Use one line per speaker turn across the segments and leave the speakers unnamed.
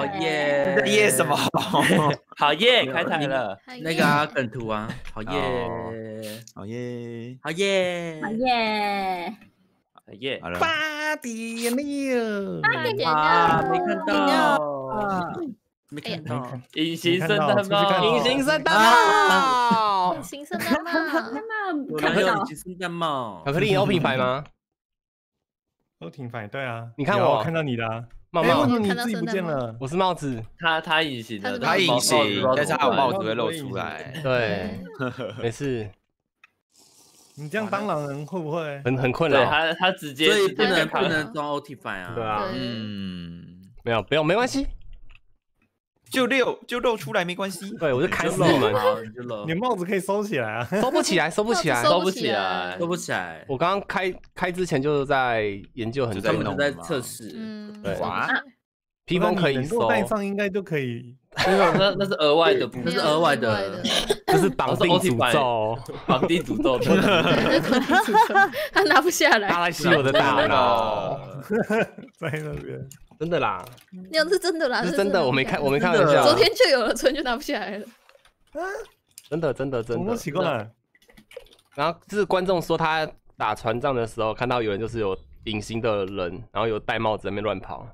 好耶！
耶什么？
好耶，开台了。
那个啊，梗图啊，好耶！
好耶！
好耶！
好耶！
好耶！
好了，
8点了，
啊，没看到，没看到，
隐形圣诞帽，
隐形
圣
诞帽，
隐形圣诞帽，
有人有隐形圣诞帽。
巧克力，你有品牌吗？
都挺反对啊。
你看我
看到你的啊，
帽帽，
为什么你自己不见了？
我是帽子，
他隐形的，
他隐形，但是他有帽子会露出来。
对，没事。
你这样当狼人会不会
很困扰？
他直接，
所以不能装 Optify 啊。
对啊，
没有，
不用，没关系。
就露出来没关系。
对，我就开始你们，
你帽子可以收起来啊，
收不起来，收不起来。我刚刚开之前就在研究很多，
他们就在测试。
对，披风可以收，
戴上应该就可以。
那是额外的，
那是额外的，
这是绑定诅咒，
绑定诅咒，
他拿不下来，
他来吸我的大脑，
在那边。
真的啦，
那是真的啦，
是真的，我没开玩笑。
昨天就有了，昨天就拿不下来了。
真的，怎
么奇怪？
然后就是观众说他打船仗的时候看到有人就是有隐形的人，然后有戴帽子在那边乱跑。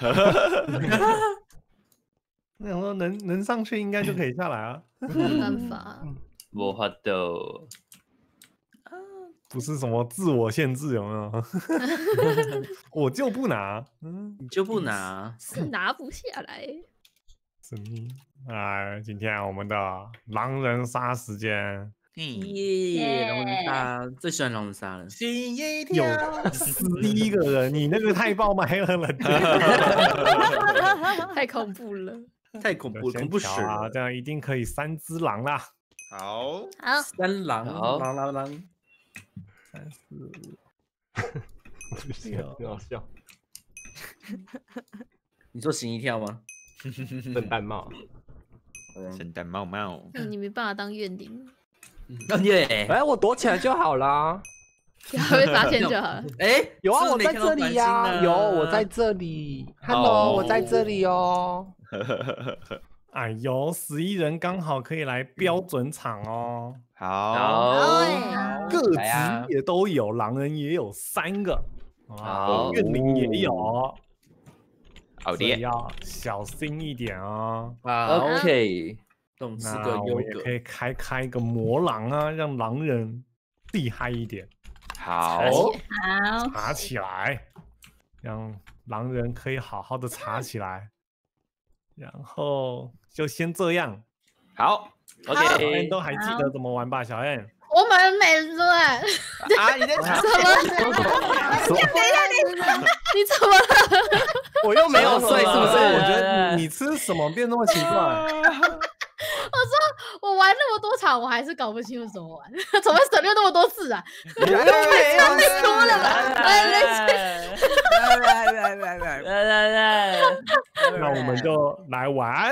那想说能上去应该就可以下来啊。
没办法，
没法度。
不是什么自我限制，有没有？我就不拿，
你就不拿，
是拿不下来。
神秘，哎，今天我们的狼人杀时间，
耶！狼人杀最喜欢狼人杀了，
有11个人，你那个太爆麦了，
太恐怖了，
太恐怖，恐怖死
了！这样一定可以3只狼啦。
好
，3狼，狼。
3、4、5，
很好笑。
你说醒一跳吗？
圣诞帽，
圣诞帽帽。
你没办法当怨灵。
耶！
哎，我躲起来就好啦，
被发现就好了。
哎，
有啊，我在这里呀，有，我在这里。Hello， 我在这里哦。
哎呦，11人刚好可以来标准场哦。
好，
各职也都有，狼人也有3个，
好，
怨灵也有，
好的，
要小心一点哦。
OK，懂事个
我也可以开一个魔狼啊，让狼人厉害一点。
好，
查起来，让狼人可以好好的查起来。然后就先这样。
好。
OK， 小燕都还记得怎么玩吧？小燕，
我们没论
啊，你在查
什么？等一下，你怎么了？
我又没有睡，是不是？
我觉得你吃什么变那么奇怪？
我说我玩那么多场，我还是搞不清楚怎么玩，怎么省略那么多次啊？
没有
输了吧？
来，
那我们就来玩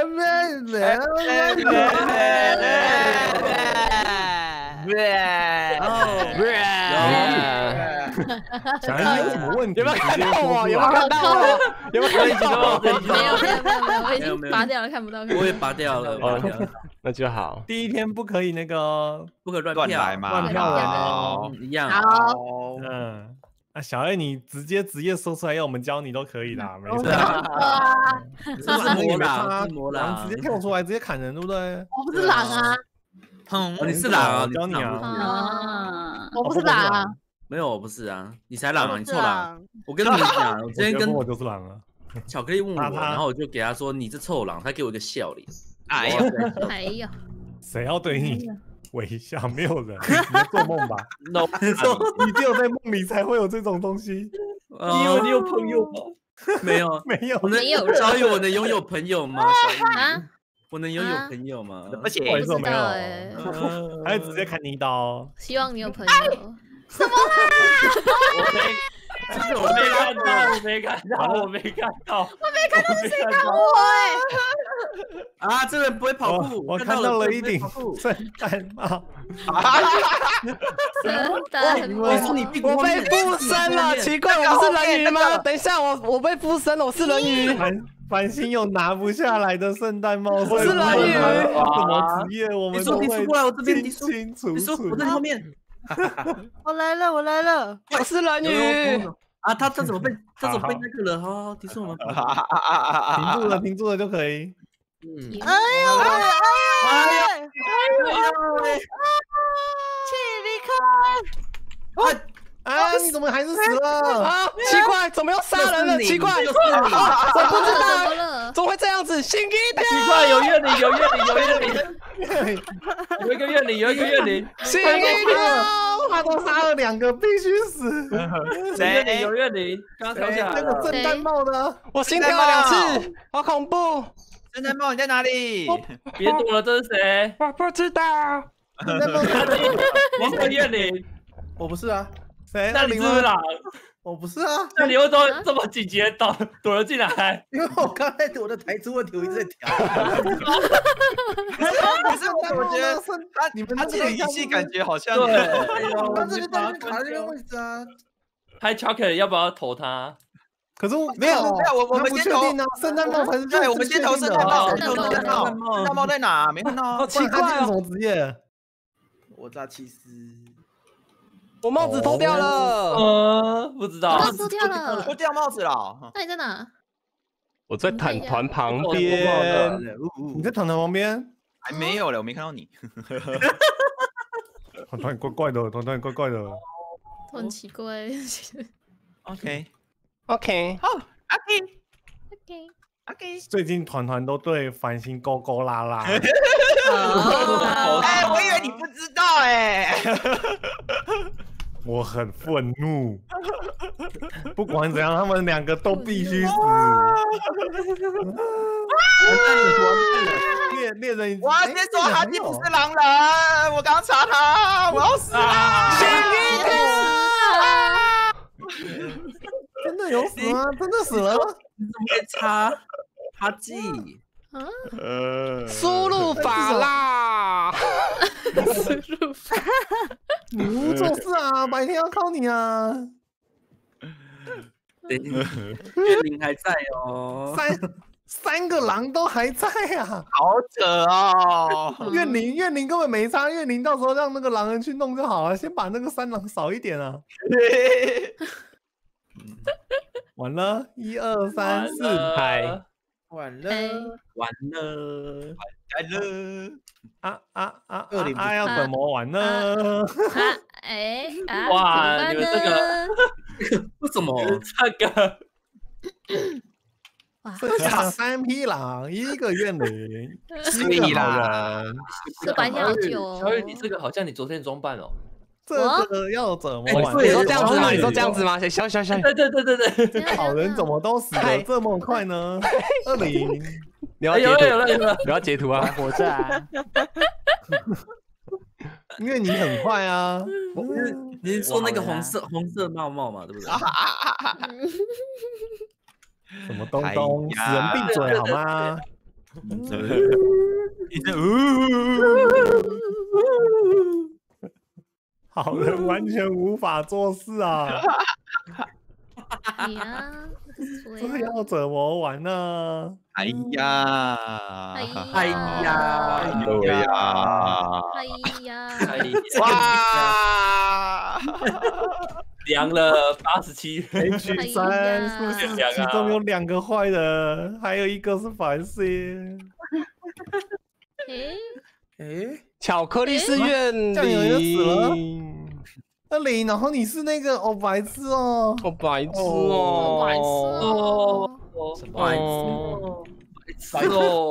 小燕有什么问题？
有没有看到我？有没有看到我？有没有看到我？
没有，我已经拔掉了，看不到。
我也拔掉了，
那就好。
第一天不可以那个，
不可乱
来嘛，
乱票人
一样。
好，
那小燕你直接职业说出来，要我们教你都可以啦，没事。
这是魔狼，魔狼
直接跳出来，直接砍人，对不对？
我不是狼啊，
你是狼啊，
教你啊，
我不是狼啊。
没有，我不是啊，你才狼啊，你错狼。我跟你讲，我今天跟
我就是狼啊。
巧克力问我，然后我就给他说你是臭狼，他给我一个笑脸。
哎呀，
谁要对你微笑？没有人，你做梦吧
？No，
你只有在梦里才会有这种东西。
你有朋友吗？没有，
没有，
小雨，我能拥有朋友吗？我能拥有朋友吗？
而且
为什么没有？还直接砍你一刀。
希望你有朋友。什么啦？
我没看到，我没看到
是谁打我
啊，这人不会跑步，
我看到了一顶圣诞帽。
圣诞帽，
我说你屁股
我被附身了，奇怪，我是人鱼吗？等一下，我被附身了，我是人鱼。
繁星有拿不下来的圣诞帽，
我是蓝鱼
什么职业我们都
迪叔过来，我这边迪叔，
清清楚
迪叔
楚
我。在你后面。
我来了，我来了。
我是蓝鱼。
啊，他怎么被那个了？好，迪叔我们
停住了就可以。
嗯
哎呦喂，哎呦！请离开！
啊！你怎么还是死了？
啊！奇怪，怎么又杀人了？奇怪，
又是你，
我不知
怎
道
么，了？
怎么会这样子？新一点，
奇怪，有怨灵，有一个怨灵，
新一点。
他都杀了2个，必须死。
谁？
有怨灵，刚刚跳下来了。
那个圣诞帽的，
我心跳了2次，好恐怖！
圣诞帽你在哪里？
别躲了，这是谁？
我不知道。
圣诞帽
你是怨灵，
我不是啊，
谁？
那你是不是狼？
我不是啊，
那你为什么这么紧急的躲了进来？
因为我刚才我的台词问题我一直在调。
可是我觉得他这个语气感觉好像
对，
他这个东西卡在这个位置啊。
拍巧克力要不要投他？
可是
没有，我们
不
先投
确定啊，圣诞帽才是
对，我们先投圣诞帽，
圣诞帽
圣诞帽在哪？没看到啊。
好奇怪
什
哦，
么职业？
我扎气斯，
我帽子脱掉了。
不知道
我。都掉了。
脱掉帽子了。
那你在哪？
我在团团旁
我
边。
你在糖糖旁边？
还没有嘞，我没看到你。
团团怪怪的，团团怪怪的。
都很奇怪。
OK，
OK，
好 ，OK，
OK。
OK。
最近团团都对繁星勾勾拉拉。
哎，我以为你不知道哎。
我很愤怒，不管怎样，他们2个都必须死。猎人，
我要先说哈基不是狼人，我刚查他，我要死了。
真的有死吗？真的死了？
你怎么可以插哈基？
输入法啦！
你无做事啊，白天要靠你啊。
怨灵还在哦。
三个狼都还在啊！
好扯哦。
怨灵根本没差，怨灵到时候让那个狼人去弄就好了，先把那个3狼少一点啊。完了，1、2、3、4，
嗨，
完了，完了，
来了。
要怎么玩呢？
哇，你们这个
为什么？
这个
剩下3匹狼，1个怨灵
，7个好人。
这白天好久。
小雨，你这个好像你昨天装扮哦。
这个要怎么玩？
你说这样子吗？你说这样子吗？小
对，
好人怎么都死得这么快呢？20，
你要截图？
有了，
你要截图啊？
活着啊！
因为你很快啊。
你是说那个红色帽嘛，对不对？
什么东东？死人闭嘴好吗？好人完全无法做事啊！
你啊，
这要怎么玩呢？
哎呀，
哎呀，
哇！
凉了87。
H3 是不是其中有2个坏人，还有1个是繁星？
巧克力是怨灵。
20，然后你是那个白痴哦，
白痴哦，
白痴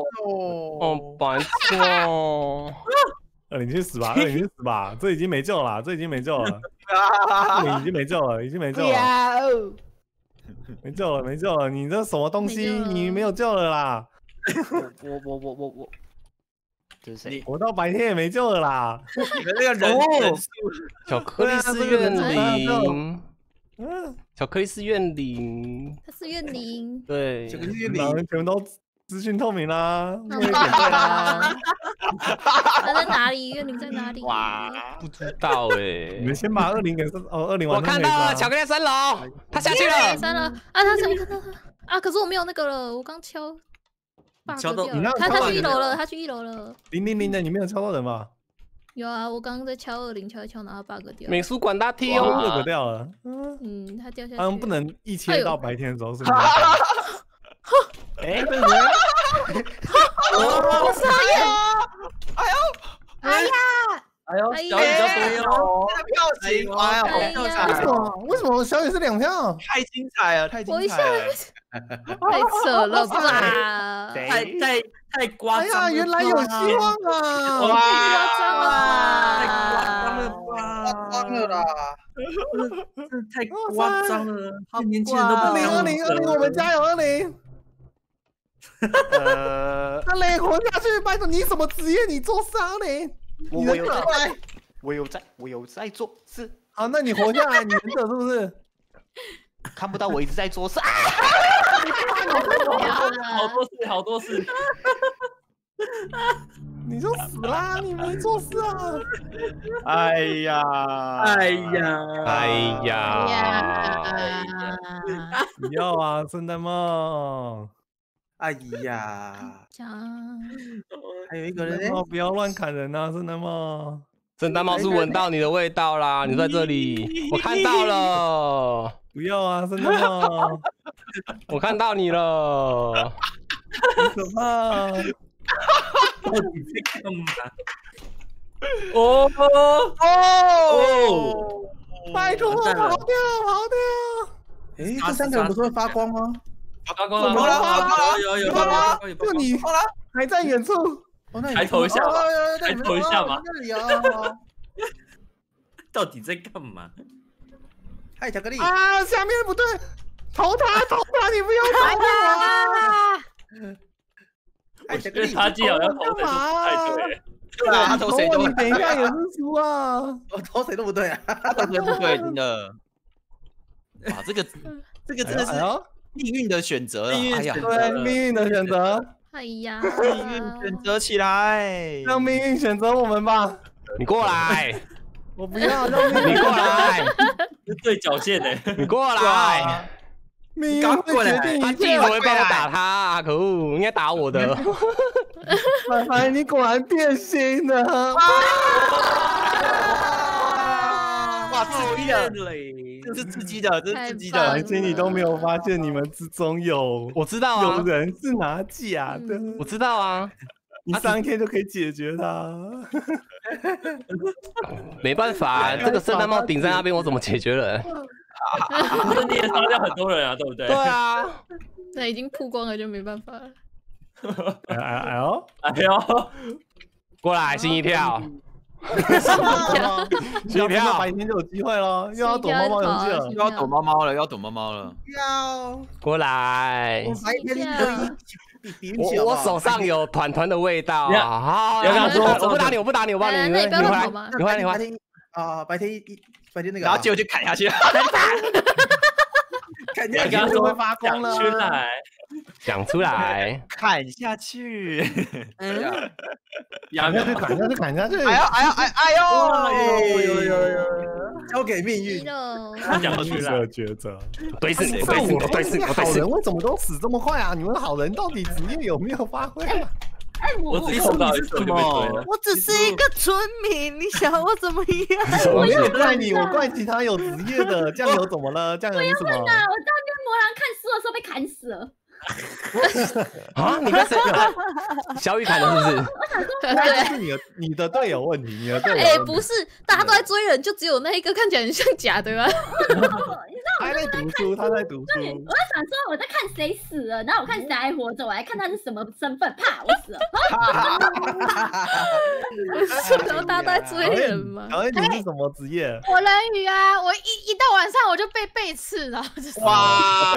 哦。
你去死吧，你去死吧，这已经没救了，已经没救了，没救了，你这什么东西？你没有救了啦！
我，这是谁？
我到白天也没救了啦！
你们这个人数，
巧克力是怨灵，巧克力是怨灵，
他是怨灵，
对，
狼人全部都资讯透明啦，我也点对啦。
他在哪里？怨灵在哪里？
哇，
不知道哎。
你们先把20给20完。
我看到了，巧克力3楼，他下去了。
3楼啊，他怎么看到他？ 啊！可是我没有那个了，我刚敲。
敲到
他去1楼了，他去1楼了。
000的，你没有敲到人吧？
有啊，我刚刚在敲20，敲一敲，然后 bug 掉。
美术馆大踢
哦
哦，
，bug 掉了。
他掉下去。
他们不能一切到白天的时候是不是？
哎，
我傻眼！
哎呀，
哎呦，
哎呀
小雨比较多哦。
这个票型，哎呀，好
哎
精
呀
彩，
为什么小雨是2票？
太精彩了，太
我一下
精彩了。
太扯了吧！
太夸
哎呀，
张了，
原来有希望啊！
哇，
夸张了
太
吧！
夸张了吧！
夸张了啦！
这太夸张了，年轻人都不
2020，我们加油20！阿雷活下去，拜托你什么职业？你做啥嘞？
我有在做事。
好，那你活下来，你忍者是不是？
看不到我一直在做事。
好多事。
你就死啦！你没做事啊！
哎呀，
哎呀，
不要啊，圣诞梦！
哎呀，还有一个人呢，
不要乱砍人啊，圣诞梦！
圣诞帽是闻到你的味道啦，你在这里，我看到了。
不要啊，圣诞梦！
我看到你了，
很可怕！
到底在干嘛？
哦，
拜托，跑掉，跑掉！
哎，这3个人不是会发光吗？
发光了，
怎么了
有，
就你还在远处，
抬头一下嘛，抬头一下嘛。
那里啊，
到底在干嘛？
嗨，巧克力
啊！下面不对，投他，你不要投我！
哎，巧克力，
他既然要投谁都不太对。
对啊，他投谁都，
你等一下也是输啊！
我投谁都不对啊，他投谁不对，真的。哇，这个真的是命运的选择了，哎呀，
对，命运的选择，
哎呀，
命运选择起来，
让命运选择我们吧。
你过来，
我不要，让命运
你过来，
是对角线的，
你过来。
命运会决定
他
一切。
记得会帮我打他啊，可恶，应该打我的。
凡凡，你果然变心了。
哇，刺激的，这是刺激的，这是刺激的。
凡心，你都没有发现你们之中有
我知道啊，
人是拿假的，
我知道啊，
你上一天就可以解决它。
没办法，这个圣诞帽顶在那边，我怎么解决人？
可是你也杀掉很多人啊，对不对？
对啊，
那已经曝光了，就没办法了。
哎呦，
过来，心一跳，
心一跳，白天就有机会了，又要躲猫猫游戏了，
又要躲猫猫了，又要躲猫猫了。
过来。
白天比运气好不好
我手上有团团的味道
你
啊！好，
你要跟他说
我不打你，我不打你，我帮你，
那你不要
你回来
乱跑嘛，
你回来，你回来。
啊，白天那个，然后结果就砍下去了，砍下去
就会发光了。
出来，
讲出来，
砍下去，
砍下去！
哎呦，交给命运，
他讲出来，
抉择。
怼死你，怼死你，怼死你，
好人为什么都死这么快啊？你们好人到底职业有没有发挥啊？
我自己碰到一次就被怼了。
我只是一个村民，你想我怎么样？
我没有怪你，我怪其他有职业的。酱油怎么了？酱油你什么？
我当跟魔狼看书的时候被砍死了。
啊！你跟谁？小雨砍的是不是？
那是你的队友问题，你的队友。
哎，不是，大家都在追人，就只有那一个看起来很像假的啊。
他在读书，他在读书。
我在想说我在看谁死了，然后我看谁还活着，我来看他是什么身份，啪，我死了。
然后大家都在追人嘛。
小燕，你是什么职业？
我人鱼啊，我一到晚上我就被背刺，然后就
哇，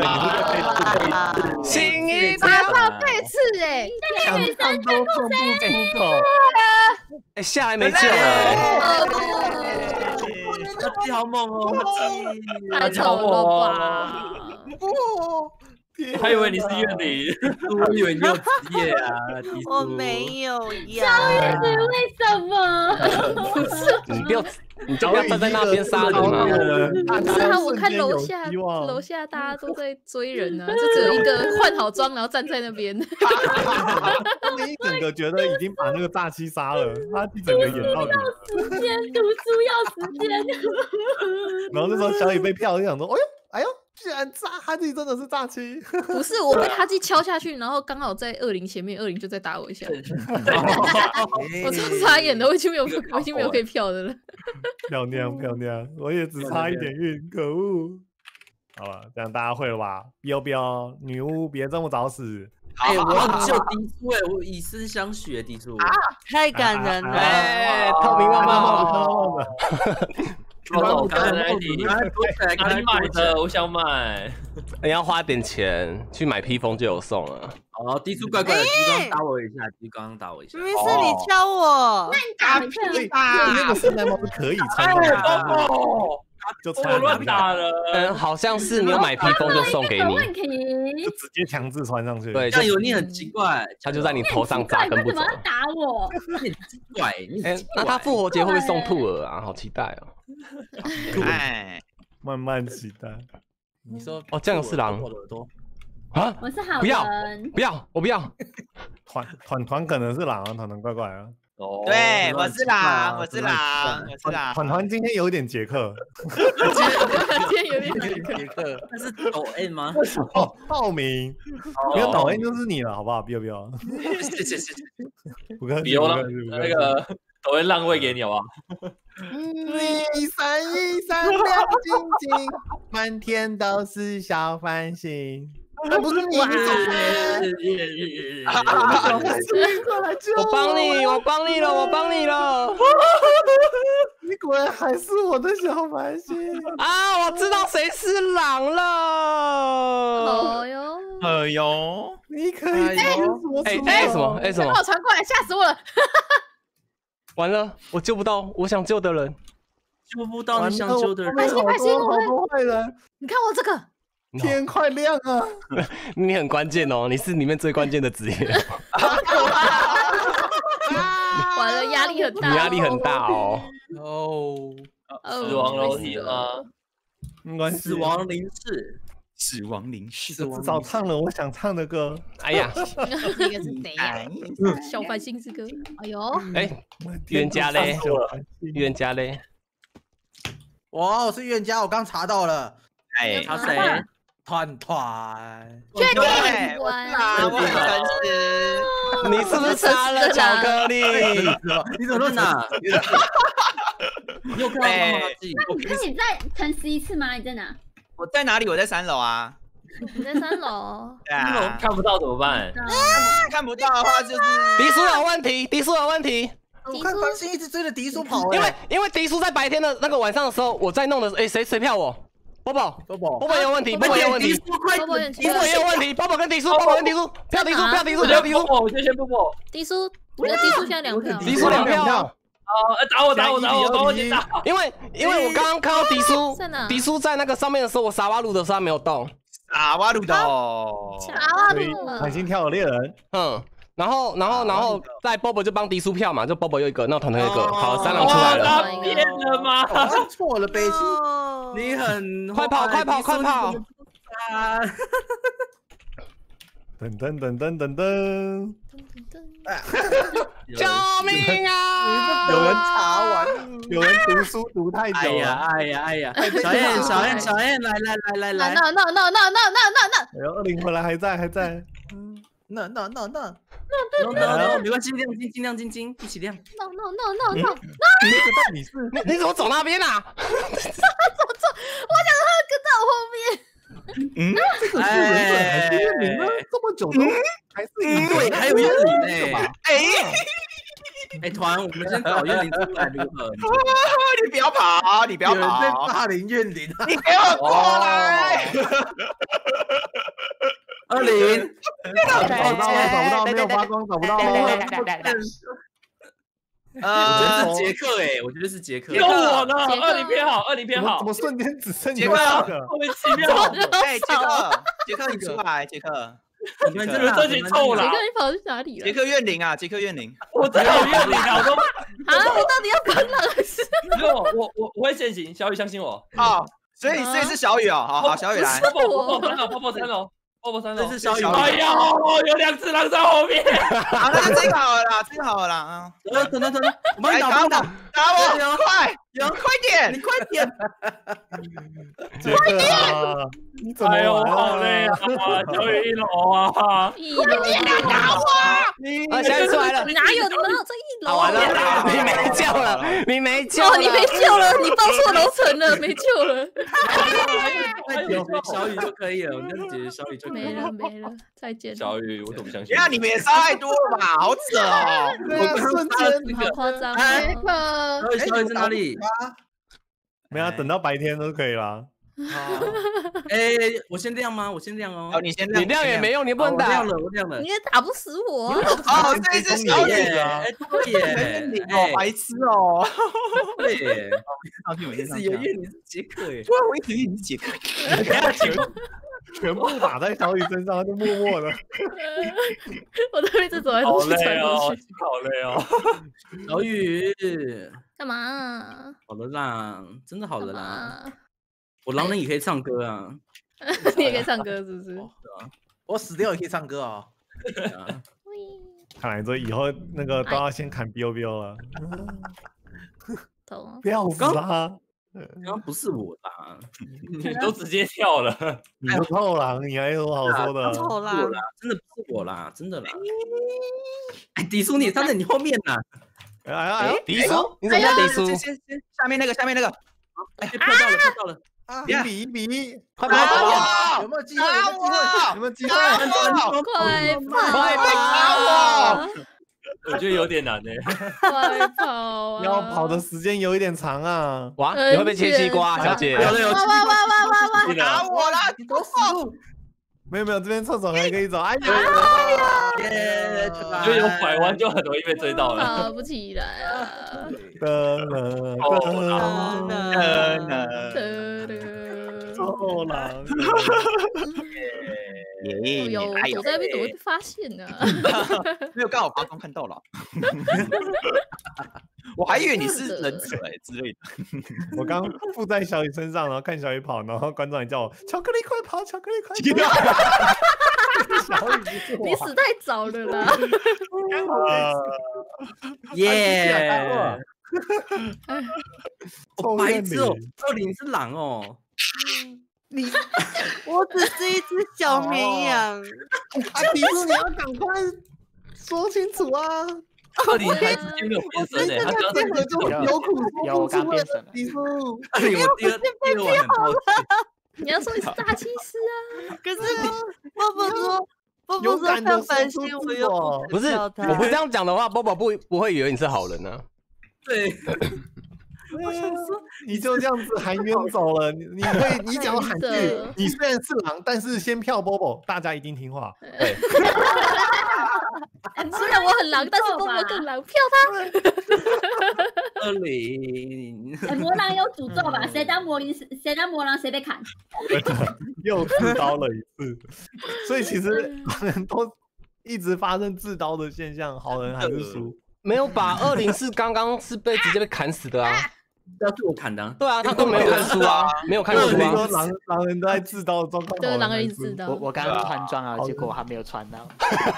心一跳，
马上背刺哎，
想唱都唱不出口。
哎，下来没救了。
他鸡好猛哦，
太丑了吧！
我还以为你是怨灵，
我以为你有职业啊，
我没有呀。
小叶子为什么？
你不要你就不要站在那边杀人嘛。
不是啊，我看楼下大家都在追人啊，就只有一个换好妆然后站在那边。
他们一整个觉得已经把那个诈欺杀了，他一整个演到底。
时间读书要时间。
然后那时候小雨被票就想说，哎呦，居然哈基真的是诈欺。
不是，我被哈基敲下去，然后刚好在20前面，20就再打我一下。我超傻眼的，我已经没有可以票的了。
漂亮，我也只差一点运，可恶。好了，这样大家会了吧？标女巫别这么早死。
我要救迪叔我以身相许迪叔
太感人了。
透明棒棒。
我刚才你买的，我想买。
你要花点钱去买披风就有送了。
哦，迪叔怪怪的，迪刚刚打我一下，
明明是你教我。
那你打一下
吧。那个圣诞帽是可以穿的。就
我乱打了。
好像是你有买披风就送给你，
就直接强制穿上去。
对，
酱油你很奇怪，
他就在你头上扎根不走。
为什么要打我？
你奇怪，
那他复活节会不会送兔耳啊？好期待哦！
慢慢期待。
你说
哦，酱油是狼啊？
我是好
人，不要，我不要。
团可能是狼啊，团怪怪啊。
对，我是狼。
团今天有点杰克，
今天有点杰克，
那是抖 N 吗？
报名，没有抖 N 就是你了，好不好？不要，
谢，
不客气，
比那个抖 N 让位给你好不好
？1闪1闪亮晶晶，满天都是小繁星。不是你，
我帮你了！
你果然还是我的小繁星
啊！我知道谁是狼了。
哎呦，
你可以
什么？
把我传过来，吓死我了！
完了，我救不到我想救的人，
救不到你想救的人。
白心，
好多坏人！
你看我这个。
天快亮啊！
你很关键哦，你是里面最关键的职业。
完了，压力很大。
你压力很大哦。
死亡楼梯吗？
死亡灵士。
至少唱了我想唱的歌。
哎呀，
那个是谁呀？小繁星之歌。哎呦，
冤家嘞，冤家嘞。
我是冤家，我刚查到了。
他谁？
团，
确定？
我是粉丝。
你是不是杀了巧克力？
你怎么在哪？你有看到吗？
那你再诚实一次吗？你在哪？
我在哪里？我在3楼啊。
你在3楼？
对啊。
看不到怎么办？
看不到的话就是
迪叔有问题。
我看繁星一直追着迪叔跑，
因为迪叔在白天的那个晚上的时候，我在弄的，谁票我？波宝有问题，波宝也有问题，波宝跟迪叔，票迪叔，
我就先波宝。
迪叔现在2票，
迪叔2票。
打我，把我先打。
因为我刚刚看到迪叔在那个上面的时候，我傻哇路的时候他没有动。
傻哇路的。
繁星跳了猎人。
然后在 Bobo 就帮迪叔票嘛，就 Bobo 有一个，那团有一个，好，3狼出来了。
骗了吗？
错了，北京，
你很
快跑！
噔！
救命啊！
有人查完，有人读书读太久了。
哎呀！小燕，来！
那！
哎呦，20回来还在。
那，
没关系，尽量，一起亮。
No！
你怎么走那边啊？
我想他跟在我后面。
这个是人本还是怨灵呢？这么久都还是
对，还有怨灵呢。团，我们先找怨灵出来如何？
你不要跑！
有人在霸凌怨灵，
你给我过来
！20，
找不到，没有发光，找不到。
我觉得是杰克我觉得是杰克。
有我呢，20偏好。
怎么瞬间只剩
杰克？
莫名其妙。
杰克，你出来，杰克。
你们真的
这群臭
杰
狼，
克你跑去哪里了？
杰克怨灵啊，杰克怨灵。
我真的有怨灵啊！我都
啊，我到底要帮狼还是？
没有，我会现形，小雨相信我。
啊，所以是小雨哦，好，小雨来。
泡3楼，
这是小雨。
哎呀，有2只狼在后面。
好，那这个好了啦，这个好了啦。
等，我帮
来
你打我，
打我，快点，
你快点！
杰克啊，你怎么
哎呦，
玩
好累啊！小雨1楼啊
！1楼
打我！
啊，小雨出来了。
哪有？你们有在1楼？
完了，你没救了，你没救了，
你没救了，你报错楼层了，没救了。
有小雨就可以了，我们就解决小雨就可以了。
没了，再见。
小雨，我怎么相信？
呀，你们也杀太多了吧，好扯哦！
我瞬间
好夸张哦！
小雨在哪里？
没有，等到白天都可以啦。
哎，我先亮吗？我先亮哦。
你先亮，
你亮也没用，你不能打。
我亮了。
你也打不死我。
好，这一只小雨
啊，对耶，
哦，白痴哦。
对耶，
是
以为你是杰克耶。
对，我一直以为你是杰克。
全部打在小雨身上，他就默默的。
我都一直走来走去，传过去。
好累哦。
小雨
干嘛？
好了啦，真的好了啦。我狼人也可以唱歌啊。
你也可以唱歌是不是？
我死掉也可以唱歌啊。
看来这以后那个都要先砍 biu biu 了。不要死啊！
刚刚不是我啦，
你都直接跳了。
你是臭狼，你还有什么好说的？
臭狼，
真的不是我啦，真的啦。哎，迪叔，你站在你后面啦。
哎，
迪叔，你怎么叫迪叔？
先下面那个。
哎，飘到了。
一比，
快跑！
有没有机会？
有没有机会？
快跑！
我觉得有点难呢。
快跑啊！
要跑的时间有一点长啊！
哇，你会被切西瓜，小姐。
哇！
打我啦！
你多死！
没有，这边厕所还可以走。哎呀！
就有拐弯就很容易被追到了。
跑不起来啊！
臭狼！
有我在那边怎么会被发现呢？
没有，刚好刚看到了。我还以为你是忍者之类的。
我刚附在小雨身上，然后看小雨跑，然后观众还叫我巧克力快跑，巧克力快跑。小雨
你死太早了啦！
耶！好白痴哦，你是狼哦。
我只是一只小绵羊。
迪叔，你要赶快说清楚啊！
你还直接没有变身呢，他刚才
就有苦说不出了。迪叔，
我第二晚很抱歉。
你要说你是大祭司啊？
可是波波说看繁星，我又
不是，我不这样讲的话，波波不会以为你是好人呢。
对。我想说，
你就这样子喊冤走了，你只要喊句，你虽然是狼，但是先票 Bobo， 大家一定听话。
对。
虽然我很狼，但是Bobo更狼，票他。
魔狼有诅咒吧？谁当魔狼谁被砍。
又自刀了一次，所以其实狼人都一直发生自刀的现象，好人还是输。
没有吧？204刚刚是直接被砍死的啊！
要是我砍的。
对啊，他都没有看书啊，没有看书啊。
狼人都在自刀的状况。
对，狼人一直自刀。
我刚刚穿装啊，结果还没有穿到。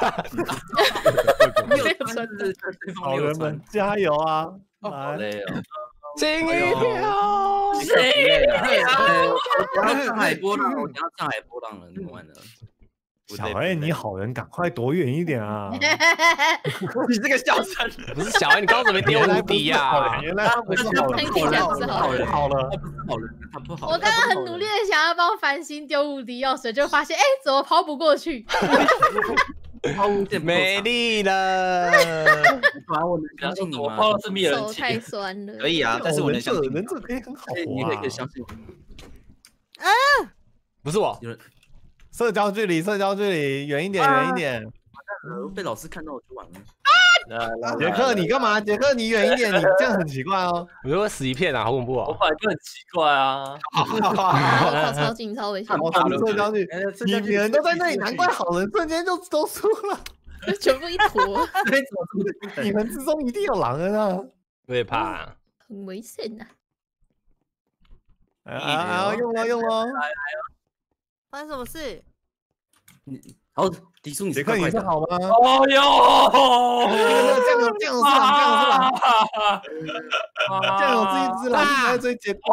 没有穿，
好人们加油啊！
好累哦。
金一票，
谁？
我要上海波浪，我要上海波浪了，怎么办呢？
小爱，你好人，赶快躲远一点啊！
你这个笑声
不是小爱，你刚刚怎么丢无敌呀？
原来他不是好人，
好人，
好了，
他不好。
我刚刚很努力的想要帮繁星丢无敌药水，就发现怎么跑不过去？
没力了。
我能相信你吗？
我泡的是灭人
手太酸了。
可以啊，但是我能相信
人这可以很好活啊。
你可以相信我。
不是我。社交距离，远一点，远一点。
被老师看到我就完了。
杰克，你干嘛？杰克，你远一点，你这样很奇怪哦。
我就会死一片啊，好恐怖
我
哦！
本来就很奇怪啊。
超近超危险，
我跑射上去，你人都在那里，难怪好人瞬间就都输了，
全部一坨。
你们之中一定有狼人啊！
我也怕，
很危险呐。
用了用了，
发生什么事？
好，迪叔，你
杰克，你是好吗？
哦哟，
酱油是狼，酱油是一只狼，在追杰克，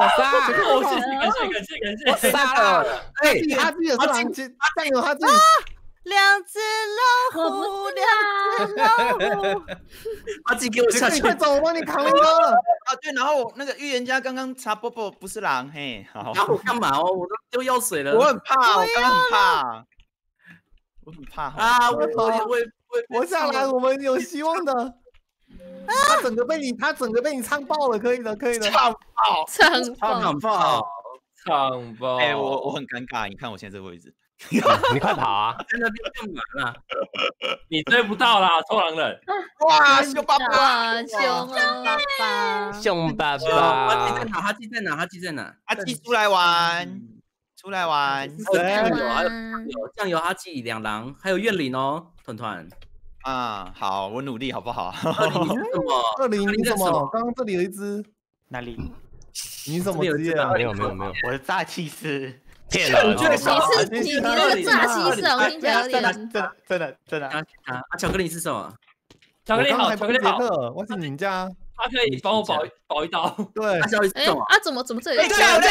感谢，
杀了！哎，他自己也是狼，酱油他自己。
两只老虎，两只老虎。
阿基给我下去，
快走，我帮你扛一个。
啊，对，然后那个预言家刚刚查波波不是狼，嘿，好。
然后我干嘛哦？我都丢药水了。
我很怕，我刚刚很怕。我很怕
啊！
我下来，我们有希望的。他整个被你唱爆了，可以的，可以的。
唱
爆！
哎，我很尴尬，你看我现在这个位置。
你快跑啊！
在那边干嘛啦？
你追不到啦，臭狼人！
哇，凶爸爸！
哇，凶爸爸！
凶爸爸！
哈基在哪？
阿基出来玩，出来玩。
酱油哈基两狼，还有怨灵哦，团团。
啊，好，我努力好不好
？20你什么？刚刚这里有一只，
哪里？
你什么职业啊？
没有，
我的诈欺师。
骗人！
你那个诈欺师，我听起来有点
真的。
啊，巧克力是什么？
巧克力好，
巧克力好。我是你家。
他可以帮我保一刀。
对。
他小鱼是什么？
啊，怎么这里？
加油！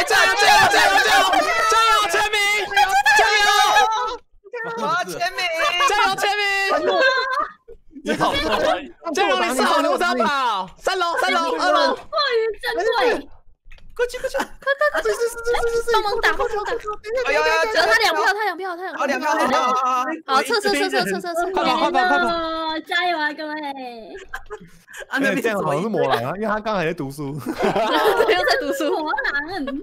签名！
我要签名！
加油签名！
你好，
加油！你4号刘三跑，3楼、2楼。
过于珍贵。
快去！
帮忙打！
哎呀！
只有他2票，
好2票！
好，撤！
快跑！
加油啊，各位！
啊，那边这样好像是魔狼啊，因为他刚才在读书。
又在读书。
魔狼很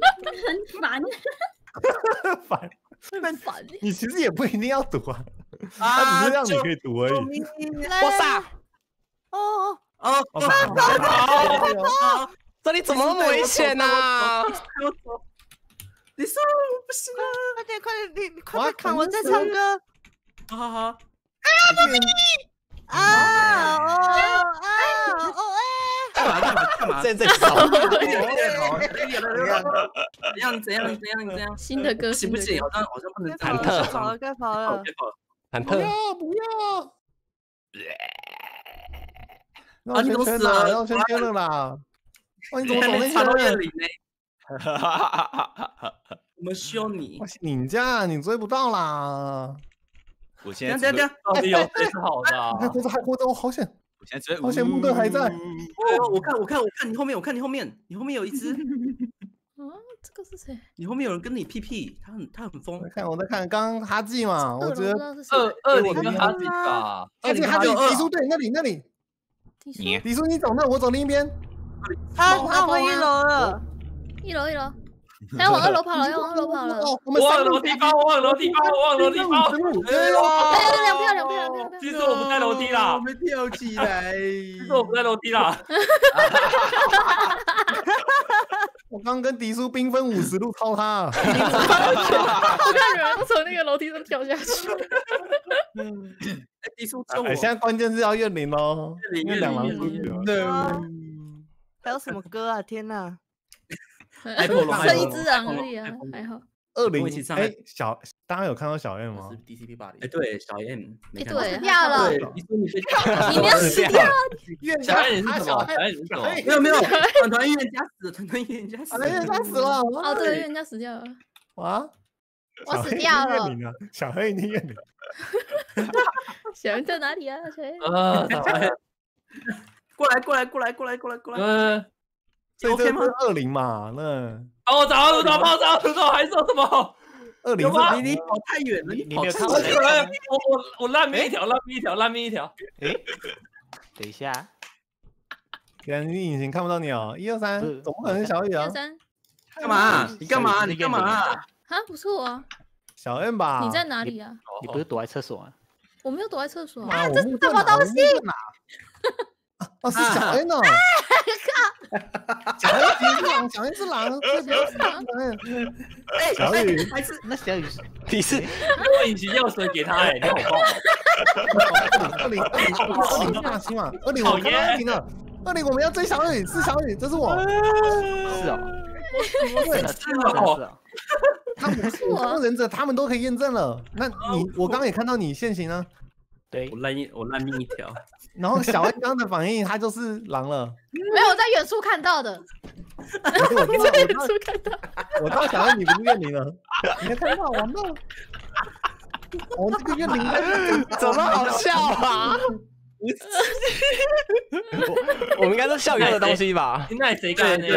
烦。
烦。
你其实也不一定要读啊，他只是让你可以读而已。
我傻。
哦。
这里怎么那么危险呐？
你说不行啊！
快点，你快点扛，我在唱歌。
好。干嘛？
在扫。
怎样？
新的歌
行不行？好像不能。
忐忑。
该跑了。
忐忑。
不要！
啊，你都死了，
要圈圈了啦！哇，你怎么走那
查到
些？
里呢？我们需要你。
你家你追不到啦！
我现
在
到底有谁是好的？
还活着，我好险！
我现在
好险，木盾还在。
我看你后面，你后面有一只。
啊，这个是谁？
你后面有人跟你屁，他很疯。
我在看，刚刚哈记嘛，我觉得
20跟哈记吧。
哈记迪叔对，那里。迪叔你走那，我走另一边。
他回1楼了。
1楼。他往2楼跑了，
我往楼梯跑。
2票。
其实我不在楼梯啦，
我们跳起来。
我刚跟迪叔兵分50路抄他。
我看有人都从那个楼梯上跳下去。
迪叔救我！
现在关键是要怨灵喽，因为2狼出去了。
还有什么歌啊？天哪！
剩一只狼而已啊，还好。
20哎，大家有看到小 M 吗
？DCP 霸凌。哎，对，小 M。
对，掉了。
你
没有死掉。
小 M 是什么？
没有，团预言家死了。
哦，对，预言家死掉了。
啊！
我死掉了。
小黑你怨灵。
小 M 在哪里啊？小
M。过来。
这是20嘛？那
我找还说什么
？20
你跑太远了，
你没有看
我烂命一条。
等一下，
你隐形看不到你哦。1、2、3，怎么可能是小雨啊？
干嘛？你干嘛？
啊，不是我啊。
小 M 吧？
你在哪里啊？
你不是躲在厕所啊？
我没有躲在厕所。
啊，
这是什么东西？
哦，是小 N 哦。小 N 小 N 是狼，这不是狼。小雨
还是那小雨
你是
我隐形药水给他你好棒。
20大清嘛，20我看到赢了，20我们要追小雨，是小雨，这是我。
是哦，
是哦。
他们当忍者，他们都可以验证了。那我刚刚也看到你现行啊。
对，
我烂命一条。
然后小 N 刚刚的反应，他就是狼了。
没有，我在远处看到的。
我在远处看到。
我到小 N 你不是怨灵了，你没看到完了。我这个怨灵
怎么好笑啊？我们应该都笑一样的东西吧？
那谁干呢？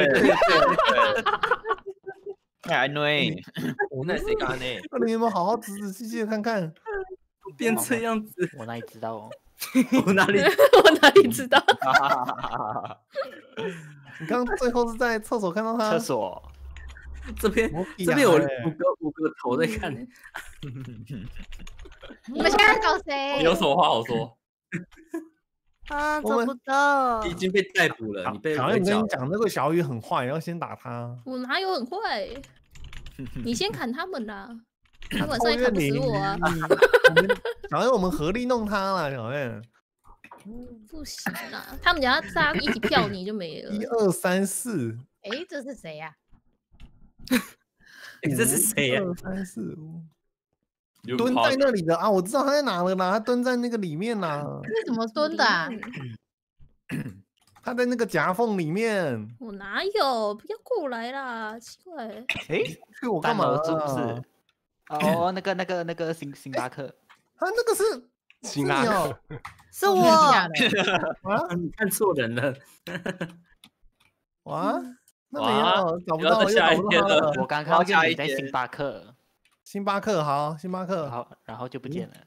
哎，对，
我那谁干呢？
那你有没有好好仔仔细细的看看？
变这样子，
我哪里知道哦？
我哪里
知道？
你刚刚最后是在厕所看到他？
厕所
这边有五个头在看。
你们现在找谁？
有什么话好说？
啊，找不到。
已经被逮捕了，你被。
小雨跟你讲，那个小雨很坏，要先打他。
我哪有很坏？你先砍他们啦，他晚上也砍不死我啊！
小雨，我们合力弄他啦，小雨。
不行啦，他们家大家一起票你就没了。
1、2、3、4。
哎，这是谁呀？
这是谁呀
？1、2、3、4。蹲在那里的啊，我知道他在哪了啦，他蹲在那个里面啦。
是怎么蹲的啊？
他在那个夹缝里面。
我哪有？不要过来啦，奇怪。
哎，
去我干嘛？
是不是？哦，那个星巴克。
他那个是
星巴克，
是我。
啊，
你看错人了。
哇，那没有，找不到，又找不到了。
我刚看到你在星巴克。
星巴克好，星巴克
好，然后就不见了。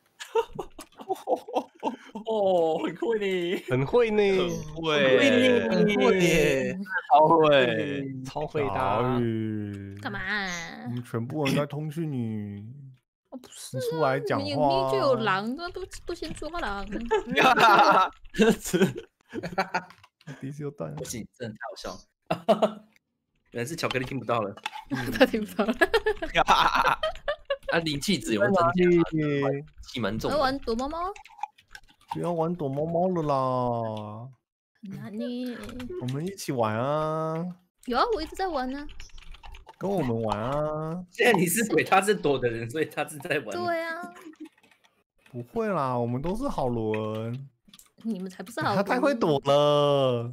哦，很会呢，
很会呢，
很会，
超会的。
干嘛？
我们全部人在通讯你。
哦，不是
你出来讲话。
明明就有狼，都先抓狼。
鼻子又断了。
不行，真的太好笑了。原来是巧克力听不到了。
他听不到了。
啊，灵气值有增加，气蛮重。
要玩躲猫猫？
不要玩躲猫猫了啦。
哪里？
我们一起玩啊！
有啊，我一直在玩啊。
跟我们玩啊！
现在你是鬼，他是躲的人，所以他是在玩。
对啊。
不会啦，我们都是好人。
你们才不是好人。
他太会躲了。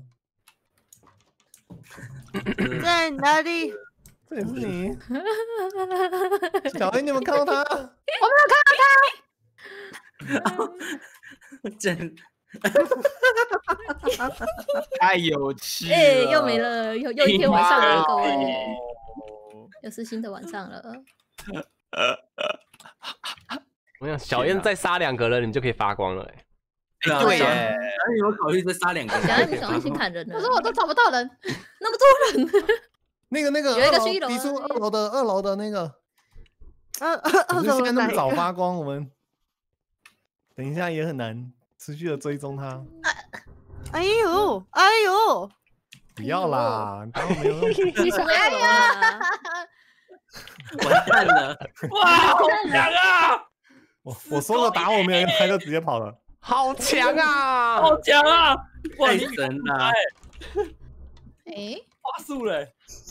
在哪里？
这也是你。小黑，你有没有看到他？
我没有看到他。
真。
太有趣了！
哎，又没了，又一天晚上了，各位，又是新的晚上了。
我想小燕再杀2个人，你就可以发光了。
对耶，
你有考虑再杀2个人？
小燕，你赶快先砍人了。
可是我都找不到人，
那么多人。
那个
有一个是1楼，
迪叔2楼的那个。
可
是现在那么早发光，我们等一下也很难持续的追踪他。
哎呦，哎呦！
不要啦，当然没有。
哎呀！
完蛋了！
哇，好强啊！
我说了打我，没有人拍就直接跑了。
好强啊！
好强啊！
太神了！
哎，
话术嘞！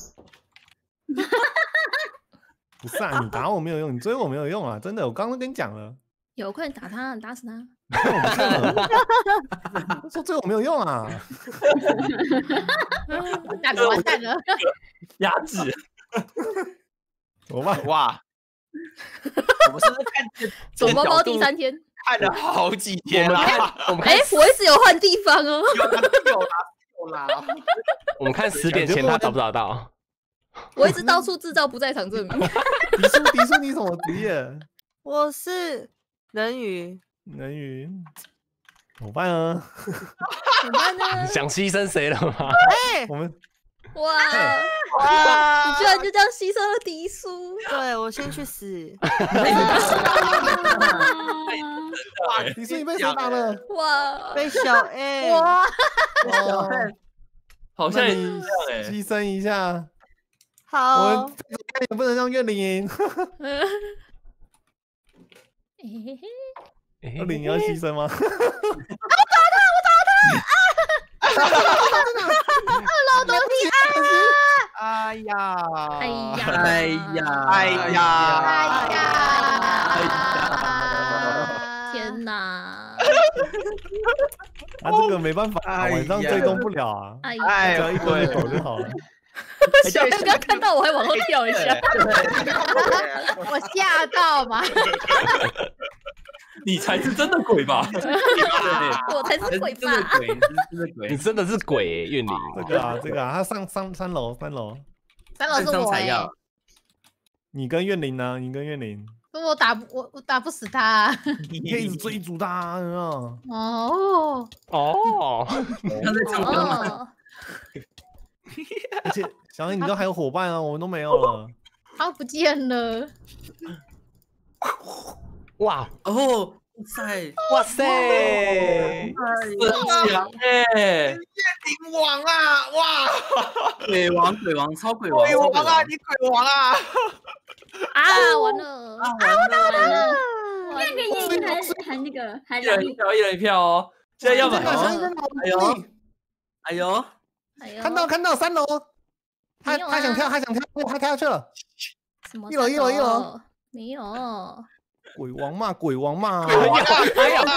不是啊，你打我没有用，你追我没有用啊！真的，我刚刚跟你讲了。
有，快点打他，打死他！
说追我没有用啊！
完蛋了，完蛋了！
牙齿，
怎么办？
哇！我们是不是看
躲猫猫第3天？
看了好几天了。
我们
哎，我一直有换地方哦。
有啦。
我们看10点前他找不找到。
我一直到处制造不在场证明。
迪叔，你什么职业？
我是人鱼。
人鱼，怎么办啊？
怎么办呢？
想牺牲谁了吗？
哎，
我们
哇， 你居然就这样牺牲了迪叔。
对，我先去死。
哇，迪叔你被谁打了？
哇，
被小 A。
哇，
好像也是这样哎。
牺牲一下。
好。
我们也不能让月玲赢。月玲要牺牲吗？
我打他！二楼楼梯啊！
哎呀！
哎呀！
天哪！
啊，这个没办法，晚上追踪不了啊。只要一个走就好了。
小黑刚看到我还往后跳一下，
我吓到嘛。
你才是真的鬼吧？
我才是鬼吧？
你真的是鬼，月玲。
这个啊，他上3楼
，3楼是我哎。
你跟月玲呢？你跟月玲？
我打不死他。
你可以一直追逐他，有没有？
他在唱歌吗？
而且小黑，你都还有伙伴啊，我们都没有了。
他不见了。
哇
哦，
哇塞！
强哎！
月灵王啊！哇！
鬼王，超鬼王！
鬼王啊！你鬼王啊！
啊，完了！
完了！那个夜莺还那个还
一人一票哦！现在要买
哎呦！
看到3楼，他想跳，他跳下去了。1楼，
没有。
鬼王嘛！
哎呀！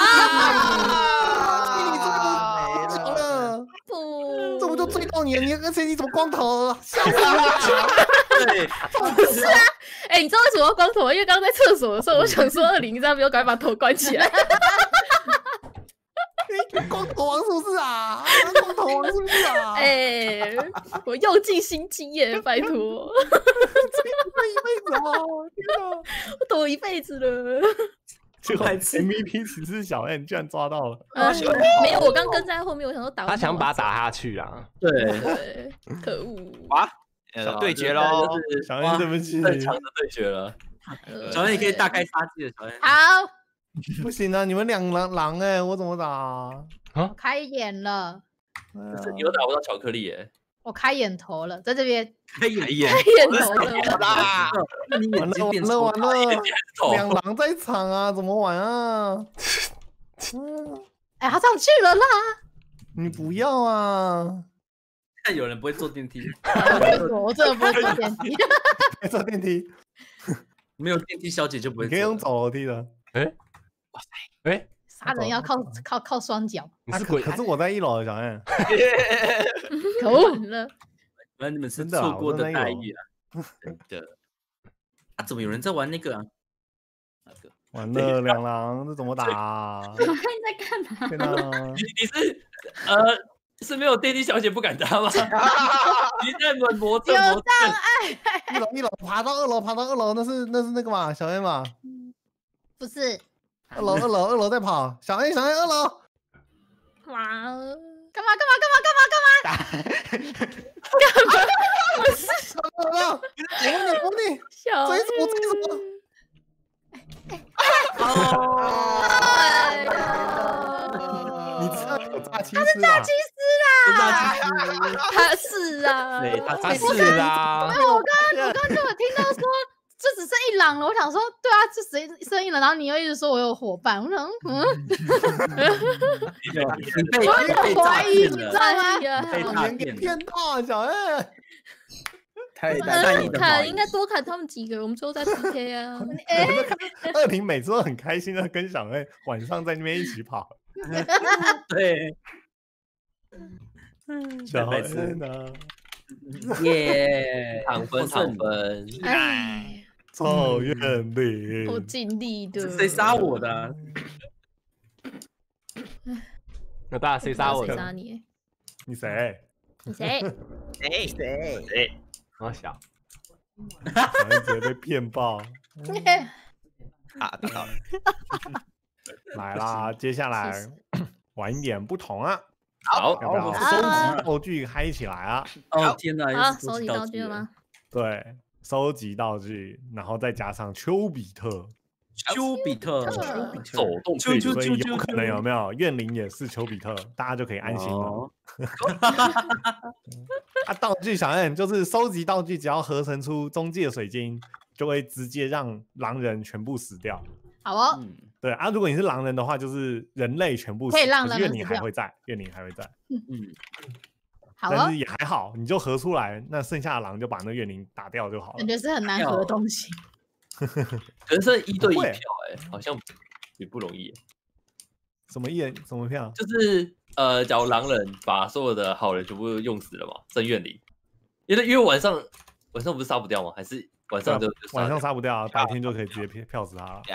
不，这不就追到你？而且你怎么光头？吓死
我！对，不是啊。哎，你知道为什么要光头吗？因为刚刚在厕所的时候，我想说20这样没有赶快把头关起来。
光头王是不是啊？光头王是不是啊？
哎，我用尽心机耶，拜托。
追一辈子哦！天哪，
我躲一辈子了。
结果 MVP 其实是小 N， 居然抓到了。
没有，我刚跟在后面，我想说打。
他想把他打下去啊！
对，可恶！
哇，对决喽！
小 N， 对不起，
太长的对决了。
小 N， 你可以大开杀戒的，小 N。
好。
不行啊，你们2狼哎，我怎么打啊？
开眼了。
你又打不到巧克力耶！
我开眼头了，在这边。
开眼
头了。
完了，2狼在场啊，怎么玩啊？
哎，他上去了啦！
你不要啊！
看有人不会坐电梯。
我真的不会坐电梯。
没坐电梯，
没有电梯小姐就不会。
你可以用走楼梯的。
哇塞！哎，
杀人要靠双脚。
可是我在1楼，小 N。
可恶
了！
原来你们是错过的待遇啊！真的。啊，怎么有人在玩那个啊？
完了，2狼，这怎么打啊？
我看你在干嘛？
天哪！
你是没有电梯小姐不敢打吗？你在魔怔。
有障碍。
1楼，爬到2楼，那是那个嘛，小 N 嘛？
不是。
2楼在跑，小 N 2楼。
哇！干嘛？
不是什么？我问你，追什么？你知道有诈欺师？他是
诈欺师
啦！他是啊，
对，他是啊。
没有，我刚刚就有听到说。就只剩1狼了，我想说，对啊，就剩1狼，然后你又一直说我有伙伴，我想，
你
我有怀疑，你知道吗？
被骗到，小 N，
太善意的话，
应该多看他们几个，我们最后再 PK 啊。
2婷每次都很开心的跟小 N 晚上在那边一起跑，
对，
小 N 呢？
耶，
躺分，
哎。
超愿力，
我尽力的。
谁杀我的？
那大家谁杀我的？
谁杀你？
你谁？
谁？
好小，
直接被骗爆。
啊，知道了。
来啦，接下来玩一点不同啊。
好，
要不要收集道具嗨起来啊？
哦天哪！
好，收集道具了吗？
对，收集道具，然后再加上丘比特。
丘比特
手动
所以有可能有没有怨灵也是丘比特，大家就可以安心了。道具小恩就是收集道具，只要合成出中介水晶，就会直接让狼人全部死掉。
好哦，
对啊，如果你是狼人的话，就是人类全部死，
可以让人
怨灵还会在，怨灵还会在。
好
但是也还好，你就合出来，那剩下的狼就把那怨灵打掉就好了。
感觉是很难合的东西。
可是1对1票好像也不容易。
什么票？
就是假如狼人把所有的好人全部用死了嘛，剩怨灵，因为晚上不是杀不掉吗？还是晚上
晚上杀不掉，白天就可以直接票死他了。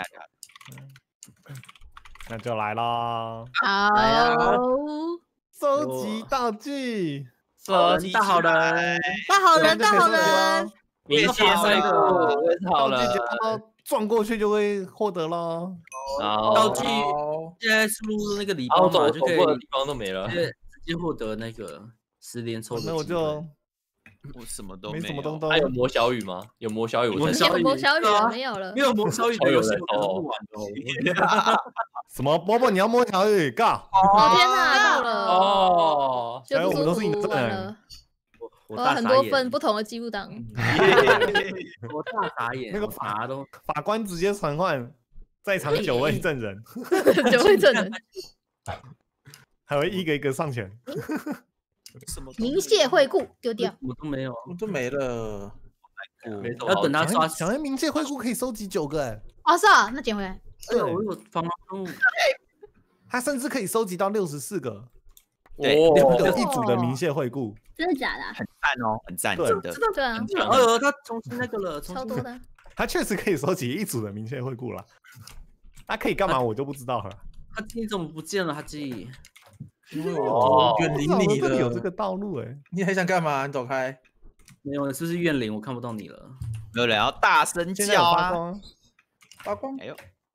那就来咯。
好，
收集道具，
收集大好人，
大好人。
明谢帅哥，好了，
撞过去就会获得咯。
道具现在输入那个礼包嘛，就可以
礼包都没了，
直接获得那个10连抽的。
那
我什么都
没什么东东。
还有魔小雨吗？有魔小雨，
魔小雨没有了，
没有魔小雨的游戏我不玩
哦。什么？波波，你要摸小雨？告！
哦天哪，到了
哦！
小雨，我们都是你证人。
我很多份不同的记录档。
我大傻眼，
那个法官直接传唤在场9位证人
，9位证人，
还会一个一个上前。
明谢惠顾丢掉，
我都没有，
我都没了。
要等他刷。
想要冥界惠顾可以收集9个哎。
哦是啊，那捡回来。
哎呦，我有防狼生物。
他甚至可以收集到64个。
对
，2个一组的冥谢惠顾。
真的假的？
很赞哦，很赞，真的。
对啊，
哎呦，他重新那个了，
超多的。
他确实可以收集一组的冥谢惠顾了。他可以干嘛我就不知道了。
他记怎么不见了？他记。
远离你了。
有这个道路哎，
你还想干嘛？你走开。
没有，是不是怨灵？我看不到你了。
有人要大声叫啊！
发光！
哎呦，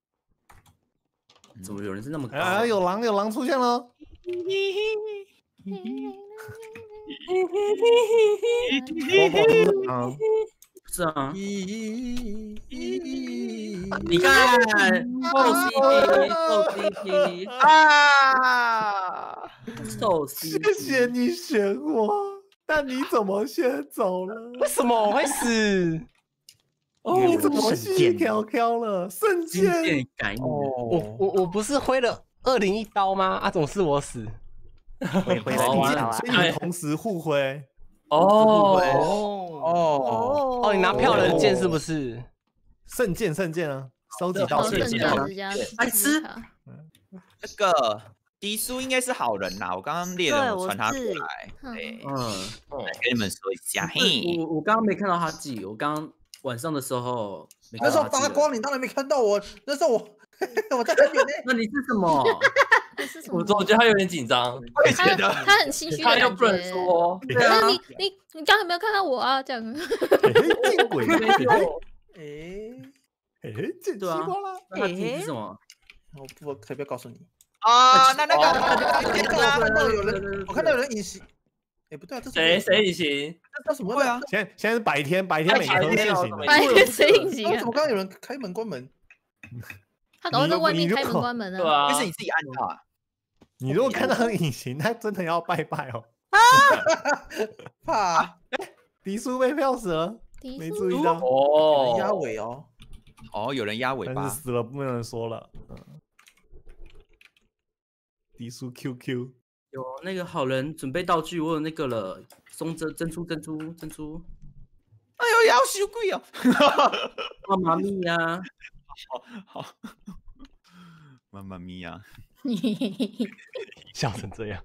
怎么有人是那么高？
哎，有狼出现了！
是啊，你看，臭 CP 啊，臭 CP，
谢谢你选我，但你怎么先走了？
为什么我会死？
你怎么细飘飘了？瞬间
感应。
我不是挥了201刀吗？啊，总是我死。
挥了，
所以同时互挥。
哦，你拿票人剑是不是？
圣剑啊，收集到圣剑。
来吃。
这个迪叔应该是好人呐，我刚刚猎人我传他过来。对，跟你们说一下，嘿，
我刚刚没看到他记，我刚晚上的时候，
那时候发光，你当然没看到我。那时候我在很远呢。
那你是什么？我觉得他有点紧张，
他很心虚，
他又不能说。
可是你刚才没有看到我啊，这样。
见鬼！
没有。
见
对啊。那他记是什么？
我可以不要告诉你
啊。那个，
我看到有人隐形。哎，不对啊，这
谁隐形？
这叫什么啊？
现在是白天每个都是现行的。
白天谁隐形啊？
怎么刚刚有人开门关门？
他搞在外面开门关门啊！
对啊，
那是你自己按的啊。
你如果看到隐形，他真的要拜拜哦。
怕
迪叔被票死了，没注意到
哦，压尾哦。
哦，有人压尾巴，
但是死了不能说了。迪叔 QQ
有那个好人准备道具，我有那个了，珍珠。
哎呦，要羞贵哦！
妈妈咪呀，
好，妈妈咪呀，
笑成这样，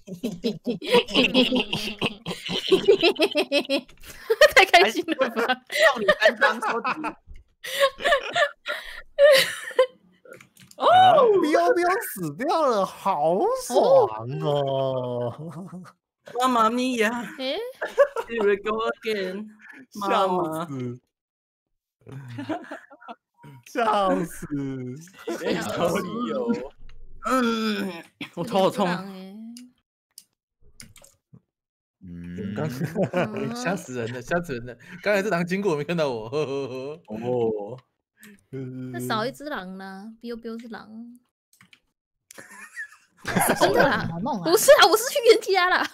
太开心了吧！
少女3张收集。
彪死掉了，好爽哦！
妈妈咪呀，Here we go again，
笑死！笑死！
没道理哦。
我头好痛。
吓死人了，吓死人了！刚才这狼经过，我没看到我。
哦，
那少一只狼呢 ？biu 是狼，真的啦？不是啊，我是去原家啦。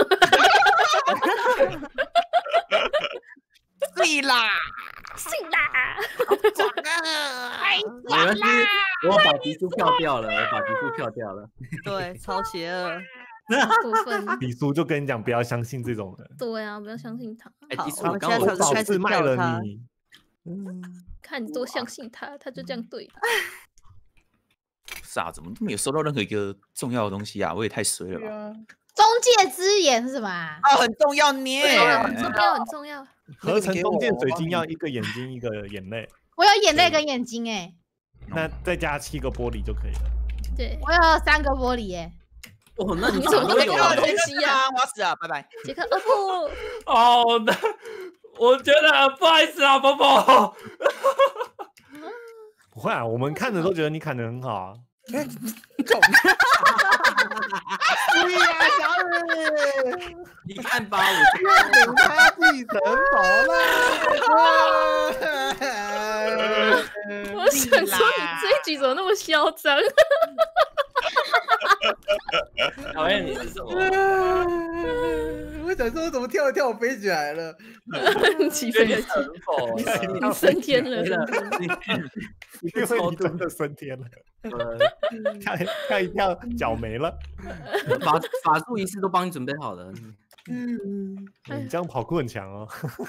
对啦，
是啦，
爽啊！太
爽啦！我把迪叔票掉了，
对，超邪恶。
过分。
李叔就跟你讲，不要相信这种人。
对啊，不要相信他。
好，
迪叔，
我们现在开始
卖了你。
看你多相信他，他就这样对。
是啊，怎么都没有收到任何一个重要的东西啊？我也太衰了吧！
中介之眼是什么啊？
很重要呢，
很重要，很重要。
合成中介水晶要一个眼睛，一个眼泪。
我有眼泪跟眼睛哎。
那再加7个玻璃就可以了。
对，
我有3个玻璃哎。
哦，那
你怎么都没看到东西啊？
我要死了，拜拜。
杰克，不。
哦，那我觉得不好意思啊，宝宝。
不会啊，我们看着都觉得你砍得很好啊。
对呀，小雨，
你看吧，我
等他继承宝了。
我想说，你这一局怎么那么嚣张？
讨厌你是什么？
我想说，怎么跳一跳我飞起来了？
起飞了，你升天了，
你真的升天了。跳一跳，脚没了。
法术仪式都帮你准备好了。
你这样跑酷很强哦。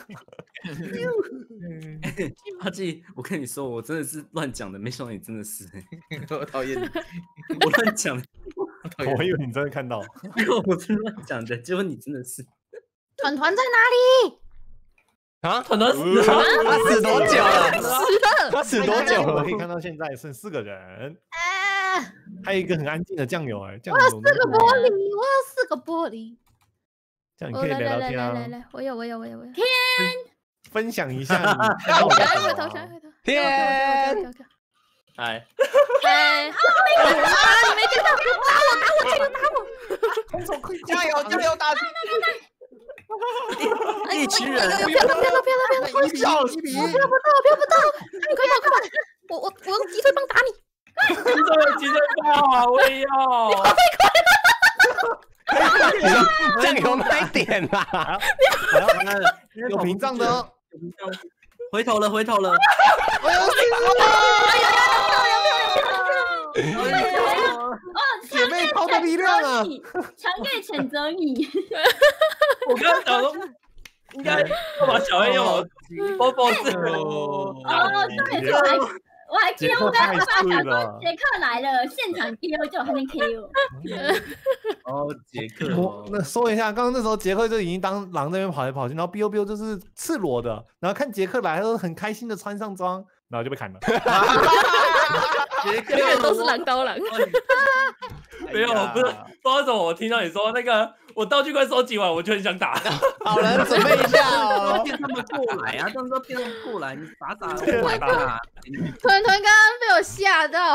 阿纪，我跟你说，我真的是乱讲的，没想到你真的是。
我讨厌你，
我乱讲的。
我以为你真的看到。
没有，我真乱讲的，结果你真的是。
团团在哪里？
啊，
团团死了，
他死多久了？他死多久了？
可以看到现在剩4个人。还有一个很安静的酱油哎，
我有4个玻璃，我有4个玻璃。
这样你可以聊聊天啊。
来，我有。
天，
分享一下你。
回头。
天，
哎，
你没跟到，打我！
加油，大军！
一群人，
不要！快跑！我用鸡腿棒打你！
鸡腿棒啊，我也要！
酱油慢一点啦！
有屏障的哦。
回头了！
姐妹淘的力量啊！
强烈谴责你！
我刚刚想说，应该要把小 A 用包是。
对，我还 Q 的，我想说杰克来了，现场 Q 就还能 Q。
哦，杰克，
那说一下，刚刚那时候杰克就已经当狼那边跑来跑去，然后 biu 就是赤裸的，然后看杰克来，他很开心的穿上装，然后就被砍了。
每个人都是狼刀狼。
没有，不知道怎么我听到你说那个，我道具快收集完，我就很想打。
好人准备一下哦，
骗他们过来啊！当时骗他们过来，你傻的过来吧。
团团刚刚被我吓到。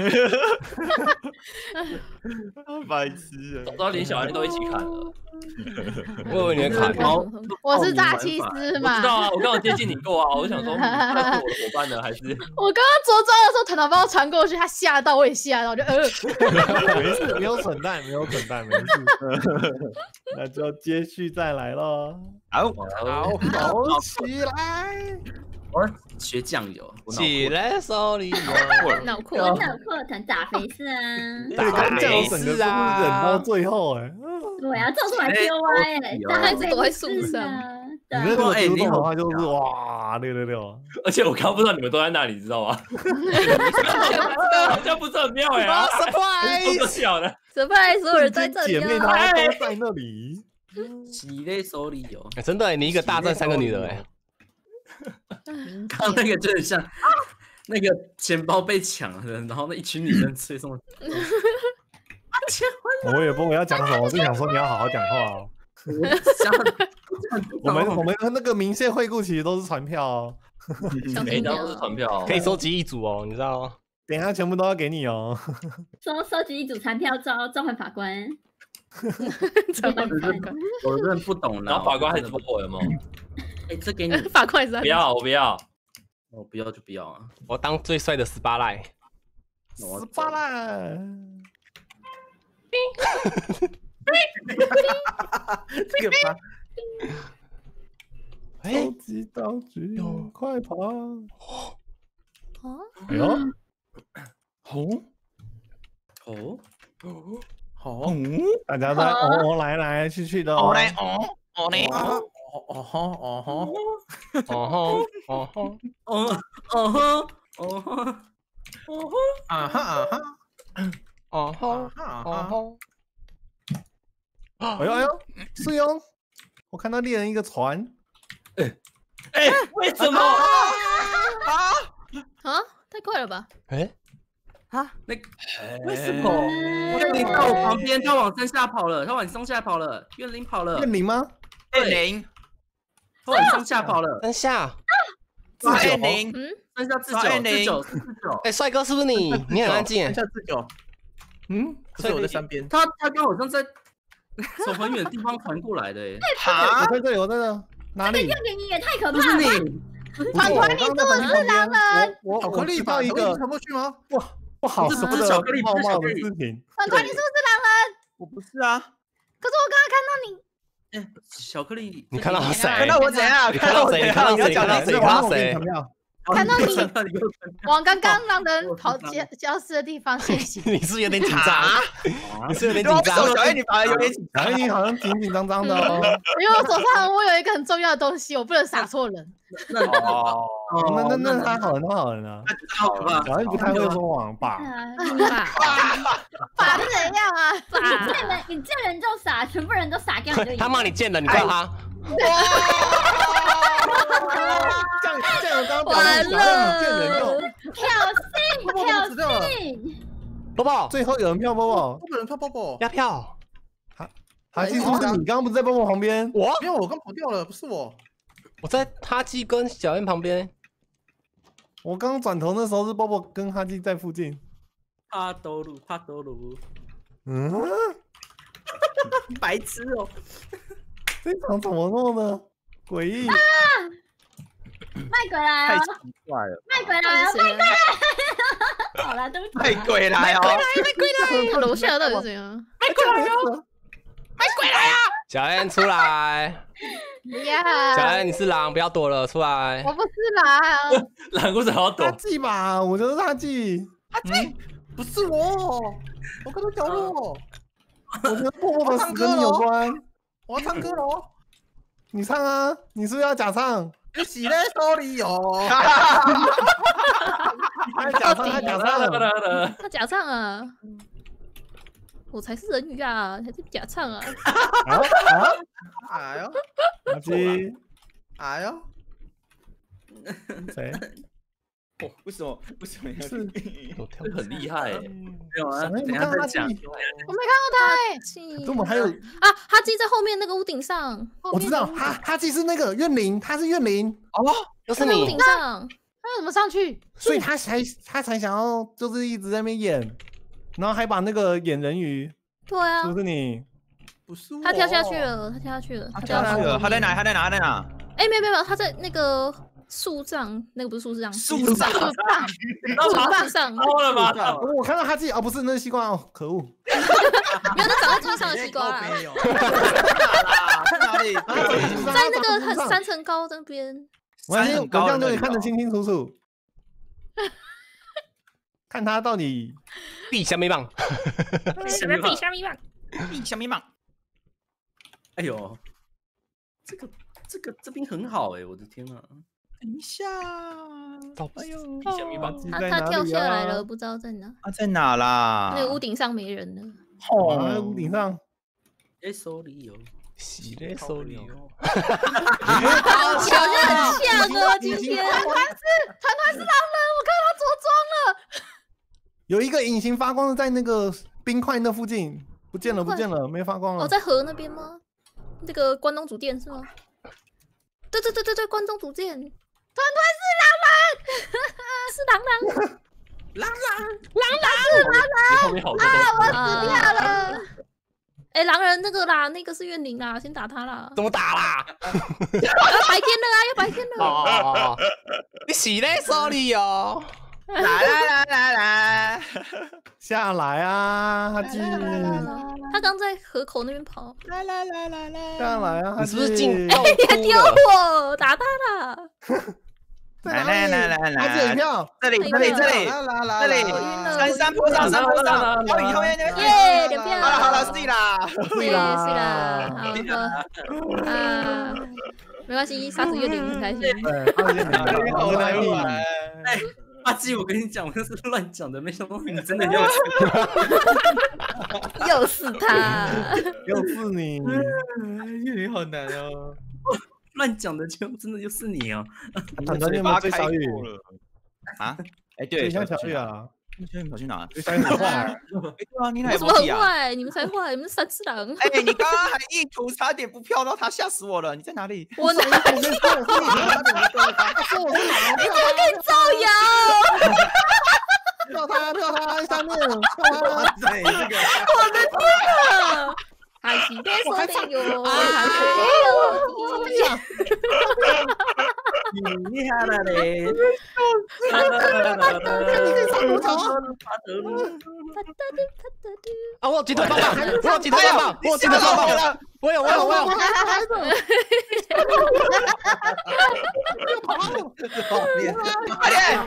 白痴
早知道连小 A 都一起砍了。
我以为你会砍
猫，
我是诈欺师嘛。
我知道啊，我刚好接近你过啊，我想说他是我的伙伴呢，还是？
我刚刚着装的时候，团团帮我传过去，他吓到，我也吓到，就
没事，没有蠢蛋，没事。那就接续再来咯。
好
起来！
我要学酱油，
起来手里
脑壳
团打肥是啊，
打酱油整个都是忍到最后哎。
对啊，这种还 Q 歪哎，
大孩子躲在树上。
你那个丢动的话就是哇666，
而且我刚刚不知道你们都在那里，知道吗？好像不是很妙哎。
surprise，
都笑了。
surprise，所有人在这里。
姐妹她都在那里。
起在手里有。
真的，你一个大战3个女的哎。
刚那个就很像那个钱包被抢了，然后那一群女生吹送。
我也不知道要讲什么，我就想说你要好好讲话哦。我们那个明线惠顾其实都是传票哦，
每一张都是传票，
可以收集1组哦，你知道吗？
等一下全部都要给你哦。
收集1组传票召唤法官。
我真的不懂了。
然后法官还是波波有没有？
哎，这给你。
法官也是。
不要，我不要。
我不要就不要啊！
我当最帅的18赖。
18赖。
这个吧。
收集道具，快跑！哎呦，大家在来来去去的哦。哎呦哎呦，是哟！我看到猎人一个船。
为什么？
太快了吧！
为什么？怨灵在我旁边，他往山下跑了，他往山下跑了，怨灵跑了。
怨灵吗？
怨灵，
他往山下跑了。
山下，
怨灵，
山下49。
哎，帅哥是不是你？你很安静。
山下49。可是我在山边。
他刚好像在从很远的地方传过来的。
我在这里，我在这。哪里？
怨灵也太可怕了。
不是你，
团团，你是不是狼人？
巧克力到一个
传过去吗？
不好说的
巧克力
冒冒的视频。
团团，你是不是狼人？
我不是啊。
可是我刚刚看到你。
巧克力，
你看到谁？
看到我怎样？
你看到谁？看到谁？看到谁？看到谁？
看到你往刚刚让人跑消失的地方现形。
你是有点紧张，你是有点紧张。
小艾，你反而有点紧张，
你好像紧紧张张的哦。
因为我手上我有一个很重要的东西，我不能撒错人。
那他好人，他好人啊。小艾不太会说谎吧？
爸是怎样啊？
你见人就傻，全部人都傻掉。
他骂你贱人，你看他。
这样刚
完了，
挑衅！
波波，
最后有人票波波，
不可能票波波，
要票。
哈基是不是你刚刚不是在波波旁边？
没有，我刚跑掉了，不是我。
我在哈基跟小燕旁边。
我刚转头那时候是波波跟哈基在附近。
帕多鲁。
白痴哦！
这场怎么弄的？诡异！
卖鬼来
太
哦！
奇怪了！
卖鬼来哦！卖鬼来！好了，对不起。
卖鬼来哦！
卖鬼来！楼下到底是怎样？
卖鬼来哦！卖鬼来啊！小燕出来！小燕，你是狼，不要躲了，出来！
我不是狼，
狼为什么要躲？
哈基吧，我就是哈基。
哈基，不是我，我刚才角落。
我觉得波波的死跟你有关。
我要唱歌喽！
你唱啊！你是不是要假唱？
你是咧说理哦！
他假唱，
他假唱啊！我才是人鱼啊，还是假唱啊！
哎呦，
哈基，
哎呦，
谁？
为什么
是？
很厉害哎！
没有啊，等一下再讲。
我没看到他哎。
我们还有
啊，哈基在后面那个屋顶上。
我知道，哈基是那个怨灵，他是怨灵
哦，
又是你。
屋顶上，
他怎么上去？
所以他才想要就是一直在那边演，然后还把那个演人鱼。
对啊，
是不是你？
不是我。
他跳下去了，他跳下去了。
他在哪？
哎，没有，他在那个。树上那个不是树上，
树上
上，
偷了吗？
我看到哈基，哦，不是那个西瓜哦，可恶！
没有，那长在树上的西瓜啦。
在哪里？
在那个3层高那边。
我这样就可以看得清清楚楚。看他到底
避虾米棒，
避
虾米棒。
哎呦，这边很好哎，我的天啊！
等一下，
哎呦，
他跳下来了，不知道在哪。
他在哪啦？
那个屋顶上没人了。
哦，屋顶上。
手里有，
洗嘞手里有。
好像很像哦，今天。团
团是狼人，我看他着装了。
有一个隐形发光的在那个冰块那附近，不见了，没发光了。
哦，在河那边吗？那个关东煮店是吗？对，关东煮店。团是狼人，是狼人。
后面好多东西
啊！我死掉了。
哎，狼人那个啦，那个是怨灵啦，先打他啦。
怎么打啦？
要白天了啊，要白天了。
哦，你是咧，sorry 哦。
来，
下来啊，哈基！
他刚在河口那边跑。
来，
下来啊，
你是不是进？
哎，别丢我，打他啦！
来，
哈基很漂，
这里，山坡上，小雨后面那边，
耶，2票。
好了，睡啦，
睡了，好啊，没关系，杀死怨灵很开心。
对，好开心。
哎，阿基，我跟你讲，我那是乱讲的，没想到你真的要。
又是他，
又是你，
怨灵好难哦。
乱讲的就真的就是你哦！
很多你有没有追小雨
啊？哎，对，
像小雨啊，
小雨跑去哪？
追小雨很坏。
哎，对啊，你哪
有什么很坏？你们才坏，你们是3只狼。
哎，你刚刚还意图差点不票到他，吓死我了！你在哪里？
我哪里？
我是我是哪？
你怎么可以造谣？
票他上面，票他！
对，这个，
我的天啊！还是别说的哟，还是别哟！
你厉害了嘞！
啊，我有鸡腿棒棒，我有鸡腿棒棒，我有鸡腿棒棒，我有。
快点，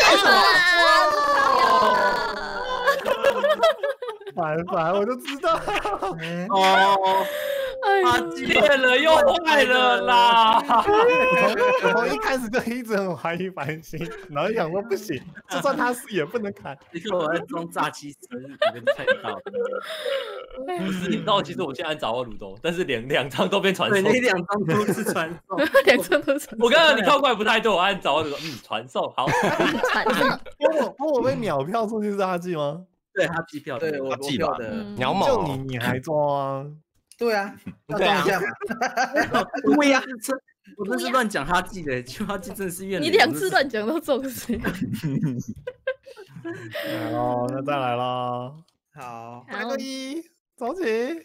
烦，我就知道。
哦，他贱了又坏了啦！
我从一开始就一直很怀疑繁星，然后想说不行，就算他死也不能砍。
你看我在装炸鸡生日，你们猜到？
不是，你知道，其实我现在找到泸州，但是两张都变传送。
对，那2张都是传送
，2张都是。
我刚刚你靠过来不太对，我按找到泸州，传送好。
传送。
我被秒票出去是阿纪吗？
对，他机票，
对我记
票
的，
鸟毛，
就你还装？
对啊，要装一下嘛。
不会呀，我真是乱讲他记的，就他记真的是怨灵。
你2次乱讲都中谁？
来喽，那再来喽。
好，
来个1，走起。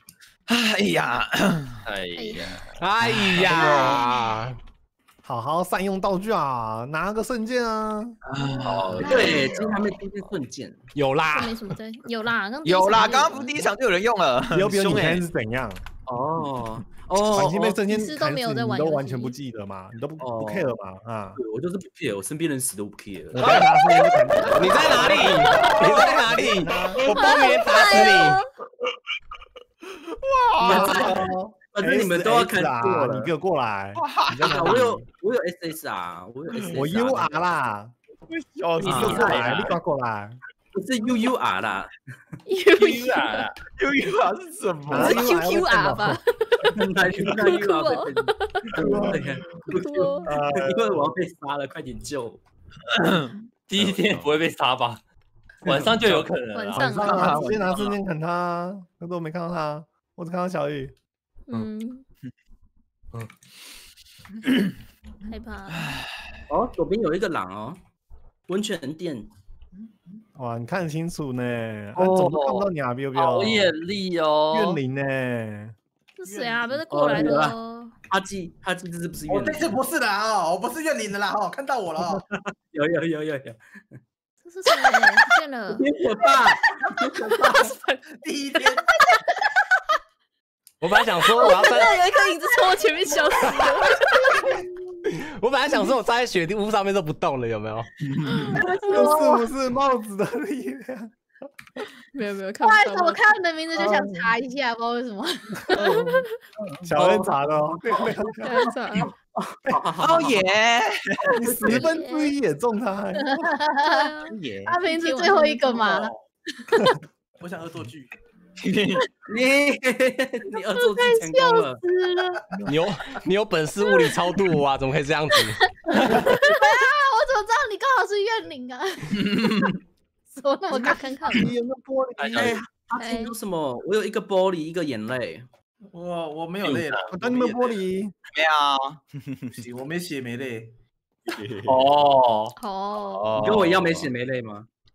哎呀！
好好善用道具啊，拿个圣剑啊！
对，今天还没出现瞬间，
有啦，
没什么在，有啦，
刚刚不是第一场就有人用了，
比如你现在是怎样？
繁
星被圣剑砍死，
你
都完全不记得嘛？你都不 care 嘛？啊，
我就是不 care，我身边人死都不 care。
你在哪里？你在哪里？我帮你打死你！
哇！
反正你们都要看过了，
你给我过来！
我有 SS 啊，
我 UR 啦！你过来，你过来！
不是 UUR 啦
，UUR 是什么？
是 QQR 吧？
哪 UUR？因为我要被杀了，快点救！
第一天不会被杀吧？晚上就有可能。
晚上
啊，直接拿圣剑砍他，可是我没看到他，我只看到小雨。
害怕。
哦，左边有一个狼哦，温泉店。
哇，你看得清楚呢，怎么看不到你啊？
好眼力哦，
怨灵呢？
是谁啊？不是过来的哦。
阿基这次不是怨灵？
这次不是的哦，我不是怨灵的啦哦，看到我了哦。
有。
这是谁？不见了。
别可怕！
第一天。
我本来想说我要
站，有一颗影子从我前面消失了。
我本来想说我站在雪地屋上面都不动了，有没有？
是不是帽子的力量？
没有，
不好意思，我看到你的名字就想查一下，不知道为什么。
小恩查的哦，
小恩查。
哦耶！
你1/10也中他，
耶！
他名字最后一个嘛。
我想恶作剧。
你恶作剧成功了！
你有本事物理超度我啊？怎么可以这样子？
对啊，我怎么知道你刚好是怨灵啊？说那么大看看，
你有没有玻璃？
他听到什么？我有一个玻璃，一个眼泪。
我没有泪了，
我等你们玻璃。
没有，
不行，我没血没泪。
哦，
你跟我一样没血没泪吗？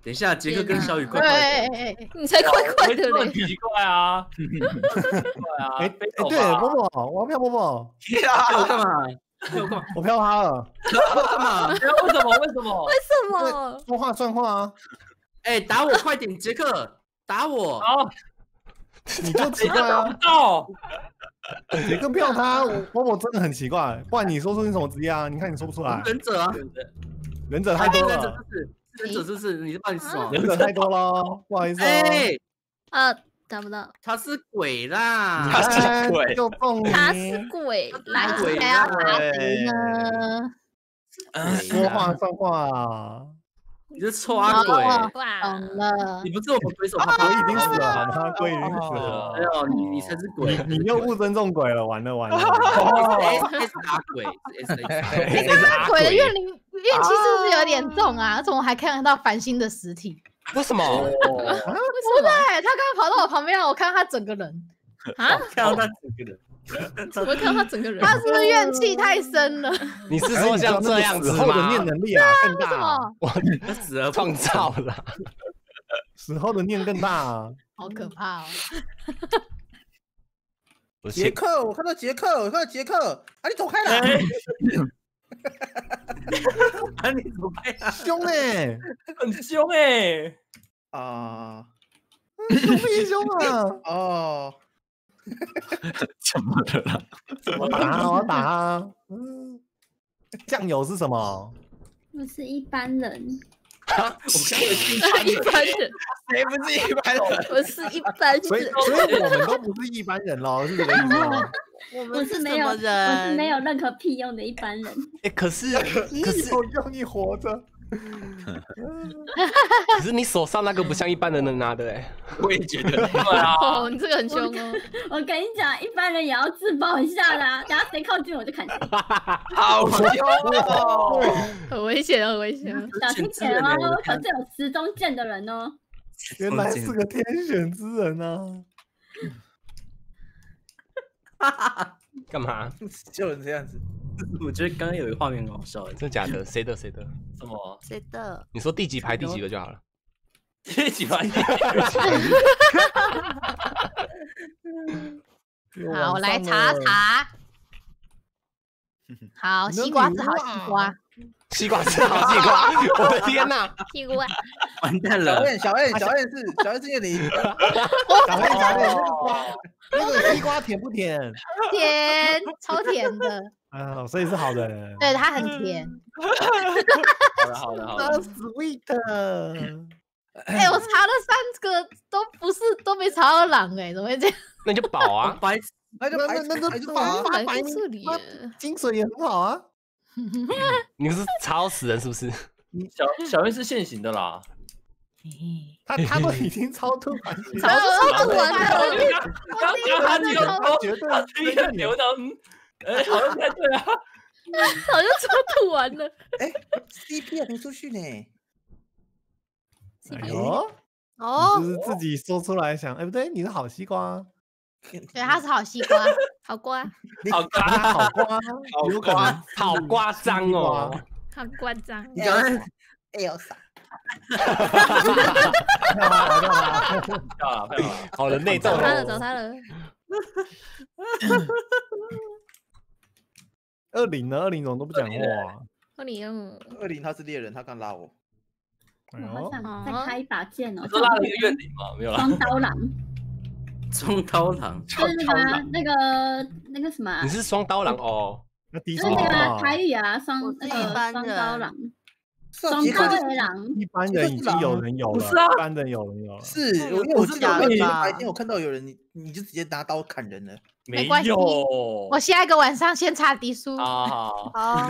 等一下，杰克跟小雨快
你才快快的嘞，
奇怪啊！
哎，对，波波，我要票波波。
我干嘛？
我票他了。
干嘛？
为什么？
为什么？
说话算话啊！
哎，打我快点，杰克，打我！
好，
你就奇怪啊！杰克票他，波波真的很奇怪。不然你说出你什么职业啊？你看你说不出来。
忍者啊，
忍者太多了。
忍者是不是？你到底是什么？
忍者太多了，不好意思。
打不到。
他是鬼啦！
他是鬼，
就中你。
他是鬼，
来还要打谁呢？
说话算话。
你是臭阿鬼！
懂了。
你不是我们鬼手，
鬼已经死了，好吗？鬼已经死了。
哎呦，你才是鬼！
你又不尊重鬼了，完了。
S 阿鬼
，S 鬼的怨气是不是有点重啊？怎么还看得到繁星的实体？
为什么？
为什么？他刚刚跑到我旁边，我看到他整个人。
啊？
看到他整个人。
怎么看到他整个人？
他是不是怨气太深了？
你是说像这样子吗？
死后的念能力啊更大。
我死而创造了，
死后的念更大啊！
好可怕哦！
杰克，我看到杰克，啊，你走开了！
啊，你走开了！
凶哎，
很凶哎！
啊，
凶不凶啊？
哦。
怎么了啦？
我打他。酱油是什么？
我是一般人。
一般人？
谁不是一般人？
我是一般人。
所以我们都不是一般人咯，是这个意思吗？
我是没有任何屁用的一般人。
哎，可是
有用你活着。
可是你手上那个不像一般人能拿的哎，
我也觉得。
哦，你这个很凶哦。
我跟你讲，一般人也要自保一下啦，等下谁靠近我就砍谁。
好凶哦！
很危险，很危险。
小心点哦，我可是有时钟剑的人哦。
原来是个天选之人啊！
干嘛？
就人这样子。
我觉得刚刚有一个画面很好笑，
真的假的？谁的？
什么？
谁的？
你说第几排第几个就好了。
第几排？
好，我来查。好，西瓜是好西瓜。
西瓜是好西瓜，我的天哪！
西瓜，
完蛋了！
小燕是叶玲。小燕，
那个西瓜甜不甜？
甜，超甜的。
啊，所以是好人。
对，它很甜。
好的。
sweet。
哎，我查了3个都没查到狼哎，怎么会这样？
那你就保啊，
那就白
这里，
金水也很好啊。
你是查到死人是不是？
小燕是现行的啦。
他都已经超突完了，
他第一个牛到，好像不太对啊，
好像超吐完了。
哎 ，CP 还没出去呢。
哎呦，就是自己说出来想，哎不对，你是好西瓜。
对，他是好西瓜，好瓜，
好瓜，
有可能
好夸张哦，
好夸张。
你讲的 Elsa。
好人内斗，
找他了。
20呢？20怎么都不讲话
？20他是猎人，他刚拉我。
我好想再开一把剑哦。
是拉了一个怨灵吗？没有啦。
双刀郎。
双刀郎。
就是那个什么？
你是双刀郎哦。
就是那个台语啊，双刀郎。双刀为狼，
一般人已经有人有了，一般人有人有了。
是，因为我记得白天我看到有人，你就直接拿刀砍人了。
没关系，我下一个晚上先查迪叔。
好。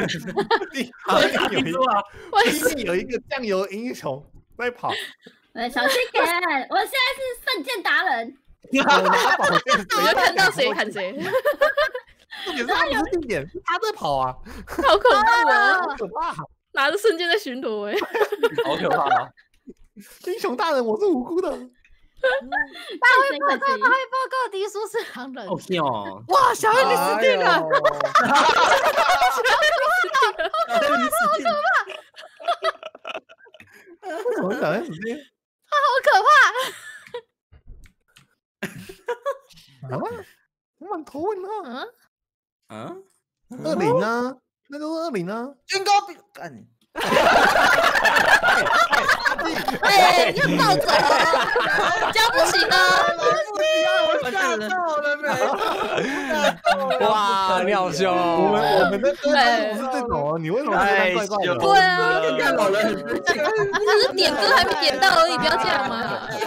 迪叔啊，有一个酱油英雄在跑。
小心点，我现在是圣剑达人。
我要看到谁砍谁。
重点是他不是地点，他在跑啊，
好恐怖啊，
好可怕。
拿着圣剑在巡逻哎，
好可怕啊！
英雄大人，我是无辜的。
他会报告迪叔是狼人。
好笑哦！
哇，小燕你死定了！
小燕你死定了！ 为什么小燕子这？
他
啊？
好可
满头问号。
20啊，
那就是20啊。
军高比干你。
哎，要暴走了，这样不行啊！
我吓到了没？
哇，妙兄，
我们的歌单不是这种哦，你为什么怪怪的？
对啊，
看老人很生气。
他是点歌还没点到而已，不要这样嘛。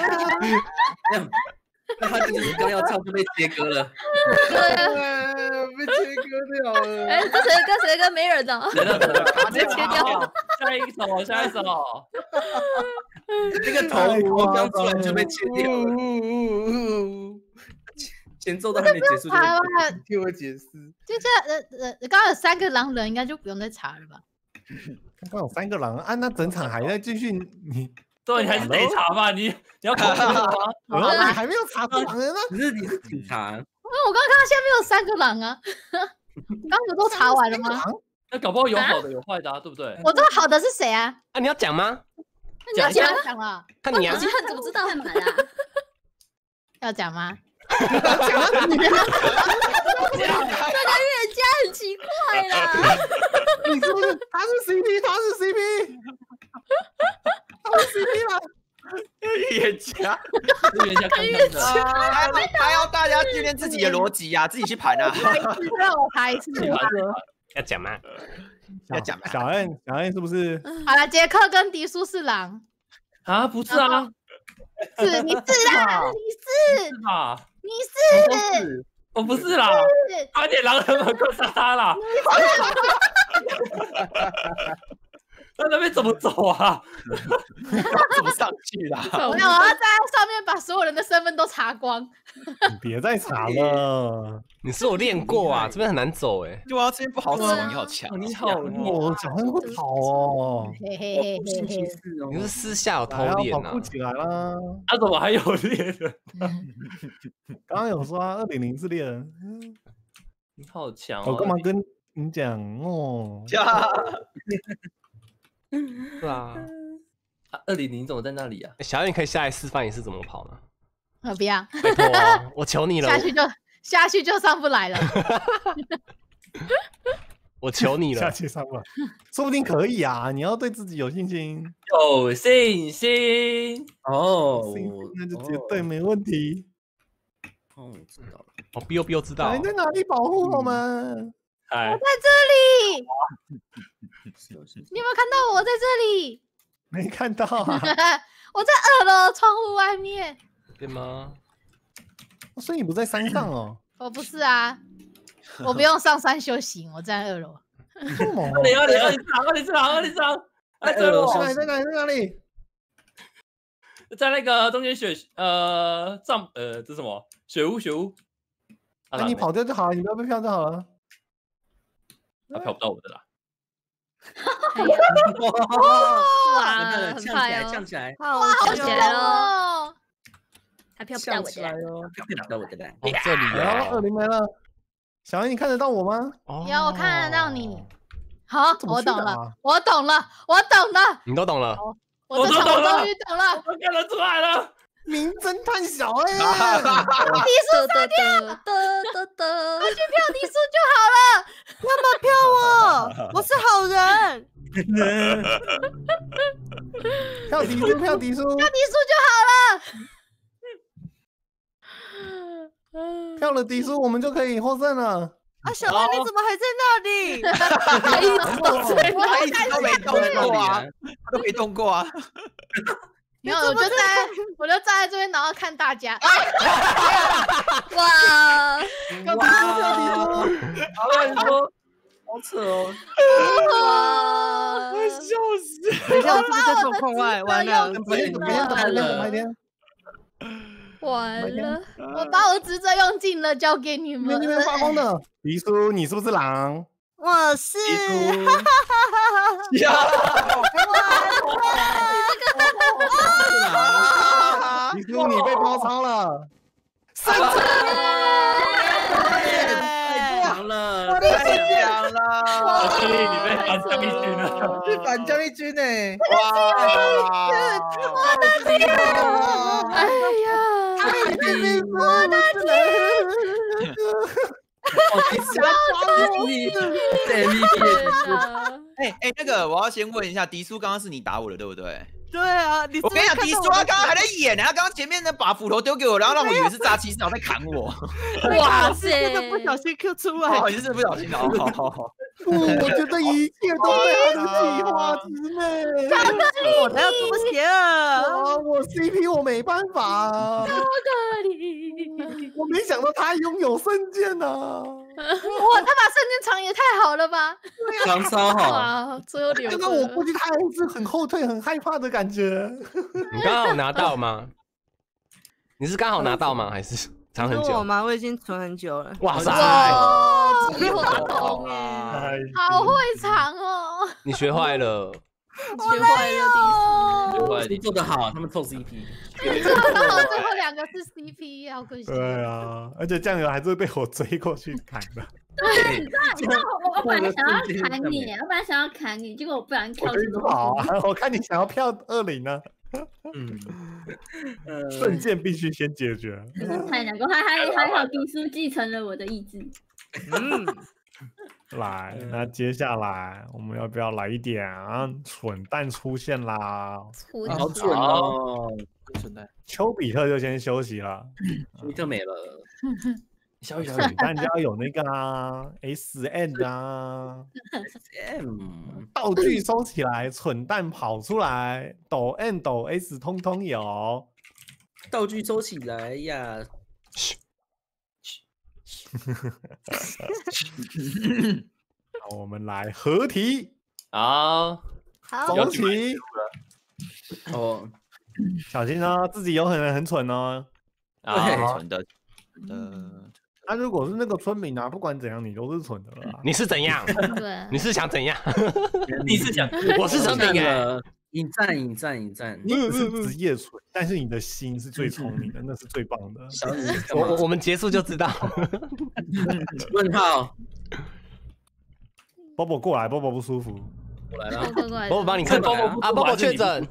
那他就是刚要唱就被切歌了。
对啊，
被切割掉了。
哎，这谁的歌没人呢？直接切掉。
下一首。
那个头刚出来就被切掉了。前奏都还没结束就。
听我解释。
就这刚刚有3个狼人，应该就不用再查了吧？
刚有3个狼啊，那整场还在继续你。
对，你还是得查吧，你要考虑吗？
你还没有查到狼人呢？
你是警察。
因为我刚刚看到下面有3个狼啊，刚不都查完了吗？
那搞不好有好的有坏的啊，对不对？
我知道好的是谁啊？
啊，你要讲吗？
你要讲了，
看你啊，
看怎么知道？要讲吗？这个预言家很奇怪啦。
你是不是他是 CP？ 他是 CP 吗？
预言家，他要大家训练自己的逻辑呀，自己去盘啊。
让我排一次。
要讲吗？
要讲吗？
小燕是不是？
好了，杰克跟迪苏是狼
啊？不是啊，
是你是啊，你是，
我不是啦，快点狼人们快杀他啦！那边怎么走啊？
怎么上去啦？
我要在上面把所有人的身份都查光。
你别再查了，
你是有练过啊？这边很难走哎。
对啊，这边不好走，你好强，
你好
我小燕会跑哦。
你是私下有偷练啊？
跑步起来啦！
他怎么还有猎人？
刚刚有说200是猎人。
你好强！
我干嘛跟你讲哦？
对啊
，200怎么在那里啊？
小燕可以下来示范一次怎么跑呢？
不要，
拜托，我求你了，
下去就上不来了。
我求你了，
下去上不来，说不定可以啊！你要对自己有信心，
有信心
哦，那就绝对没问题。
哦，我知道了，
哦 ，Biu 知道，
你在哪里保护我们？
我在这里。你有没有看到我在这里？
没看到啊！
我在2楼窗户外面。
对吗？
所以你不在山上哦？
我不是啊，我不用上山修行，我在2楼。
你上，
在2楼，在哪里？
在那个中间这是什么？雪屋。
那你跑掉就好了，你不要被票就好了。
他票不到我的啦。
哇，
呛起来，
哇，好险哦！
他票不到我的，
票不到我的啦。
这里
啊，20没了。小燕，你看得到我吗？
有，我看得到你。好，我懂了。
你都懂了。
我终于懂了，
我看得出来了。
名侦探小燕，
迪叔杀掉，快去票迪叔就好了。
干嘛票我？我是好人。
票迪叔
就好了。
票了迪叔，我们就可以获胜了。
啊，小燕你怎么还在那里？
他一直都没动过啊。
没有，我就站在这边，然后看大家。哇！
好扯哦！
我笑死！等一下，我是不是在状况外？完了，
完了！我把我职责用尽了，交给你们。
那边发光的迪叔，你是不是狼？
我是。
迪叔，你被包抄了。
太强了！
小弟，你被反将一军了，
是反将一军哎！
哇！
我的天！哎呀，
太厉
我的天！
哎，那个我要先问一下，迪叔刚刚是你打我的对不对？
对啊，
我跟你讲，迪叔他刚刚还在演呢，他刚刚前面呢把斧头丢给我，然后让我以为是扎七少在砍我。
哇塞，真的不小心 Q 出来，
你是不小心的，好。
我觉得一切都在他的计划之内。
我才要这么写啊！
我 CP 我没办法。我没想到他拥有圣剑呢。
哇，他把圣剑藏也太好了吧？
藏超好。
哇，最后留。
刚刚我估计他还是很后退、很害怕的感觉。
你刚好拿到吗？你是刚好拿到吗？还是藏很久？
我吗？我已经存很久了。
哇塞！
你好懂哎，好会藏哦。
你学坏了。
学坏了，
你做得好，他们凑 CP。
刚好最后2个是 CP， 好可惜。
对啊，而且酱油还是被我追过去砍的。
对，你知道，我本来想要砍你，结果我不然跳去
跑啊！我看你想要票20呢。圣剑必须先解决。
太难过，还好迪叔继承了我的意志。
来，那接下来我们要不要来一点蠢蛋出现啦？
好蠢哦！
蠢蛋，
丘比特就先休息了，
丘比特没了。
小蠢蛋就要有那个SM 啊
，SM
道具收起来，蠢蛋跑出来，抖 N 抖 S 通通有，
道具收起来呀。
好，我们来合体。
好，
走起。
哦，
小心哦，自己有可能很蠢哦。
蠢的。
那如果是那个村民啊，不管怎样，你都是蠢的了。
你是怎样？
对，
你是想怎样？
你是想？
我是村民哎。
引战！
你只是职业蠢，但是你的心是最聪明的，那是最棒的。
我们结束就知道。
问号。
波波过来，波波不舒服。
我来了。
波波帮你看到啊！波波确诊。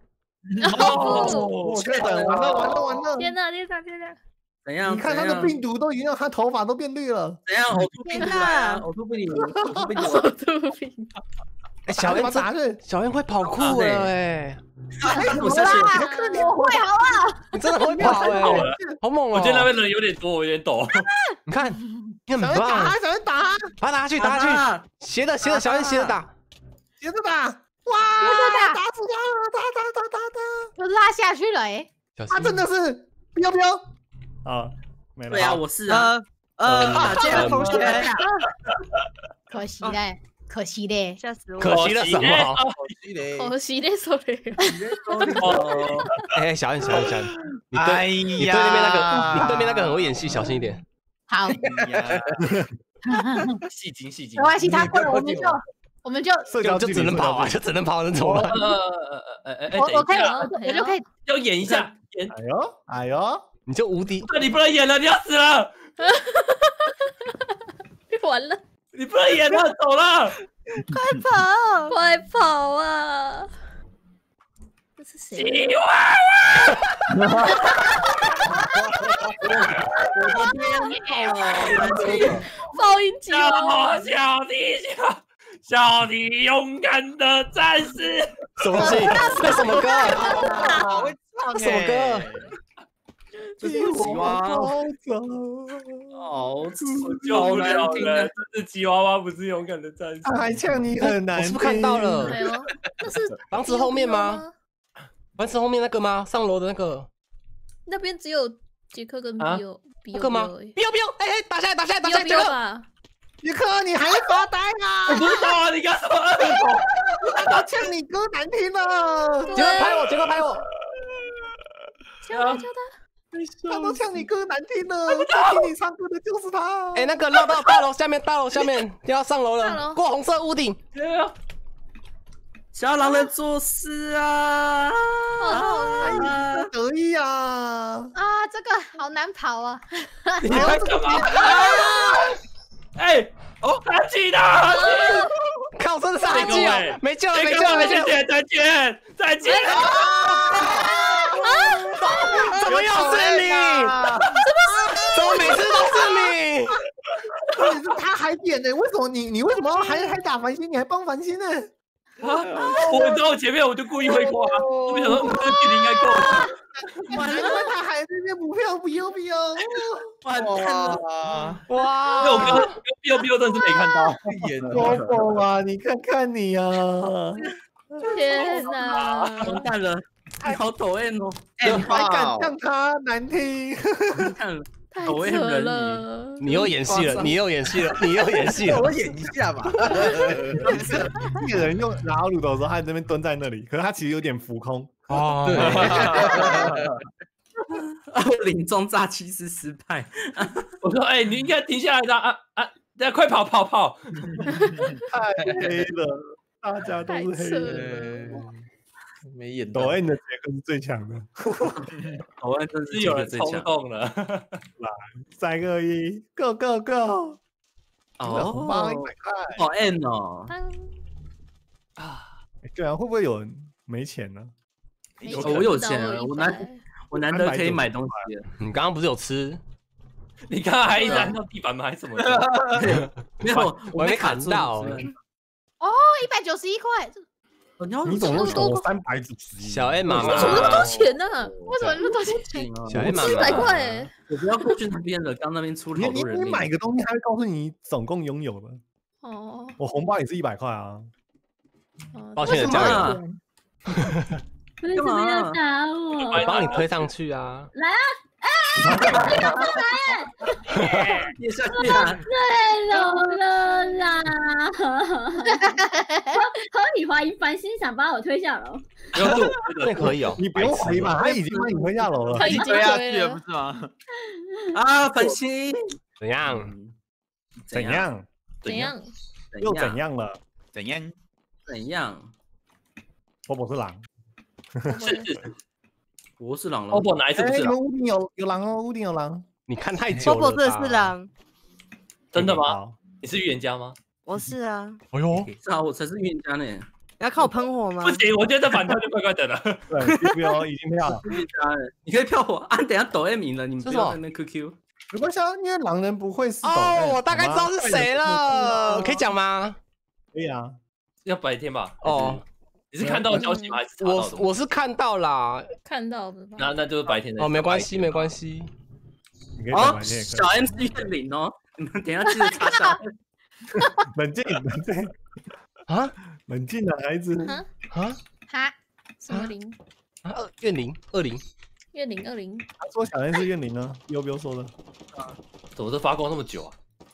确诊，完了！
天哪！
怎样？
你看他的病毒都已经让他头发都变绿了。
怎样？呕吐病毒啊！呕吐病毒！
小燕会跑酷了哎！
我会好啊！
你真的会跑哎，好猛哦！
我觉得那边人有点多，我有点抖。
你看，你很棒！
小燕打，
把他打下去，斜的，小燕斜着打，
斜着打！哇！打死他！打！
我拉下去了哎！
他真的是彪啊！没了。
对啊，我是啊。
这样同学，
可惜嘞，
吓死我！
可惜了什么？
可惜嘞，sorry。
哎，小燕，你对面那个很会演戏，小心一点。
好。
戏精。
没关系，他过了我们就
只能跑啊，就只能跑，能怎么办？
我可以，我就可以
要演一下。
哎呦，
你就无敌！
你不能演了，你要死了！
完了。
你不能演了，走了！
快跑啊！这是谁？
吉娃娃！
爆音吉娃娃！
小弟勇敢的战士。
什么戏？这什么歌？
好会唱
什么歌？
这是吉娃娃，
好难听的，这是吉娃娃，不是勇敢的战士。
他还呛你很难听，
我是不是看到了？
那是
房子后面吗？房子后面那个吗？上楼的那个？
那边只有杰克跟比欧，
那个吗？比欧，哎，打下来，杰克！
杰克，你还发呆啊？
我不知道啊，你干什么？
他呛你歌难听了。
杰克拍我！
叫他！
他都呛你歌难听了，最听你唱歌的就是他。
哎，那个绕到大楼下面，要上楼了，过红色屋顶。
小狼人做事啊！
得意啊！
啊，这个好难跑啊！
你在干嘛？哎，哦，他记得，
靠到，真的是没救了，没救了，没救了，没救了！
再见！
怎么又是你？怎么每次都是你？
重点是他还点呢，为什么你为什么还打繁星？你还帮繁星呢？
我到前面我就故意会刮，我想说这个距离应该够了。
难怪他还在那边补票，不要！
完蛋了！
哇！
那我刚刚标真是没看到。
波波啊，你看你啊！
天哪！
完蛋了，你好抖 M 哦！
你还敢让他难听？
看了。
太扯了！
你又演戏了！我
演一下吧。
那个人用拿鲁斗的时候，他在那边蹲在那里，可是他其实有点浮空。
哦，
对。领中诈欺师失败。
我说，你应该停下来的啊！大家快跑！
太黑了，大家都是黑的。
没演到。
抖 M 的杰克是最强的。
抖 M 真是有人冲动了。
来，3、2、1 ，Go Go Go！ 红包100块。
好 M 哦。
对啊，会不会有人没钱呢？
我有钱了，我难得可以买东西。
你刚刚不是有吃？
你刚刚还一直按到地板吗？还是什么？
没有，我没砍到。
哦，191块。
你怎么又投391？
小 M 妈妈，
为什么那么多钱呢？为什么那么多钱？
小 M 妈妈
，700块。
我不要过去那边了，刚那边出了好多人命。
你买个东西，他会告诉你总共拥有的。
哦。
我红包也是100块啊。
抱歉的家
人。为什么要打我？
我帮你推上去啊！
来啊！
你下去啊！
太柔了啦！合理怀疑繁星想把我推下楼。
那可以哦，
你不用怀疑吧？他已经把你推下楼了，
他已经推下去了，不是吗？
啊，繁星
怎样？
又怎样了？
怎样？
波波是狼。
我是狼了。
波波哪一次不是狼？
屋顶有狼哦，屋顶有狼。
你看太久了。
波波真的是狼。
真的吗？你是预言家吗？
我是啊。
哎呦，
是啊，我才是预言家呢。
要看我喷火吗？
不行，我觉得反跳就怪怪的了。
对，不要，已经票了。
预言家了，你可以票我啊！等下抖 M 赢了，你们不要在那边 QQ。
没关系啊，因为狼人不会是抖
M。哦，我大概知道是谁了，可以讲吗？
可以啊，
要白天吧？
哦。
你是看到消息吗？还是
我是看到啦，
看到的。
那就是白天的。
哦，没关系，没关系。
哦，小 M 是怨灵哦，你们等下记得查小 M。
冷静啊！冷静的孩子
哈？什么灵？
怨灵20。
怨灵20。
他说小 M 是怨灵呢，优说的。
怎么都发光那么久啊？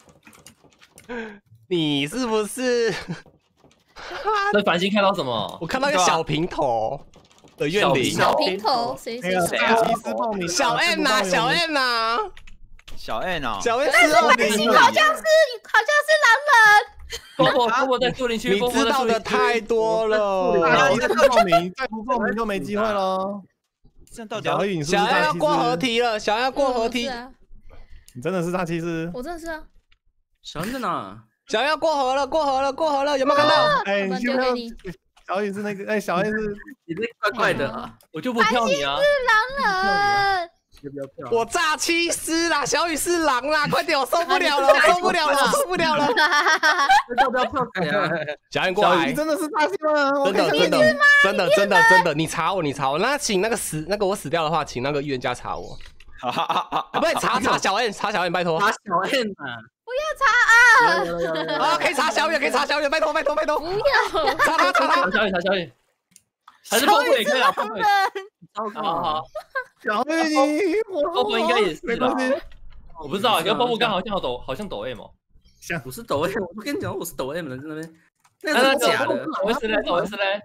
你是不是？
那繁星看到什么？
我看到一个小平头的怨灵。
小平头，谁？
小 M 呐，小 M 呐，
小 M 啊，
小 M
是
20，
好像是狼人。
波波在树林区，
你知道的太多了。
再不报名就没机会了。
这样到底
小 M 要过合体了，小 M 要过合体。
你真的是大祭司？
我真的是啊。
小 M 在哪？
小 M 要过河了，有没有看到？
哎，你去看，小雨是那个，小 M 是
你这怪怪的，
我就不票你啊！
是狼人，
我诈欺师啦，小雨是狼啦，快点，我受不了了，受不了了！
要不要票谁啊？
小 M 过来，
真的是大祭吗？
真的，你查我，那请那个我死掉的话，请那个预言家查我。不对，查小 M， 拜托。
查小 M 啊！
不要查
啊！可以查小雨，拜托。不
要
查他。
小雨，还是波波也可以啊。好，
小雨，
波波应该也是吧？我不知道，因为波波刚好像抖 M 哦。
我是抖 M， 我跟你讲，我是抖 M 的在那边。那是假的。
抖 S 嘞？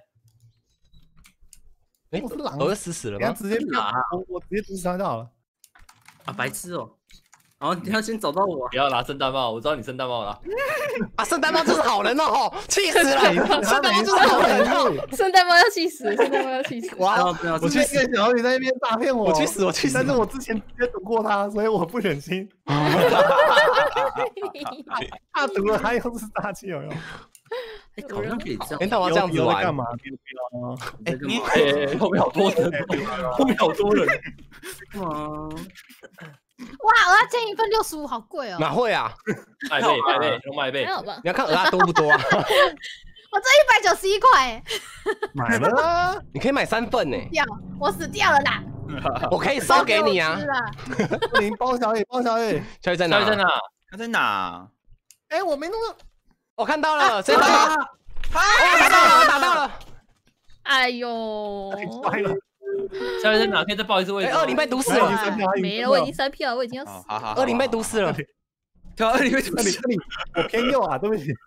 哎，我是狼，
我死了吗？
直接我直接毒死他就好了。
啊，白痴哦！然后你要先找到我，
不要拿圣诞帽，我知道你圣诞帽了。
啊，圣诞帽就是好人哦，气死了！圣诞帽就是好人哦，
圣诞帽要气死！
哇！我去跟小雨在那边诈骗我，
我去死！
但是我之前直接毒过他，所以我不忍心。他毒了，他又是大气，有没有？
好像可以这样。
哎，那我要这样子玩
干嘛？
哎，后面好多人，后面好多人。
哇，鹅煎一份65，好贵哦。
哪会啊？
买倍，用买倍。
还好吧？
你要看鹅多不多啊？
我这191块，
买了啊！
你可以买3份呢。
我死掉了啦！
我可以烧给你啊。
包小野，
小野在哪？
他在哪？
哎，我没弄到。
我看到了，谁打？我打到了。
哎呦，
小野在哪？可以再报一次位置。
20被毒死了，
没了，我已经3票了，我已经要死。
好
20被毒死了。
对，20被毒死。
我偏右啊，对不起。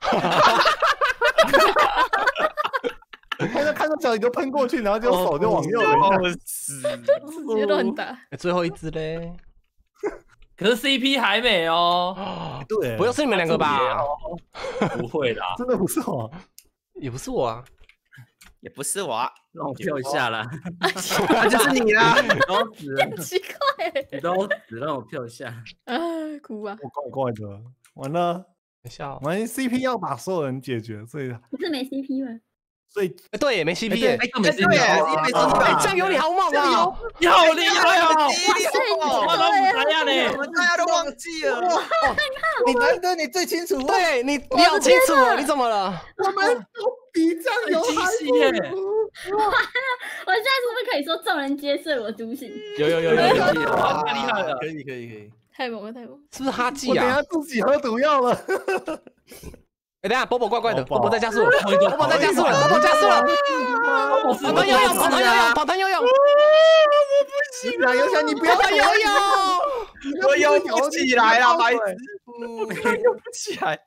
看到小野就喷过去，然后就手就往右了，
直接乱打。
最后一只嘞，
可是 CP 还没哦。
对，
不又是你们2个吧？
不会啦，
真的不是我，
也不是我啊，
也不是我，
让我票一下啦。
就是你啦，
很奇怪，
你都死，让我票一下。
哭啊！
我怪的，完了，完 CP 要把所有人解决，所以
不是没 CP 吗？
所以
对，没 CP 耶，
没 CP 耶，
酱油你好猛啊！
你好厉害哦！
哇塞，
我都不这样呢，
我们大家都忘记了。
你难得你最清楚，
对你好清楚哦，你怎么了？
我们比酱油还
我现在是不是可以说众人皆睡我独醒？
有，
太厉害了，
可以，
太猛了，
是不是哈记啊？
我等下自己喝毒药了。
哎，等下，波波怪怪的，波波在加速，波波在加速了，波波加速了，跑团游泳，我
不行啊，游翔你不要
游泳，
我游不起来了，白痴，游不起来。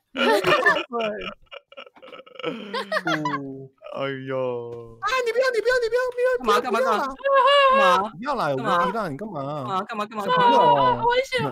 哎呦！啊，你不要！
干嘛？
不要来，我不让你干嘛？
干嘛？
好危险！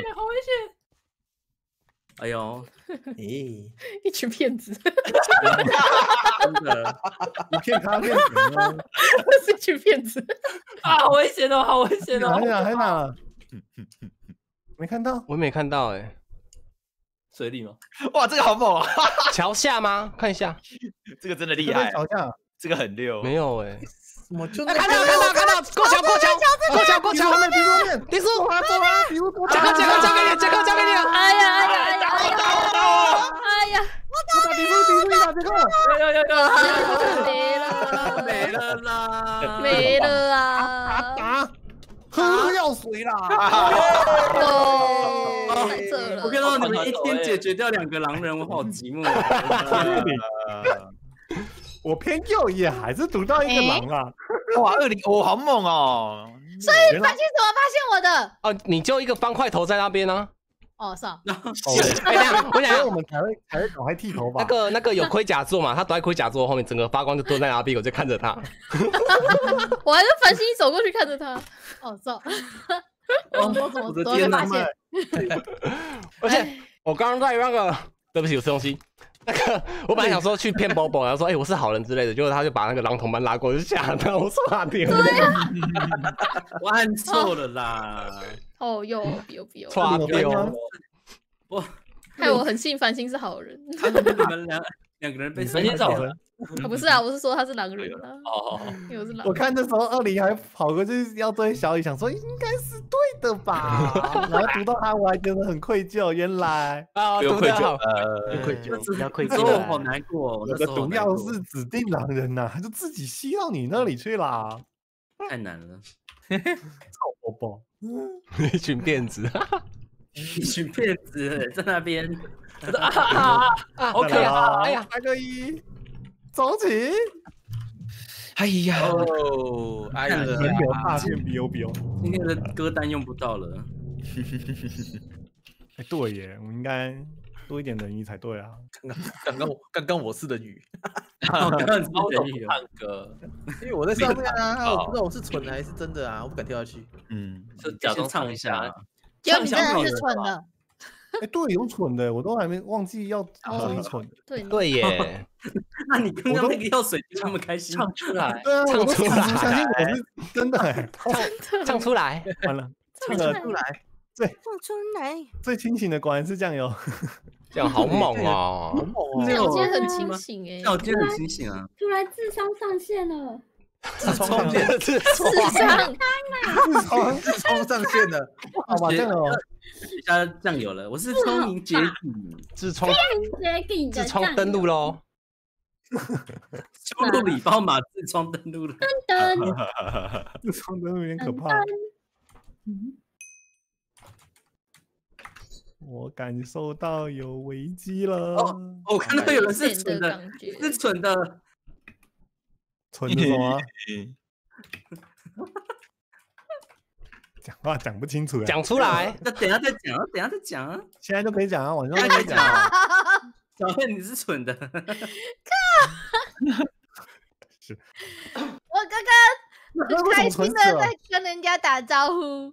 哎呦，
一群骗子，
真的，
你骗他骗谁呢？
是一群骗子
啊！好危险哦！
还哪？没看到？
我没看到哎。
水里吗？
哇，这个好猛啊！
桥下吗？看一下，
这个真的厉害。
桥下，
这个很溜。
没有哎。
我就
看到，过桥，迪叔，
走啊！
杰克交给你了！
哎呀！
迪叔，
没了啊！
打！喝药水啦！
太扯了！
我看到你们一天解决掉2个狼人，我好寂寞。
我偏右也还是读到一个狼啊！
哇，20，好猛哦！
所以繁星怎么发现我的？
哦，你就一个方块头在那边呢。
哦，是啊。
我想
我们才会赶快剃头发。
那个有盔甲座嘛，他躲在盔甲座后面，整个发光就蹲在那边，我就看着他。
我还是繁星走过去看着他。
哦，走。
我的天哪！
而且我刚刚在那个，对不起，我吃东西。那个，我本来想说去骗 Bobo， 然后说，我是好人之类的，结果他就把那个狼同伴拉过去，吓到我刷掉。
我按错了啦！
哦哟，
刷掉！
我
害我很信繁星是好人。
你们两个人被
繁星找人。
不是啊，我是说他是狼人啊。因为我是狼。
我看那时候20还跑过去要追小雨，想说应该是对的吧，然后读到他我还觉得很愧疚，原来
不用愧疚，
不要愧疚，
我好难过。
我的毒药是指定狼人呐，他就自己吸到你那里去啦，
太难了。
臭宝宝，
一群骗子，
一群骗子在那边。
OK， 哎呀，
3个1。走起！
哎呀，
人流大片biu，
今天的歌单用不到了。
对耶，我们应该多一点人鱼才对啊。
刚刚我是人鱼，
刚刚是人鱼
唱歌，
因为我在上面啊，我不知道我是蠢的还是真的啊，我不敢跳下去。
就假装
唱一下。
结果你真的是蠢的。
对，有蠢的，我都还没忘记要注意蠢的。
对耶，
那你刚刚那个药水就那么开心，
唱出来，
对啊，
唱出来，
相信我是真的，
唱出来，
完了，
唱出来，
最清醒的果然是酱油。
这样好猛哦！
好猛哦！
这样今天很清醒哎，
这样今天很清醒啊！
突然智商上线了，
痔疮上线，
智
疮上线了，
好吧，这样哦，
加酱油了，我是聪明绝顶，
痔疮
痔
疮登录喽！
输入礼包码痔疮登录了，
痔疮登录有点可怕。我感受到有危机了。
我看到有人是蠢的，是蠢的，
蠢的什么？讲话讲不清楚，
讲出来。
那等下再讲啊，等下再讲啊。
现在就可以讲啊，晚上可以讲。
小慧你是蠢的。
是。
我刚刚很开心的在跟人家打招呼。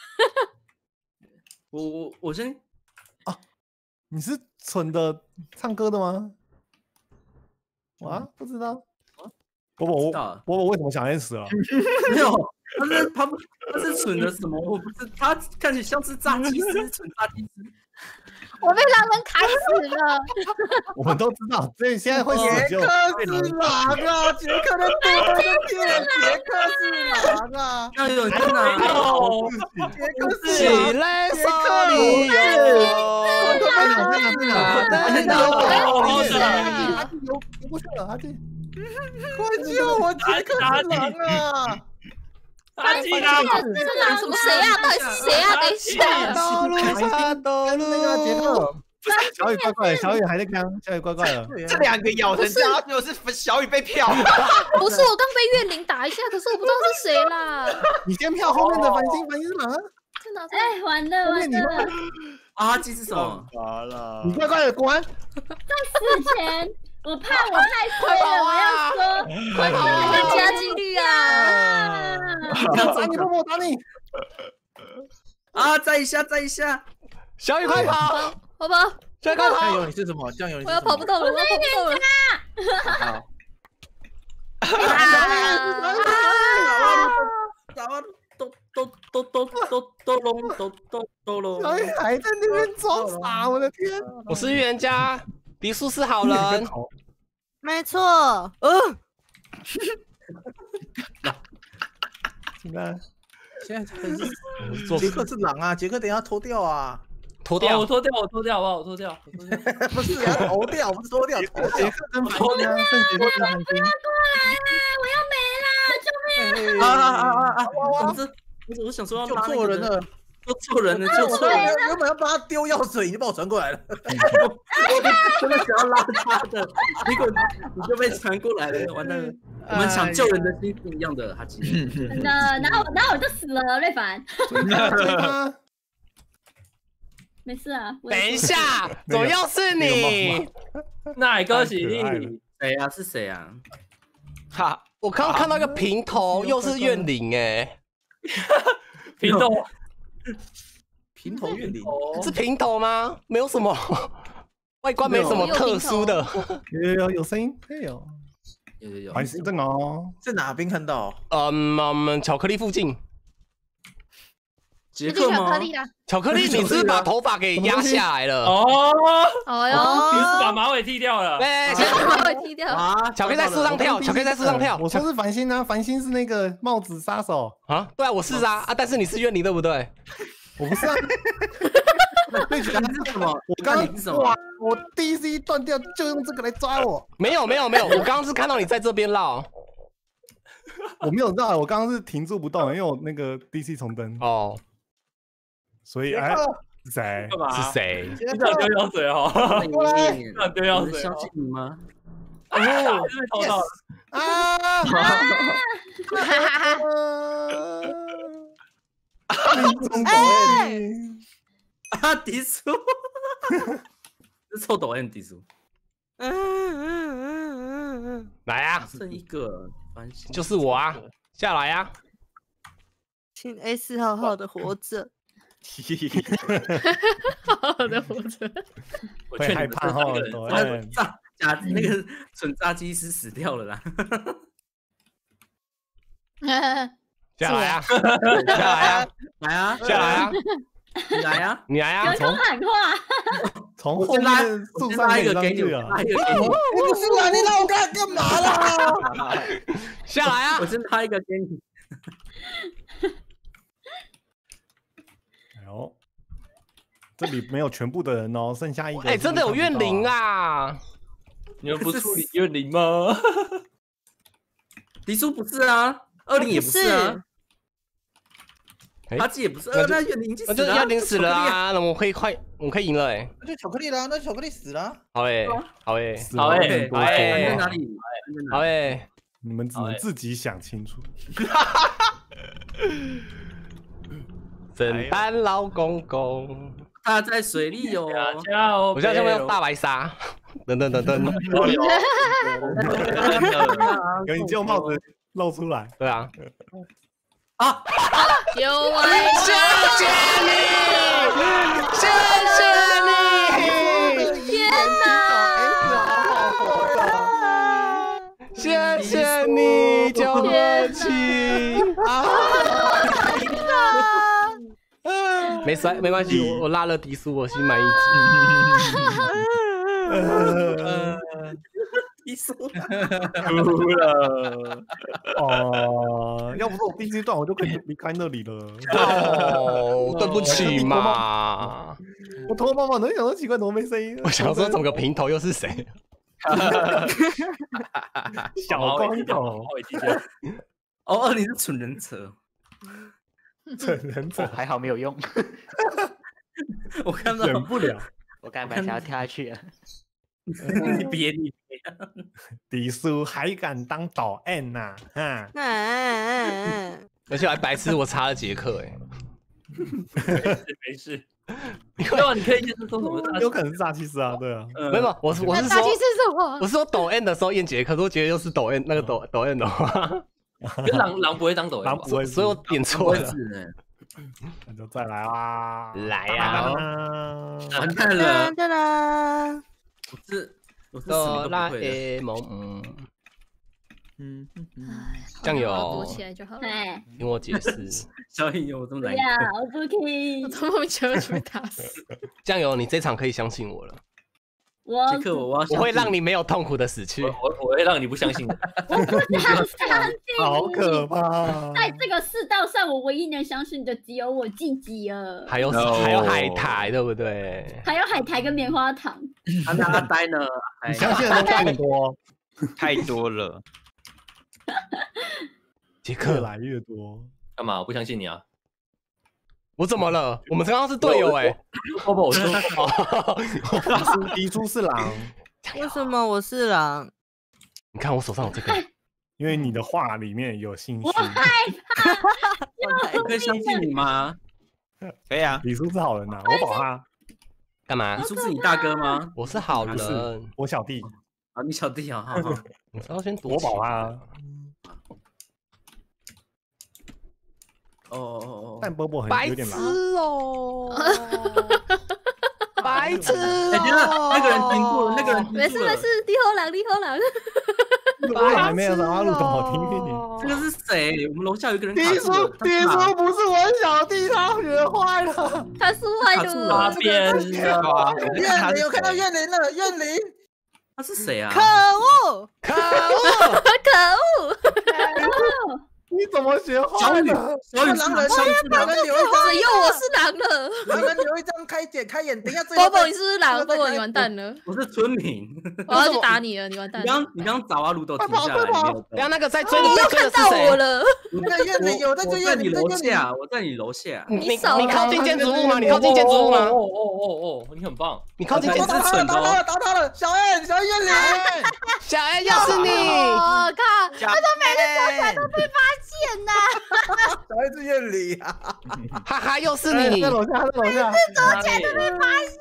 我先。
你是蠢的唱歌的吗？啊，不知道。波波为什么想认识了？
没有，他是蠢的什么？我不是，他看起来像是炸鸡丝，蠢炸鸡丝。
我被狼人砍死了。
我们都知道，所以现在会死就。
杰克是狼啊！杰克的多的天，杰克是狼啊！
那有人哪有？
杰克是
起来，杰克你
快救我！杰克是狼啊！
阿基拉，这是狼什么谁啊？到底是谁啊？等一下，
那个杰克，小雨怪怪的，小雨还在刚，小雨怪怪的。
这两个咬人家，就是小雨被票。
不是，我刚被月灵打一下，可是我不知道是谁啦。
你先票后面的繁星是狼啊！
在哪？
哎，完了完了！
阿基是什么？
完了！
你怪怪的，果然。
在死前。我怕我太衰了，我要说，
快跑啊！加几率啊！
打你，波波打你！
啊，再一下，再一下！
小雨快跑！
好吧，
小雨快跑！
酱油你是什么？酱油你是什么？
我要跑不动了，我要跑不动了！
小雨还在那边装傻，我的天！
我是预言家。迪叔是好人，
没错。
现在杰克是狼啊！杰克等一下脱掉啊！
脱掉，
我脱掉，好不好？我脱掉。
不是要脱掉，不是脱掉，
杰克跟繁星啊，圣杰克跟繁星。
不要过来啦！我要没了，救命
啊！我想说要
救错人了。
做错人了，做错人了！
原本要帮他丢药水，你就把我传过来了。
我真的想要拉他的，结果你就被传过来了，完了。我们想救人的心是一样的，哈基。
真的，然后我就死了，瑞凡。没事啊。
等一下，怎么又是你？
哪个是
谁啊？是谁啊？
哈，我刚看到一个平头，又是怨灵哎。
平头。
平头怨灵
是平头吗？没有什么外观，没什么特殊的。
有声音，有。繁星在哪？
在哪边看到？
巧克力附近。
杰克吗？
巧克力，你是把头发给压下来了？
哦
哟，
你是把马尾剃掉了？
对，
把马尾剃掉。
啊，巧克力在树上跳，巧克力在树上跳。
我说是繁星啊，繁星是那个帽子杀手
啊。对啊，我是啊，但是你是怨灵对不对？
我不是啊。
对决是什么？
我刚哇，我DC 断掉就用这个来抓我。
没有，我刚刚是看到你在这边绕。
我没有绕，我刚刚是停住不动，因为我那个 DC 重登。
哦。所以
哎，是谁？
是谁？
你想丢药水哦？想丢药水？
相信你吗？
哦，被偷到了
啊！
啊！迪叔，是臭抖 M 迪叔。
来啊！
剩一个，
就是我啊！下来啊！
请 S 好好的活着。
好好的活着。
会害怕哦，
那个蠢炸鸡是死掉了啦。
下来啊！下来啊！
来啊！
下来啊！
你来啊！
你来啊！
有空喊话。
从后面树上
一个给你
啊！
不是啊，你让我干嘛啦？
下来啊！
我先拉一个给你。
哎呦，这里没有全部的人哦，剩下一个。
哎，真的有怨灵啊！
你们不处理怨灵吗？
迪叔不是啊，20也不是啊。哈基也不是，那怨灵已经死了，
那就怨灵死了啊！那我们可以赢了哎！
那就巧克力啦，那巧克力死了。
好哎，好哎，
好哎，
在哪里？
好哎，
你们只能自己想清楚。
圣诞老公公，
他在水里哟。
我现在用大白鲨，等，
有你旧帽子露出来，
对啊。
啊！
有啊！
谢谢你，谢谢你！
天哪！
谢谢你，九月七啊！没关系，我拉了迪叔，我心满意
足。迪叔哭
了。哦，要不是我第一段，我就可以离开那里了。
哦，对不起嘛。
我头发能想到奇怪，怎么没声音？
我想说，怎么个平头又是谁？
小光头。
哦，你是蠢人者。
蠢人者
还好没有用。
我看到
忍不了，
我刚才想要跳下去了。
你别。
迪叔还敢当导演呐？
而且还白痴，我查了节课哎。
没事。你可以验说什么？
有可能是诈欺师啊，对啊。
没有，我是说
诈欺师什么？
我是说抖 N 的时候验节课，都觉得又是抖 N 那个抖 N 的话。
狼不会当抖 N，
所以我点错了。
那就再来啦！
来呀！
完蛋了！
哒啦！
我是哆啦
A 梦。酱油，
躲起来就好了。
听我解释。
小影有这么难
过？我不听。
我从莫名其妙就被打死。
酱油，你这场可以相信我了。
我
会让你没有痛苦的死去。
我会让你不相信的。
我不想相信。
好可怕！
在这个世道上，我唯一能相信的只有我晋级了。
还有海苔，对不对？
还有海苔跟棉花糖。
那阿呆呢？
你相信的东西很多，
太多了。
杰克
越来越多。
干嘛？我不相信你啊！
我怎么了？我们刚刚是队友哎。
我说
迪叔是狼。
为什么我是狼？
你看我手上有这个。
因为你的话里面有信息。
我害怕。
我可以相信你吗？
可以啊。
迪叔是好人呐，我保他。
干嘛？
迪叔是你大哥吗？
我是好人，
我小弟。
啊，你小弟啊，
你要先躲。
我保他。但波波有点狼。
白痴哦！
那个人停住了，那个人
没事，低后狼。
还没有什么路好听。
这个是谁？我们楼下有一个人。
迪叔不是我小弟，他学坏了。
他是坏的。
他变了。
怨灵，我看到怨灵了，怨灵。
他是谁啊？
可恶！
你怎么学坏的？
小雨
狼人留一张，
只有我是狼了。
狼人留一张开眼，等一下。
波波，你是不是狼？波波，你完蛋了。
我是村民，
我要去打你了，你完蛋了。
你刚找啊，卢豆停下来。
等下那个在追的
看到我了。
那怨灵有在追怨灵，
我在你楼下。
你靠近建筑物吗？你靠近建筑物吗？
哦，你很棒。
你靠近建筑物。
打他了，小恩怨灵，
小恩又是你。
我靠，他说每次走起来都被发现呐。
小恩是怨灵啊，
哈哈，又是你。
在楼下。
每次走起来都被发现。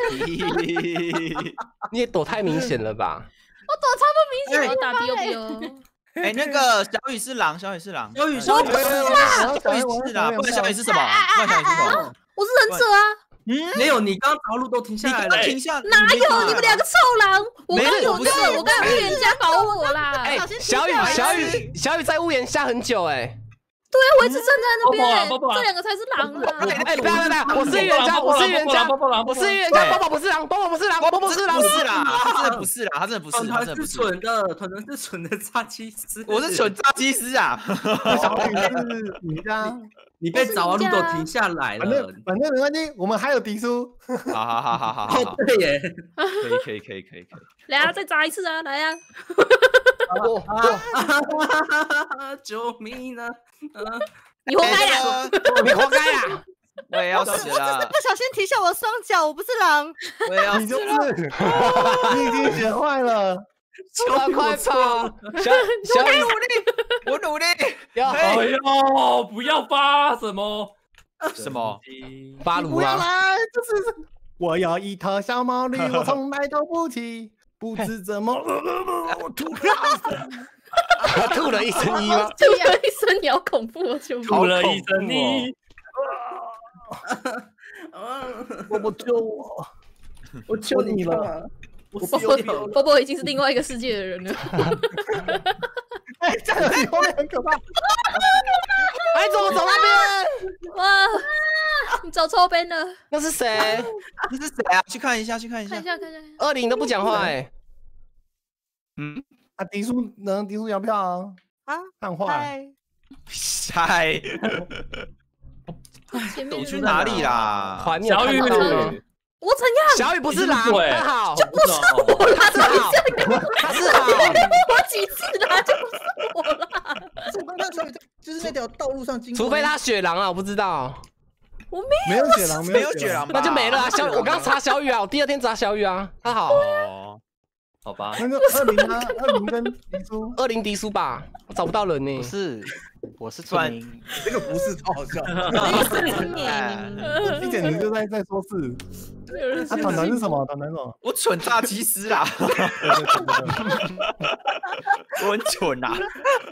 你也躲太明显了吧？
我躲超不明显，
我打 BOB。
哎，那个小雨是狼，小雨是狼。
我不是啦，
小雨是狼，不然小雨是什么？
我是忍者啊。
没有，你刚找路都停下来了。
停下。
哪有？你们两个臭狼！我刚有那个，我刚有预言家保我啦。
哎，小雨在屋檐下很久哎。
对啊，我一直站在那边，这两个才是狼啊！
哎，不要，我是预言家，我是预言家，我是预言家，宝宝不是狼，宝宝不是狼，宝宝不是狼，
不是啦，他真的不是啦，他真的不是，
他真的不是蠢的，团团是蠢的炸鸡师，
我是蠢炸鸡师啊！
小雨是你家，
你被找完路都停下来了，
反正没关系，我们还有迪叔。
好，
对耶，
可以，
来啊，再砸一次啊，来啊！
救命啊！
你活该呀！
你活该呀！
我也要死了！
我只是不小心踢下我的双脚，我不是狼。
我也要死了！
你就是，你已经学坏了。
快跑！
我努力！
哎呦，不要发什么？
发炉
不要来，这是我有一头小毛驴，我从来都不骑，不知怎么我吐
了一身泥吗？
吐了一身，你好恐怖哦！
吐了一身泥。
我救我！我求你了！
波波已经是另外一个世界的人了。
哎，这样子后面很可怕。
哎，怎么走那边？
哇，你走错边了。
那是谁？
那是谁啊？去看一下。
20都不讲话哎。
迪叔能迪叔要不要啊？看坏。
嗨。你去哪里啦？
小雨。
我怎样？
小雨不是狼，很好，
就不是我啦，
他是好，
我几次啦，就不是我啦。
那小雨就是那条道路上经过，
除非他血狼啊，我不知道。
我
没有血狼，
没有血狼，
那就没了啊。小雨，我刚查小雨啊，我第2天查小雨啊，他好。
好吧。
那个20啊，20跟迪叔
，20迪叔吧，我找不到人呢。
不是。我是村民，
这个不是超好笑。一点你就在说是。他团团是什么？团团什么？
我蠢炸鸡师啊！我很蠢啊！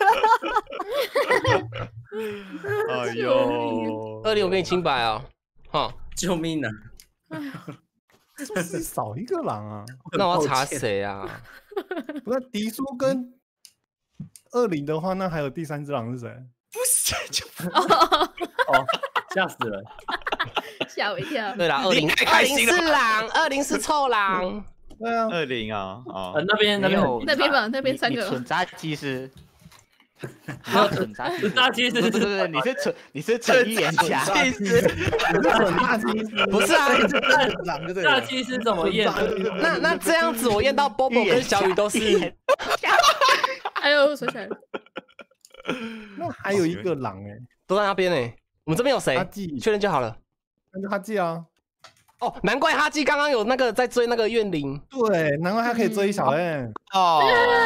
哎呦，20我给你清白啊！哈，
救命啊！
是少一个狼啊！
那我要查谁啊？
不是迪叔跟。20的话，那还有第3只狼是谁？
不是，就
吓死了，
吓我一跳。
对啦，20是狼，20是臭狼。
对啊
，20啊，
那边吧，那边3个。
蠢炸鸡师，
蠢炸鸡师，
不是，你是蠢预言家，
你是蠢炸鸡师，
不是啊，
炸鸡师怎么验？
那这样子，我验到 Bobo 跟小雨都是。
哎呦，锁起来了。
那还有一个狼哎，
都在那边哎。我们这边有谁？确认就好了。
那就哈基啊。
哦，难怪哈基刚刚有那个在追那个怨灵。
对，难怪他可以追小 N。
哦。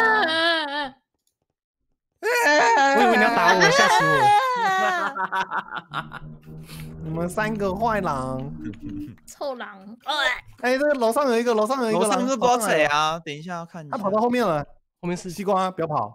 我以为你要打我，吓死
我！你们3个坏狼，
臭狼。
哎，这个楼上有一个，楼上
是不知道谁啊？等一下要看。
他跑到后面了，
后面是
西瓜，不要跑。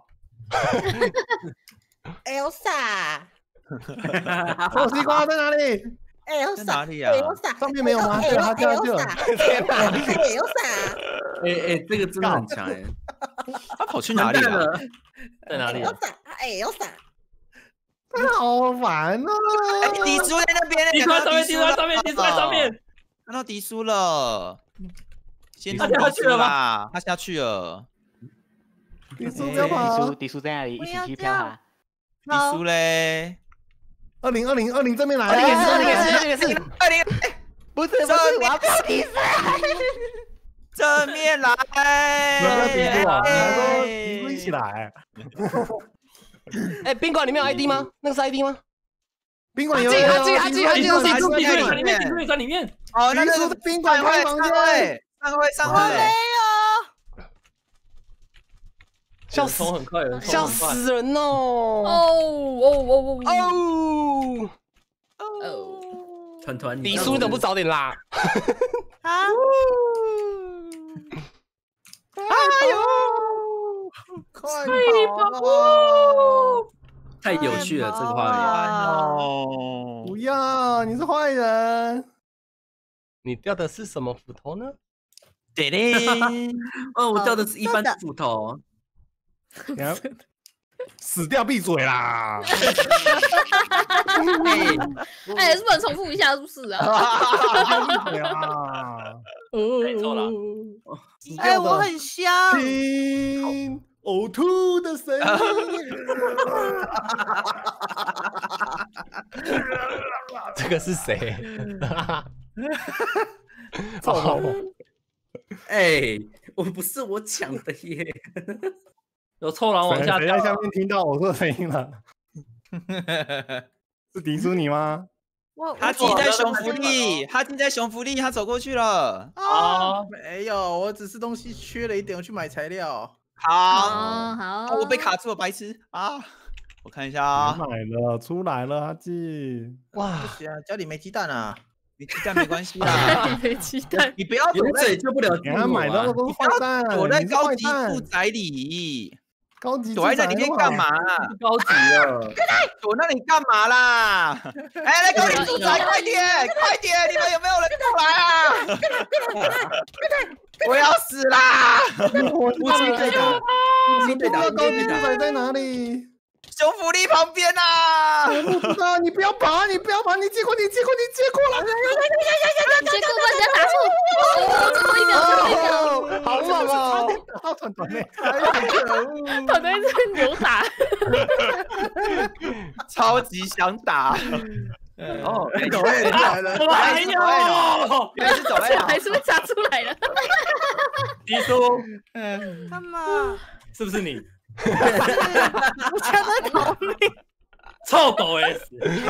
Elsa，
西瓜在哪里
？Elsa
在哪里啊？
上面没有吗？对，他掉下去了。
Elsa，
哎，这个真的很强哎。
他跑去哪里了？
在哪里
？Elsa，
他好烦哦！
迪叔在那边，
迪叔在上面，
看到迪叔了。先
他下去了吧？
他下去了。
迪叔不要跑！
迪叔在那里一起去跳啊！
迪叔嘞
！20正面来
，20也是
20，
不是，我要跳迪叔。
正面来！
不要迪叔啊！你还说迪叔一起来？
哎，宾馆里面有 ID 吗？那个是 ID 吗？
宾馆有，
他
里面。
哦，那个
宾馆开房间，
上位。
没有。
笑死，
很快，
笑死人哦！
团团，
迪叔你怎么不早点拉？
啊！
哎呦！快
跑！太有趣了，这个画面。
不要，你是坏人。
你掉的是什么斧头呢？
对嘞，
我掉的是一般斧头。
死掉闭嘴啦！
哎，是不能重复一下，是不是啊？
错了。
哎，我很香。
听呕吐的声音。
这个是谁？
哎，我不是我抢的耶。
有臭狼往下掉。
谁在下面听到我说的声音了？是迪叔你吗？
他记在熊福利，他记在熊福利，他走过去了。
啊，没有，我只是东西缺了一点，我去买材料。
好，我被卡住了，白痴啊！我看一下啊，
买了，出来了，阿纪。
哇，不行啊，家里没鸡蛋啊。
没鸡蛋没关系啦，
没鸡蛋，
你不要躲在
救不了，
给他买到都是坏蛋，
躲在高级住宅里。
高级
躲在那里面干嘛？
高级了，
躲那里干嘛啦？哎，来高级住宅，快点，快点！你们有没有人过来啊？我要死啦！
我亲队长，你不知道高级住宅在哪里？
熊福利旁边呐！
我不知道，你不要跑，你不要跑，你接过来！
结果把人家打错，最后一秒，最后一秒，
好猛哦！好短短嘞，
短短在扭打，
超级想打。
哦，走位来了，
哎呦，
原来是走位啊，
还是被查出来了。
迪叔，
干嘛？
是不是你？
我抢在头里。
臭抖 S。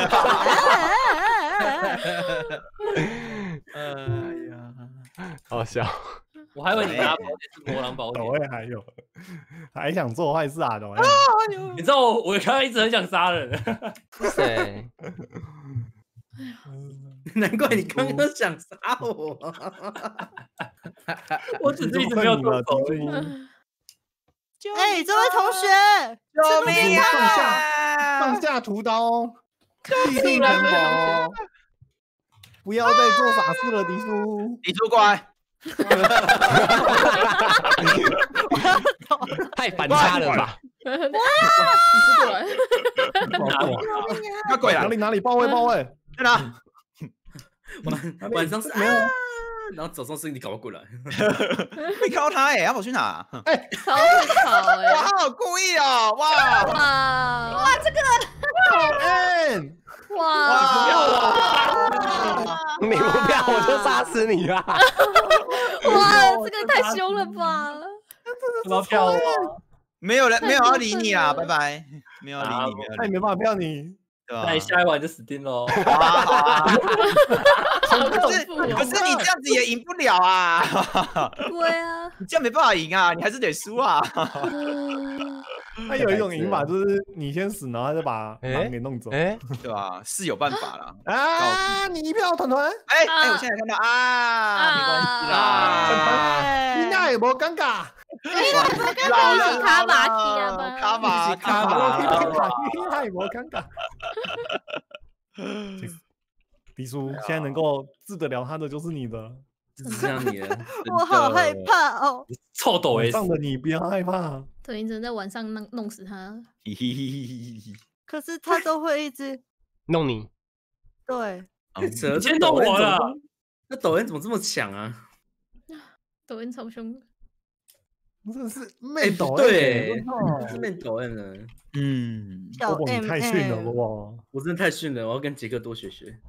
哎呀，
好笑。
我还以为你拿宝典是魔狼宝典。
抖 A 还想做坏事啊，抖 A。
你知道我刚刚一直很想杀人。
是谁？
难怪你刚刚想杀我。
我只是一直没有动手而已。
哎，这位同学，
救命
啊！放下屠刀，立地成佛，不要再做傻事了，迪叔。
迪叔过来。
太反差了吧！
他鬼了！
哪里报位？
在哪？
晚上是没有。然后早上是你搞过来，
没看到他他跑去哪？
超会跑
哇，好故意哦！
哇，这个
好 N，
哇，
你不要我就杀死你啦！
哇，这个太凶了吧！
怎么票啊？
没有要理你啦，拜拜！没有理你，
他也没办法票你。
那你下一晚就死定喽！
可是你这样子也赢不了啊！
对啊，
你这样没办法赢啊，你还是得输啊！
他有一种赢法，就是你先死，然后再把狼给弄走，
对吧？是有办法啦。
啊，你一票团团，
哎，我现在看到啊，没关系啦，
你那也无尴尬。
老
了卡马提啊吧，
卡马，
你那也无尴尬。迪叔现在能够治得了他的就是你的，
就是这样你的。
我好害怕哦！
臭抖 S，
上的你不要害怕。
对，你只能在晚上弄死他。
可是他都会一直
弄你。
对，
你先弄我了。
那抖 N 怎么这么强啊？
抖 N 超凶。
真的是妹抖
N， 对，是妹抖 N 呢。
小
M， 你太逊了，宝宝，
我真的太逊了，我要跟杰克多学学。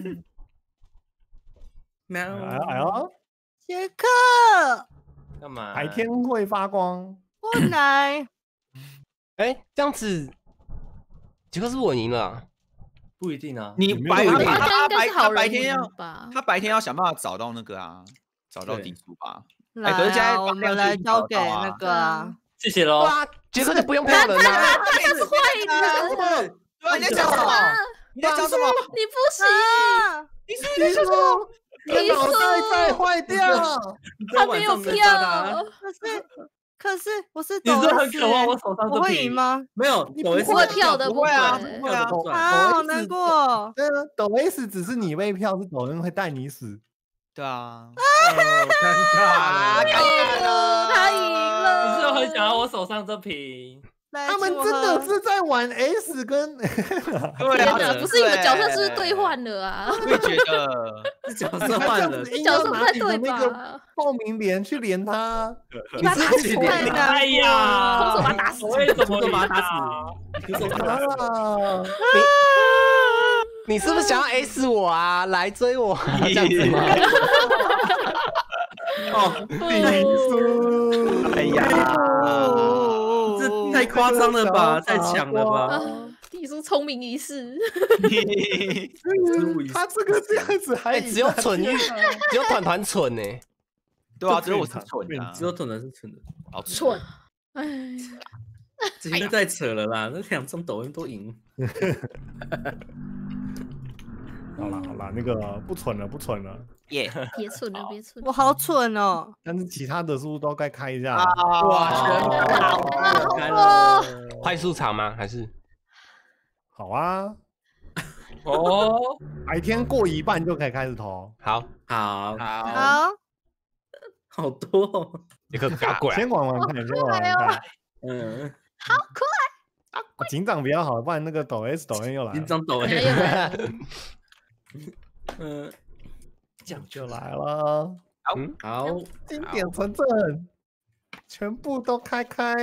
哎呦，
杰克，
干嘛？
白天会发光。
不来。
哎，这样子，杰克是我赢了。
不一定啊，
你
他
白天要想办法找到那个啊，找到地图吧。
来，我们来交给那个。
谢谢喽。
哇，杰克就不用票人啦。
他是坏人。
对，你在讲什么？你在讲什么？
你不行。
你说什么？你脑袋在坏掉。
他没有票。
可是我是
你是很渴望我手上
我会赢吗？
没有，
不会票的，
不会啊，
不会啊，
好难过。
抖 S 只是你被票，是抖 N 会带你死。
对啊。
尴尬，
他赢了。
你是很想要我手上这瓶？
他们真的是在玩 S 跟
对啊，
不是一个角色是对换了啊？
我也觉得
是角色换了，
角色不太对
那个
吧？
报名连去连他，
你把他打死！
哎呀，
空手把他打死！
为什么
把他打死？空手把他打死！
你是不是想要 S 我啊？来追我，这样子吗？
哦，
地叔，
哎呀，
这太夸张了吧，太强了吧！
地叔聪明一世，
他这个这样子还
只有蠢玉，只有团团蠢呢。
对啊，只有我是蠢的，
只有团团是蠢的，
好蠢。
哎，
今天太扯了啦，那2张抖音都赢。
好了，那个不蠢了，
耶！
别蠢了，别蠢了，
我好蠢哦。
但是其他的是不是都该开一下？
哇，
快速场吗？还是？
好啊。
哦，
白天过一半就可以开始投。
好，
好多哦，
一个打过来，
先玩玩看，先玩玩看。
嗯，
好快！
警长比较好，不然那个抖 S 抖 N 又来了。
警长抖 S。
这样就来了。
好，
经典存证，全部都开，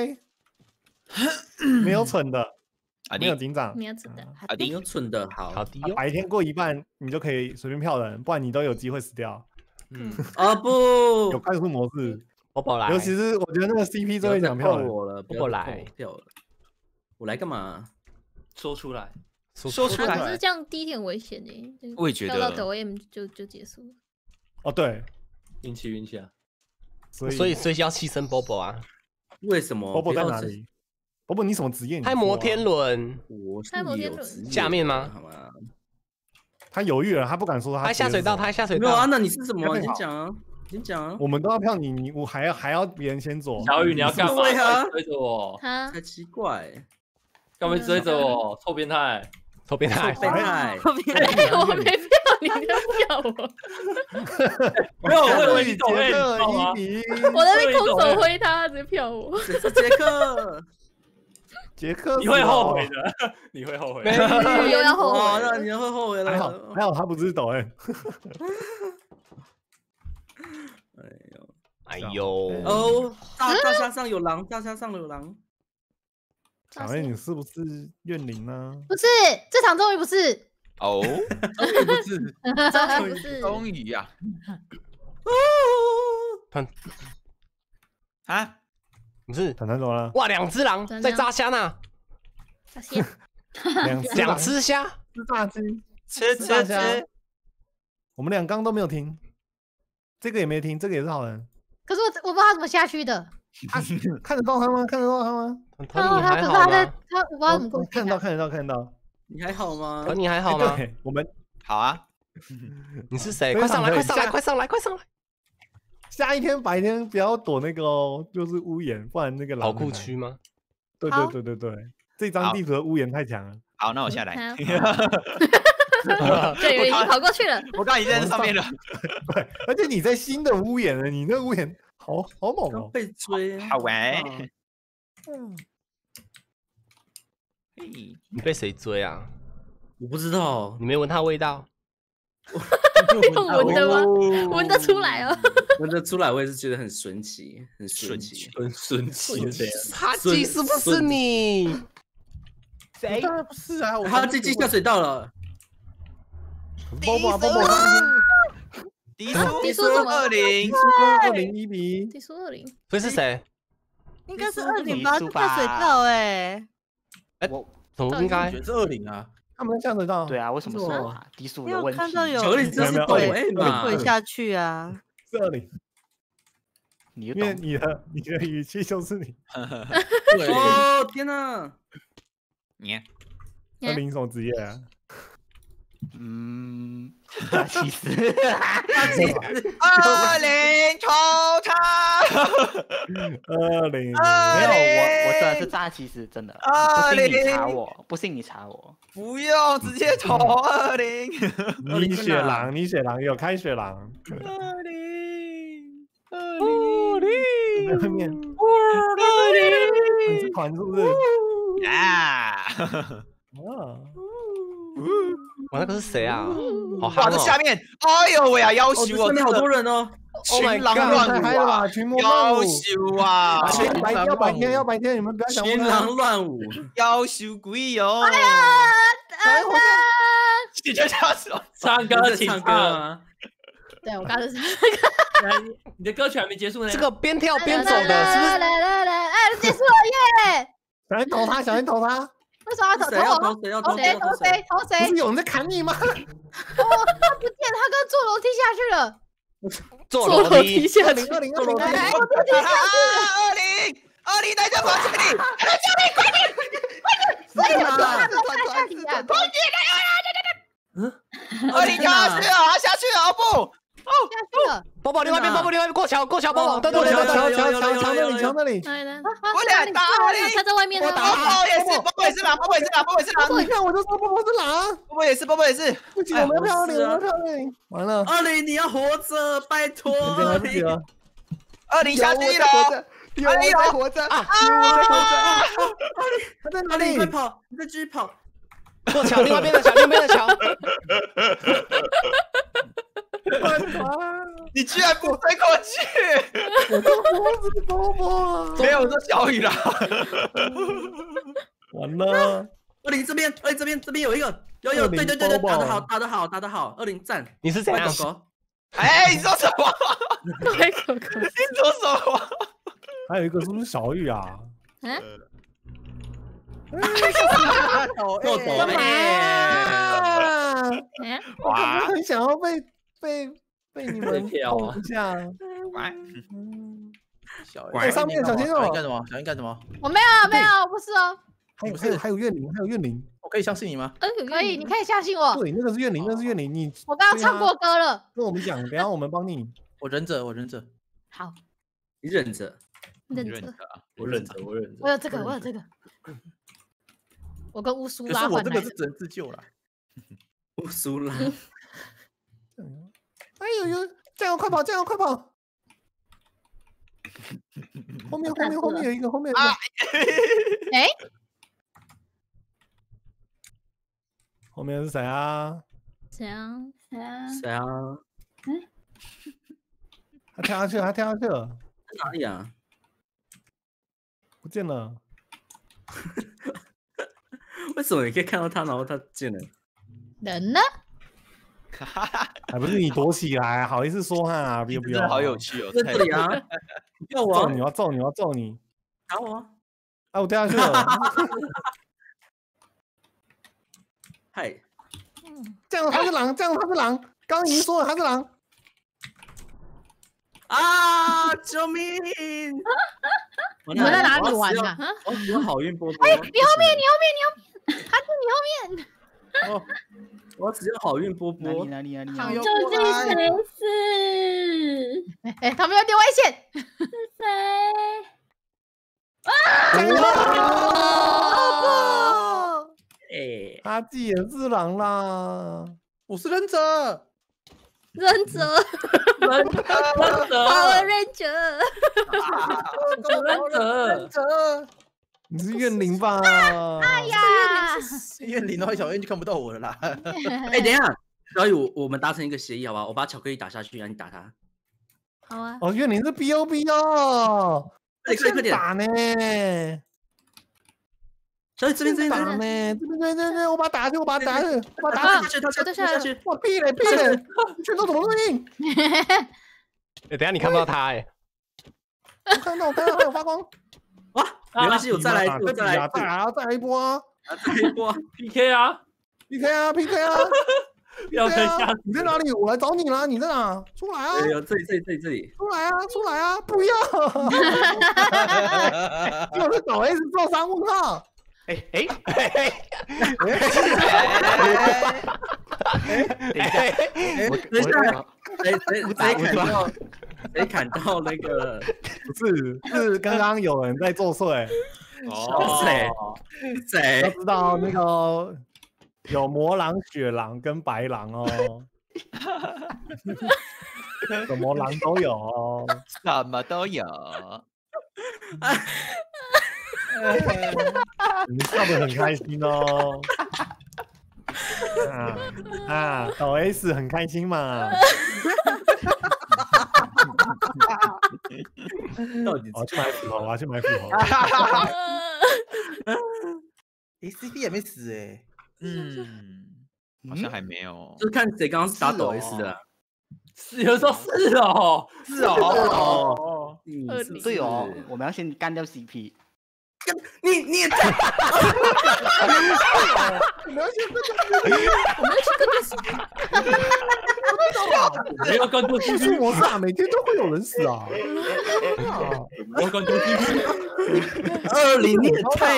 没有蠢的，没有警长，
没有蠢的，
没有蠢的，好
的。
白天过一半，你就可以随便票人，不然你都有机会死掉。
啊不，
有快速模式，
波波来，
尤其是我觉得那个 CP 最会讲票人。
我了，
波波来，
我来干嘛？
说出来。
可是这样第一天危险呢。
我也觉得。
到抖 M 就结束了。
哦，对，
运气啊。
所以要牺牲波波啊？
为什么？
波波在哪里？波波你什么职业？
开摩天轮。
开摩天轮。
下面吗？
他犹豫了，他不敢说他
下水道，他下水道。
没有啊，那你是什么？你讲啊！
我们都要票你，我还要别人先走。
小雨，你要干嘛？追着我？
才奇怪，
干嘛追着我？臭变态！
臭变态！
我没票，你不要票我。
没有，我以为你抖 A，
我在那边空手挥他，直接票我。
杰克，
你会后悔的，你会后悔。
又要后悔，
那你会后悔了。
还好他不是抖 A。
哎呦！
哦，大虾上有狼，大虾上有狼。
小妹，你是不是怨灵呢？
不是，这场终于不是。
哦，
终于不是，
终于呀！
啊，不是，
团团怎么了？
哇，2只狼在炸虾呢！
炸虾
，2只虾，
吃炸鸡，
吃。
我们俩刚都没有停，这个也没停，这个也是好人。
可是我不知道他怎么下去的。
看得到他吗？看得到他吗？
看到他，可是他在，我不知道怎么过去。
看到。
你还好吗？
你还好吗？
我们
好啊。
你是谁？快上来！
下一天白天不要躲那个哦，就是屋檐，不然那个
保护区吗？
对，这张地图的屋檐太强了。
好，那我下来。
对，已经跑过去了。
我刚已经在上面了。
对，而且你在新的屋檐了，你那屋檐好猛哦。
被追，
好玩。
你被谁追啊？
我不知道，
你没闻它味道？
用闻的吗？闻得出来哦。
闻得出来，我也是觉得很神奇，很神奇。
哈基是不是你？
谁？当然不是啊，
哈基下水道了。
波波，
迪叔20，
迪叔2010，
迪叔20，
所以是谁？
应该是20吧，下水道哎。
我应该
觉得是20啊。
他们下水道。
对啊，为什么是我？迪叔的问题。
看到有
滚
下去啊。
是20。
因
为你的语气就是你。
哦天哪！
你
20什么职业啊？
大祭司 ，20抽查
，20
没有我真的是大祭司，真的。不信你查我， 不用直接投20。
你雪狼有开雪狼。20在后面。 团是不是？
啊！
我那个是谁啊？好
哇，
憨哦！
这下面，哎呦喂啊，要求
下面好多人哦，
群狼乱舞啊，
群魔乱舞，
要求啊，
白天，你们不要想
群狼乱舞，
要求鬼哦！
哎呀，
你就这样说，
唱歌，请
唱歌啊！
对我刚才唱
你的歌曲还没结束呢。
这个边跳边走的，是不是？
哎，结束了耶！
小心投他，小心投他！
为什么要投
谁要
我？
投谁要投
投谁？投谁？投谁？
不是有人在砍你吗？
他不见，他刚坐楼梯下去了。
坐楼梯
下去，
二零，
坐楼梯下去了。
20，来这房间里，来这里，快点！
所以他下底啊！快点
！20跳下去了，他下去了，不？
下去了。
宝宝另外一边，过桥，宝宝，对，
墙那里，
我俩打
他在外面呢。
波波也是狼，
你看我就说波波是狼，
波波也是，
不行，我们要漂亮，完了
，20你要活着，拜托
，20下去了。
有我在活着啊！
他在哪里？
快跑！你再继续跑。
过桥，另外边的桥。
你居然不飞过去！
我的猴子波波，
没有说小雨啦。
完了
，20这边有一个，有，对，打得好，20站。
你是谁啊？
狗狗。
哎，你说什么？
乖狗狗。
你说什么？
还有一个是不是小玉啊？
豆豆
我很想要被你们碰一下。
哎，
上面小心哦！
小心干什么？
我没有，不是哦。
还有怨灵，
我可以相信你吗？
可以，你可以相信我。
对，那个是怨灵，你
我刚刚唱过歌了。
跟我们讲，等下我们帮你。
我忍者。
好，
你忍着。
我忍着。
我有这个。我跟乌苏拉
可是我这个是只能自救了。
乌苏拉。
哎呦，酱油快跑！后面有一个。
哎，
后面是谁啊？
谁啊？
他跳下去了。
在哪里啊？
不见了。
为什么你可以看到他，然后他不见了？
人呢？
还不是你躲起来，好意思说哈？不要，
好有趣哦！
在这里啊！要我？
我要揍你！
打我啊！
哎，我掉下去了。
嗨，
这样他是狼。刚刚已经说了他是狼。
啊！救命！
你们在哪里玩呢？
我有好运波波。
哎，你后面，他在你后面。
哦，我只有好运波波。
哪里？
究竟谁是？
哎，他们有点危险。
是谁？
哎，
阿纪也是狼啦。
我是忍者。
Power Ranger。
忍者。你是怨灵吧？
哎呀，
怨灵的话，小燕就看不到我了啦。
哎，等一下，小雨，我们达成一个协议，好不好？我把巧克力打下去，让你打他。
好啊。
哦，怨灵是 BOB 哦。
快点
打呢！
小雨这边
打呢！这，我把他打下去，
他下去。
哇，屁嘞！拳头怎么那么硬？
等下你看不到他哎。
我看到，还有发光。
哇，没关系，我再来一
波啊
！PK 啊！
不要看下，你在哪里？我来找你啦！你在哪？出来啊！
这里！
出来啊！不要！又是找 S 做3问号。
等
一下，谁砍到那个？
不是刚刚有人在作祟。
谁？
要知道那个有魔狼、雪狼跟白狼哦，什么狼都有哦，
什么都有。
你们笑得很开心哦。抖 S 很开心嘛。我要去买斧头，我要去买斧头。
CP 也没死哎。
好像还没有。
就看谁刚刚是打抖 S 的。
有时候是哦，
对哦，我们要先干掉 CP。
你也太，
我们要去干掉 CP。
没有干掉 CP
模式啊，每天都会有人死啊。
没有干掉 CP。
20你也太，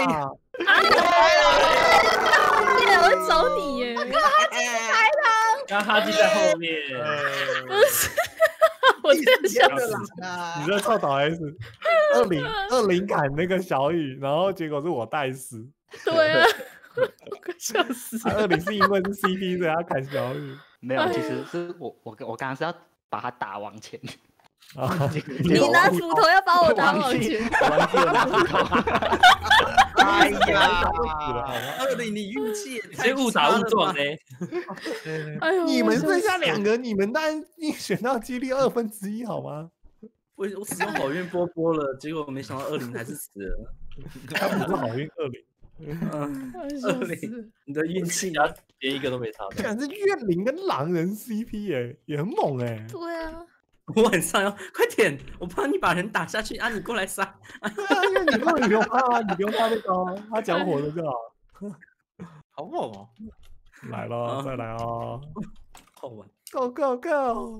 我会找你耶。
刚哈基在后面。
不是，我真的笑死。
你在臭导 S20砍那个小雨，然后结果是我带死。
对啊，快笑死。
20是因为是 CP 所以他砍小雨。
没有，其实是我刚刚是要把他打往前。
你拿斧头要把我打往前。
忘记了拿斧头。
哎呀，20你运气也太
误打误撞呢。
你们剩下2个，你们当然选到几率1/2好吗？
我使用好运波波了，结果没想到20还是死了。
他不是好运
20，你的运气
连一个都没差。
居然是怨灵跟狼人 CP 哎，也很猛哎。
对啊。
我晚上要快点，我怕你把人打下去啊！你过来杀。
因为你不用怕啊，你不用怕那个，他讲活的就好。
好猛哦！
来了，再来哦！
好玩
，Go Go Go！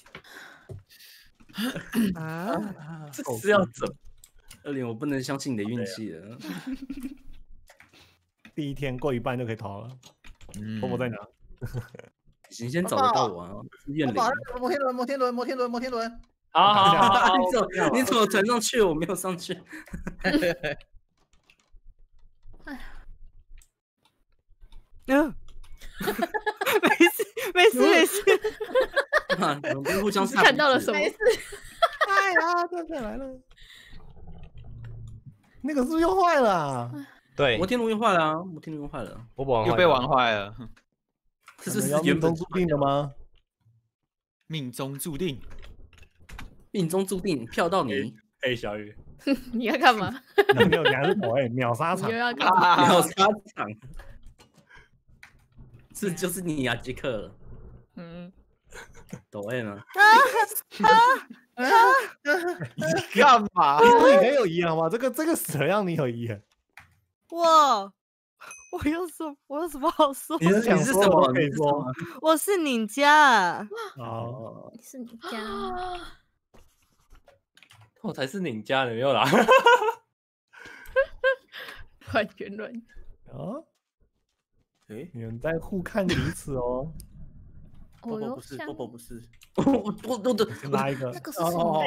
这是要怎
？20，我不能相信你的运气了。
第一天过一半就可以逃了。波波在哪？
你先找得到我啊！怨灵。
摩天轮。
好，
你怎么传上去？我没有上去。
没事。
我们互相
看到了什么？
哎呀，再来了。那个是不是又坏了？
对，
摩天轮又坏了啊！
又被玩坏了。
这是
命中注定的吗？
命中注定，
票到你。
嘿，小雨，
你要干嘛？
没有，你还是抖哎，秒杀场。
秒杀场。这就是你啊，杰克。抖 A 呢？
你干嘛？
你很有疑好吗？这个死了让你有疑。
我有什么好说？
你是什么？
可以说，
我是宁家。
好，
你是宁家，
我才是宁家的，没有啦。
乱言乱语。
你们在互看彼此哦。
波波不是，
我
先拉一个。
那个是什么？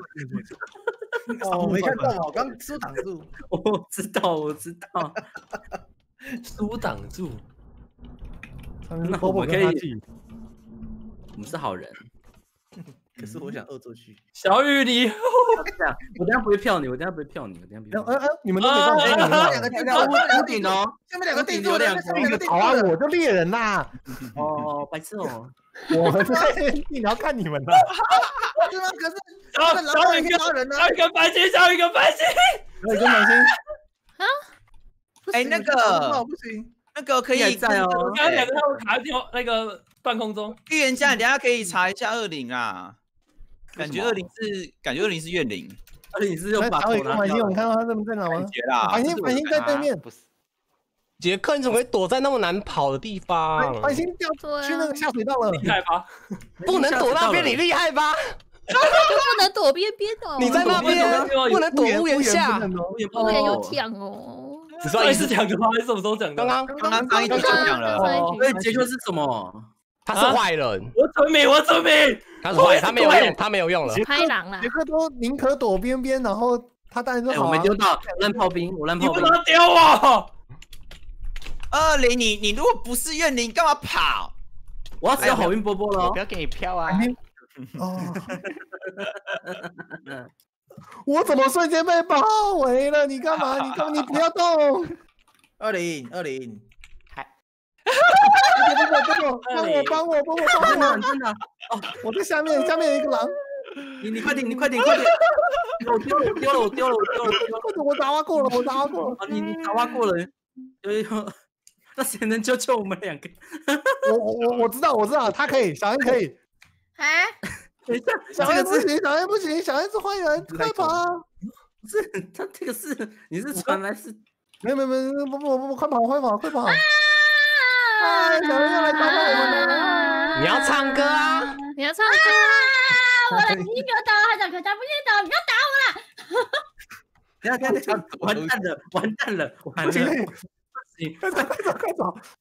我没看到，我刚书挡住。
我知道。
书挡住。
那我们可以，我们是好人。
可是我想恶作剧。
小雨你，
我等下不会票你，
你们都没办法。
2个顶哦，下面2个顶有2个。
好啊，我就猎人呐。
哦，白痴哦。
我们在你要看你们的。
是吗？可是
小雨跟白金，小雨跟白金。
啊？
哎，那个
不行，
那个可以
在哦。
刚刚2个他们卡在那个半空中。
预言家，你等下可以查一下20啊。感觉20是怨灵。
20是用把头拿掉。
你看到他在哪吗？繁星在对面。
杰克，你怎么会躲在那么难跑的地方？
繁星掉去那个下水道了，
厉害吧？
不能躲那边，你厉害吧？
就不能躲边边哦。
你在那边不能躲屋檐下，
屋檐有抢哦。
你说
一次讲的吗？还是什么时候讲的？
刚刚上一局就讲了。
所以杰克是什么？
他是坏人。
我准备。
他是坏，他没有用了。
拍狼了。
杰克都宁可躲边边，然后他当然就好。
我没丢到烂炮兵，我烂炮兵。
你不能丢我
！20，你如果不是怨灵，干嘛跑？
我要使用好运波波了，
不要给你票啊！
我怎么瞬间被包围了？你干嘛？你不要动
！20，
帮我！
真的
哦，我在下面有一个狼。
你快点！我丢了！
我打挖过了。
你打挖过了，那谁能救我们2个？
我知道，他可以，小恩可以。
啊！
等一下，
小恩不行，小恩是坏人，快跑！
不是，他这个是你是传来是？
没有，不，快跑！哎，小恩要来帮我们了。
你要唱歌啊！
我的鸡哥到了，他讲可他不愿意倒，你不要打我了！
等一下，完蛋了！
不行，快走！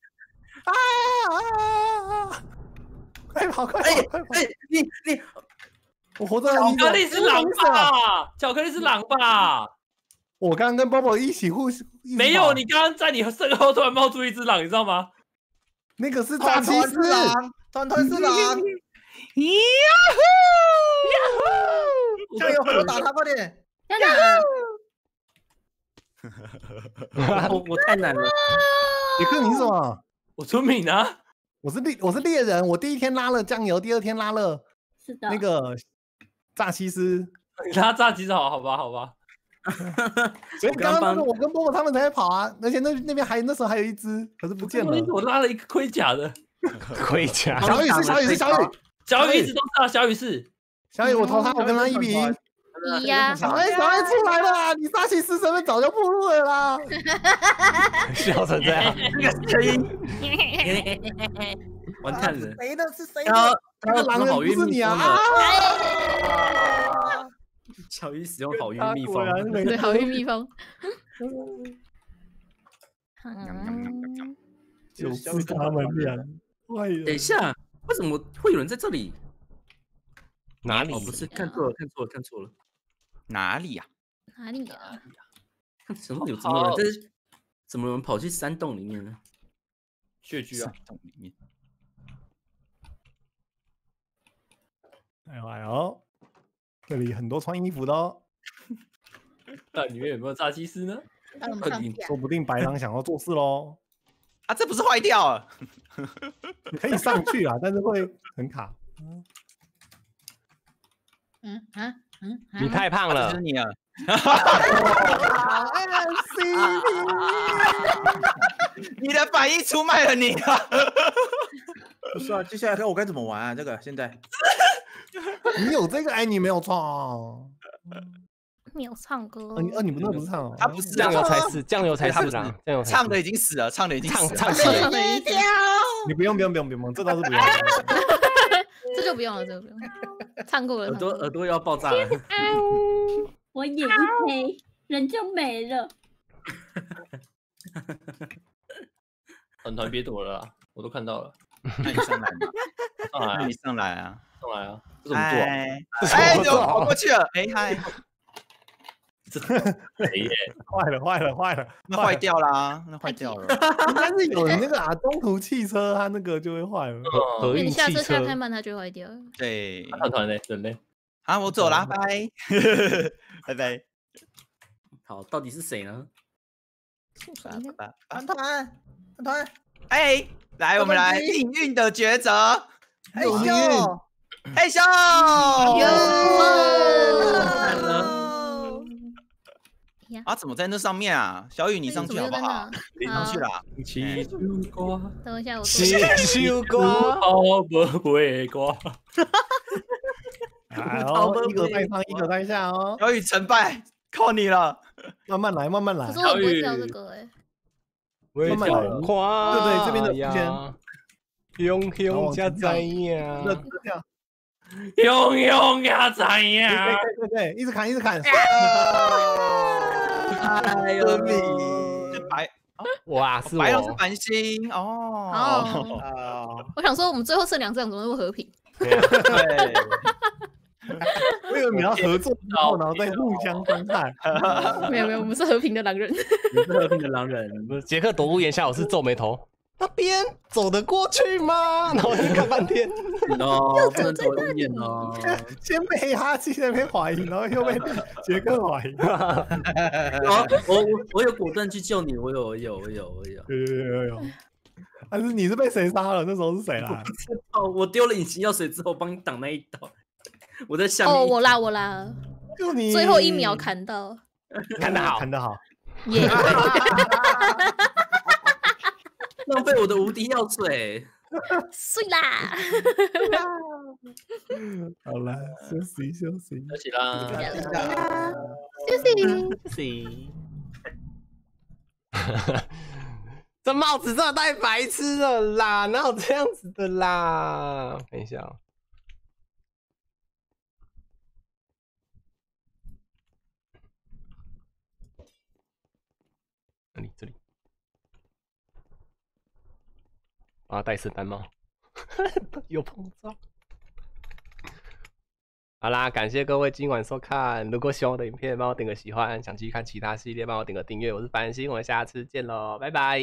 快跑！
你，
我活着。
巧克力是狼吧？
我刚刚跟 Bobo 一起
没有，你刚刚在你身后突然冒出一只狼，你知道吗？
那个是扎西斯，
团是狼。加油！我打他，快点！
我太难了。
杰克，你是什么？
我村民啊！
我是猎人。我第1天拉了酱油，第2天拉了那个炸西斯。
你拉炸西斯好吧？
所以刚刚我跟波波他们才跑啊，而且那边那时候还有一只，可是不见了。
我拉了一个盔甲的。
盔甲。
小雨，
小雨一直都是啊，小雨，我投他，我跟他1比1。
呀！
小爱出来了，你炸西斯身份早就暴露了啦！
笑成这样，
那个声音，完蛋了！
是谁
的？那个狼人不是你啊！
小鱼使用好运蜜蜂，
对，好运蜜蜂。
就是他们俩。
等一下，为什么会有人在这里？
哪里？
哦，不是，看错了。
哪里呀？
怎么有这么人？怎么有人跑去山洞里面呢？
血居啊！
山洞里面。
哎呦，这里很多穿衣服的哦。
那里面有没有炸鸡丝呢？
说不定白狼想要做事喽。
啊，这不是坏掉了？
你可以上去啊，但是会很卡。
你太胖了，
就是你啊！你的反应出卖了你啊！不是啊，接下来看我该怎么玩啊？这个现在
你有这个你没有唱哦。
没有唱歌。
你们那不是唱哦？
他不是
酱油才是，酱油才是啦，酱油
唱的已经死了，唱起
来。
你不用，这倒是不用。
这就不用了，唱过了。
耳朵要爆炸了。
我眼一黑，人就没了。
团别躲了啦，我都看到了。
那你上来嘛？
那你上来啊！
这怎么做？
哎，就跑过去了。哎嗨！
坏了，
那坏掉了。
应该是有那个中途汽车，它那个就会坏了。
你下车下太慢，它就会坏掉。
对，
团嘞，人嘞。
啊，我走了，拜拜。
好，到底是谁呢？
团，哎，来，我们来命运的抉择。嘿咻，啊，怎么在那上面啊？小雨，你上去好不好？你上去啦。
吃秋瓜，
等一下我。
吃秋瓜，
哦不会瓜。
一个在上，一个在下哦。
小雨成败，靠你了。
慢慢来。
可是我不会跳这个
慢慢来。
对，这边的时间。
勇加在呀，
勇加在呀。
对，一直砍。
哎呦你，白
哇，是
白龙是繁星哦。
我想说，我们最后剩2只，怎么那么和平？
对。
我以为你要合作之后，然后再互相伤害。
没有，我们是和平的狼人。
你是和平的狼人。
杰克躲屋檐下，我是皱眉头。 那边走得过去吗？然后我就看半天，
哦，不能走一眼哦。
先被哈基那边怀疑，然后又被杰克怀疑。
我有果断去救你，我有。
有。但是你是被谁杀了？那时候是谁啦？
哦，我丢了隐形药水之后，帮你挡那一刀。我在下面。
哦，我啦，
就你
最后1秒砍到，
看得好，
看得好。
耶！
浪费我的无敌药水。
睡啦。
好了，休息。
休息啦。
休息。这帽子真的太白痴了啦！哪有这样子的啦？等一下哦。这里。啊，戴圣诞帽，有膨胀。好啦，感谢各位今晚收看。如果喜欢我的影片，帮我点个喜欢；想继续看其他系列，帮我点个订阅。我是繁星，我们下次见喽，拜拜，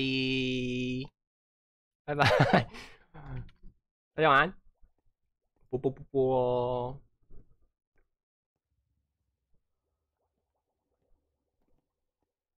拜拜，大家晚安，啵。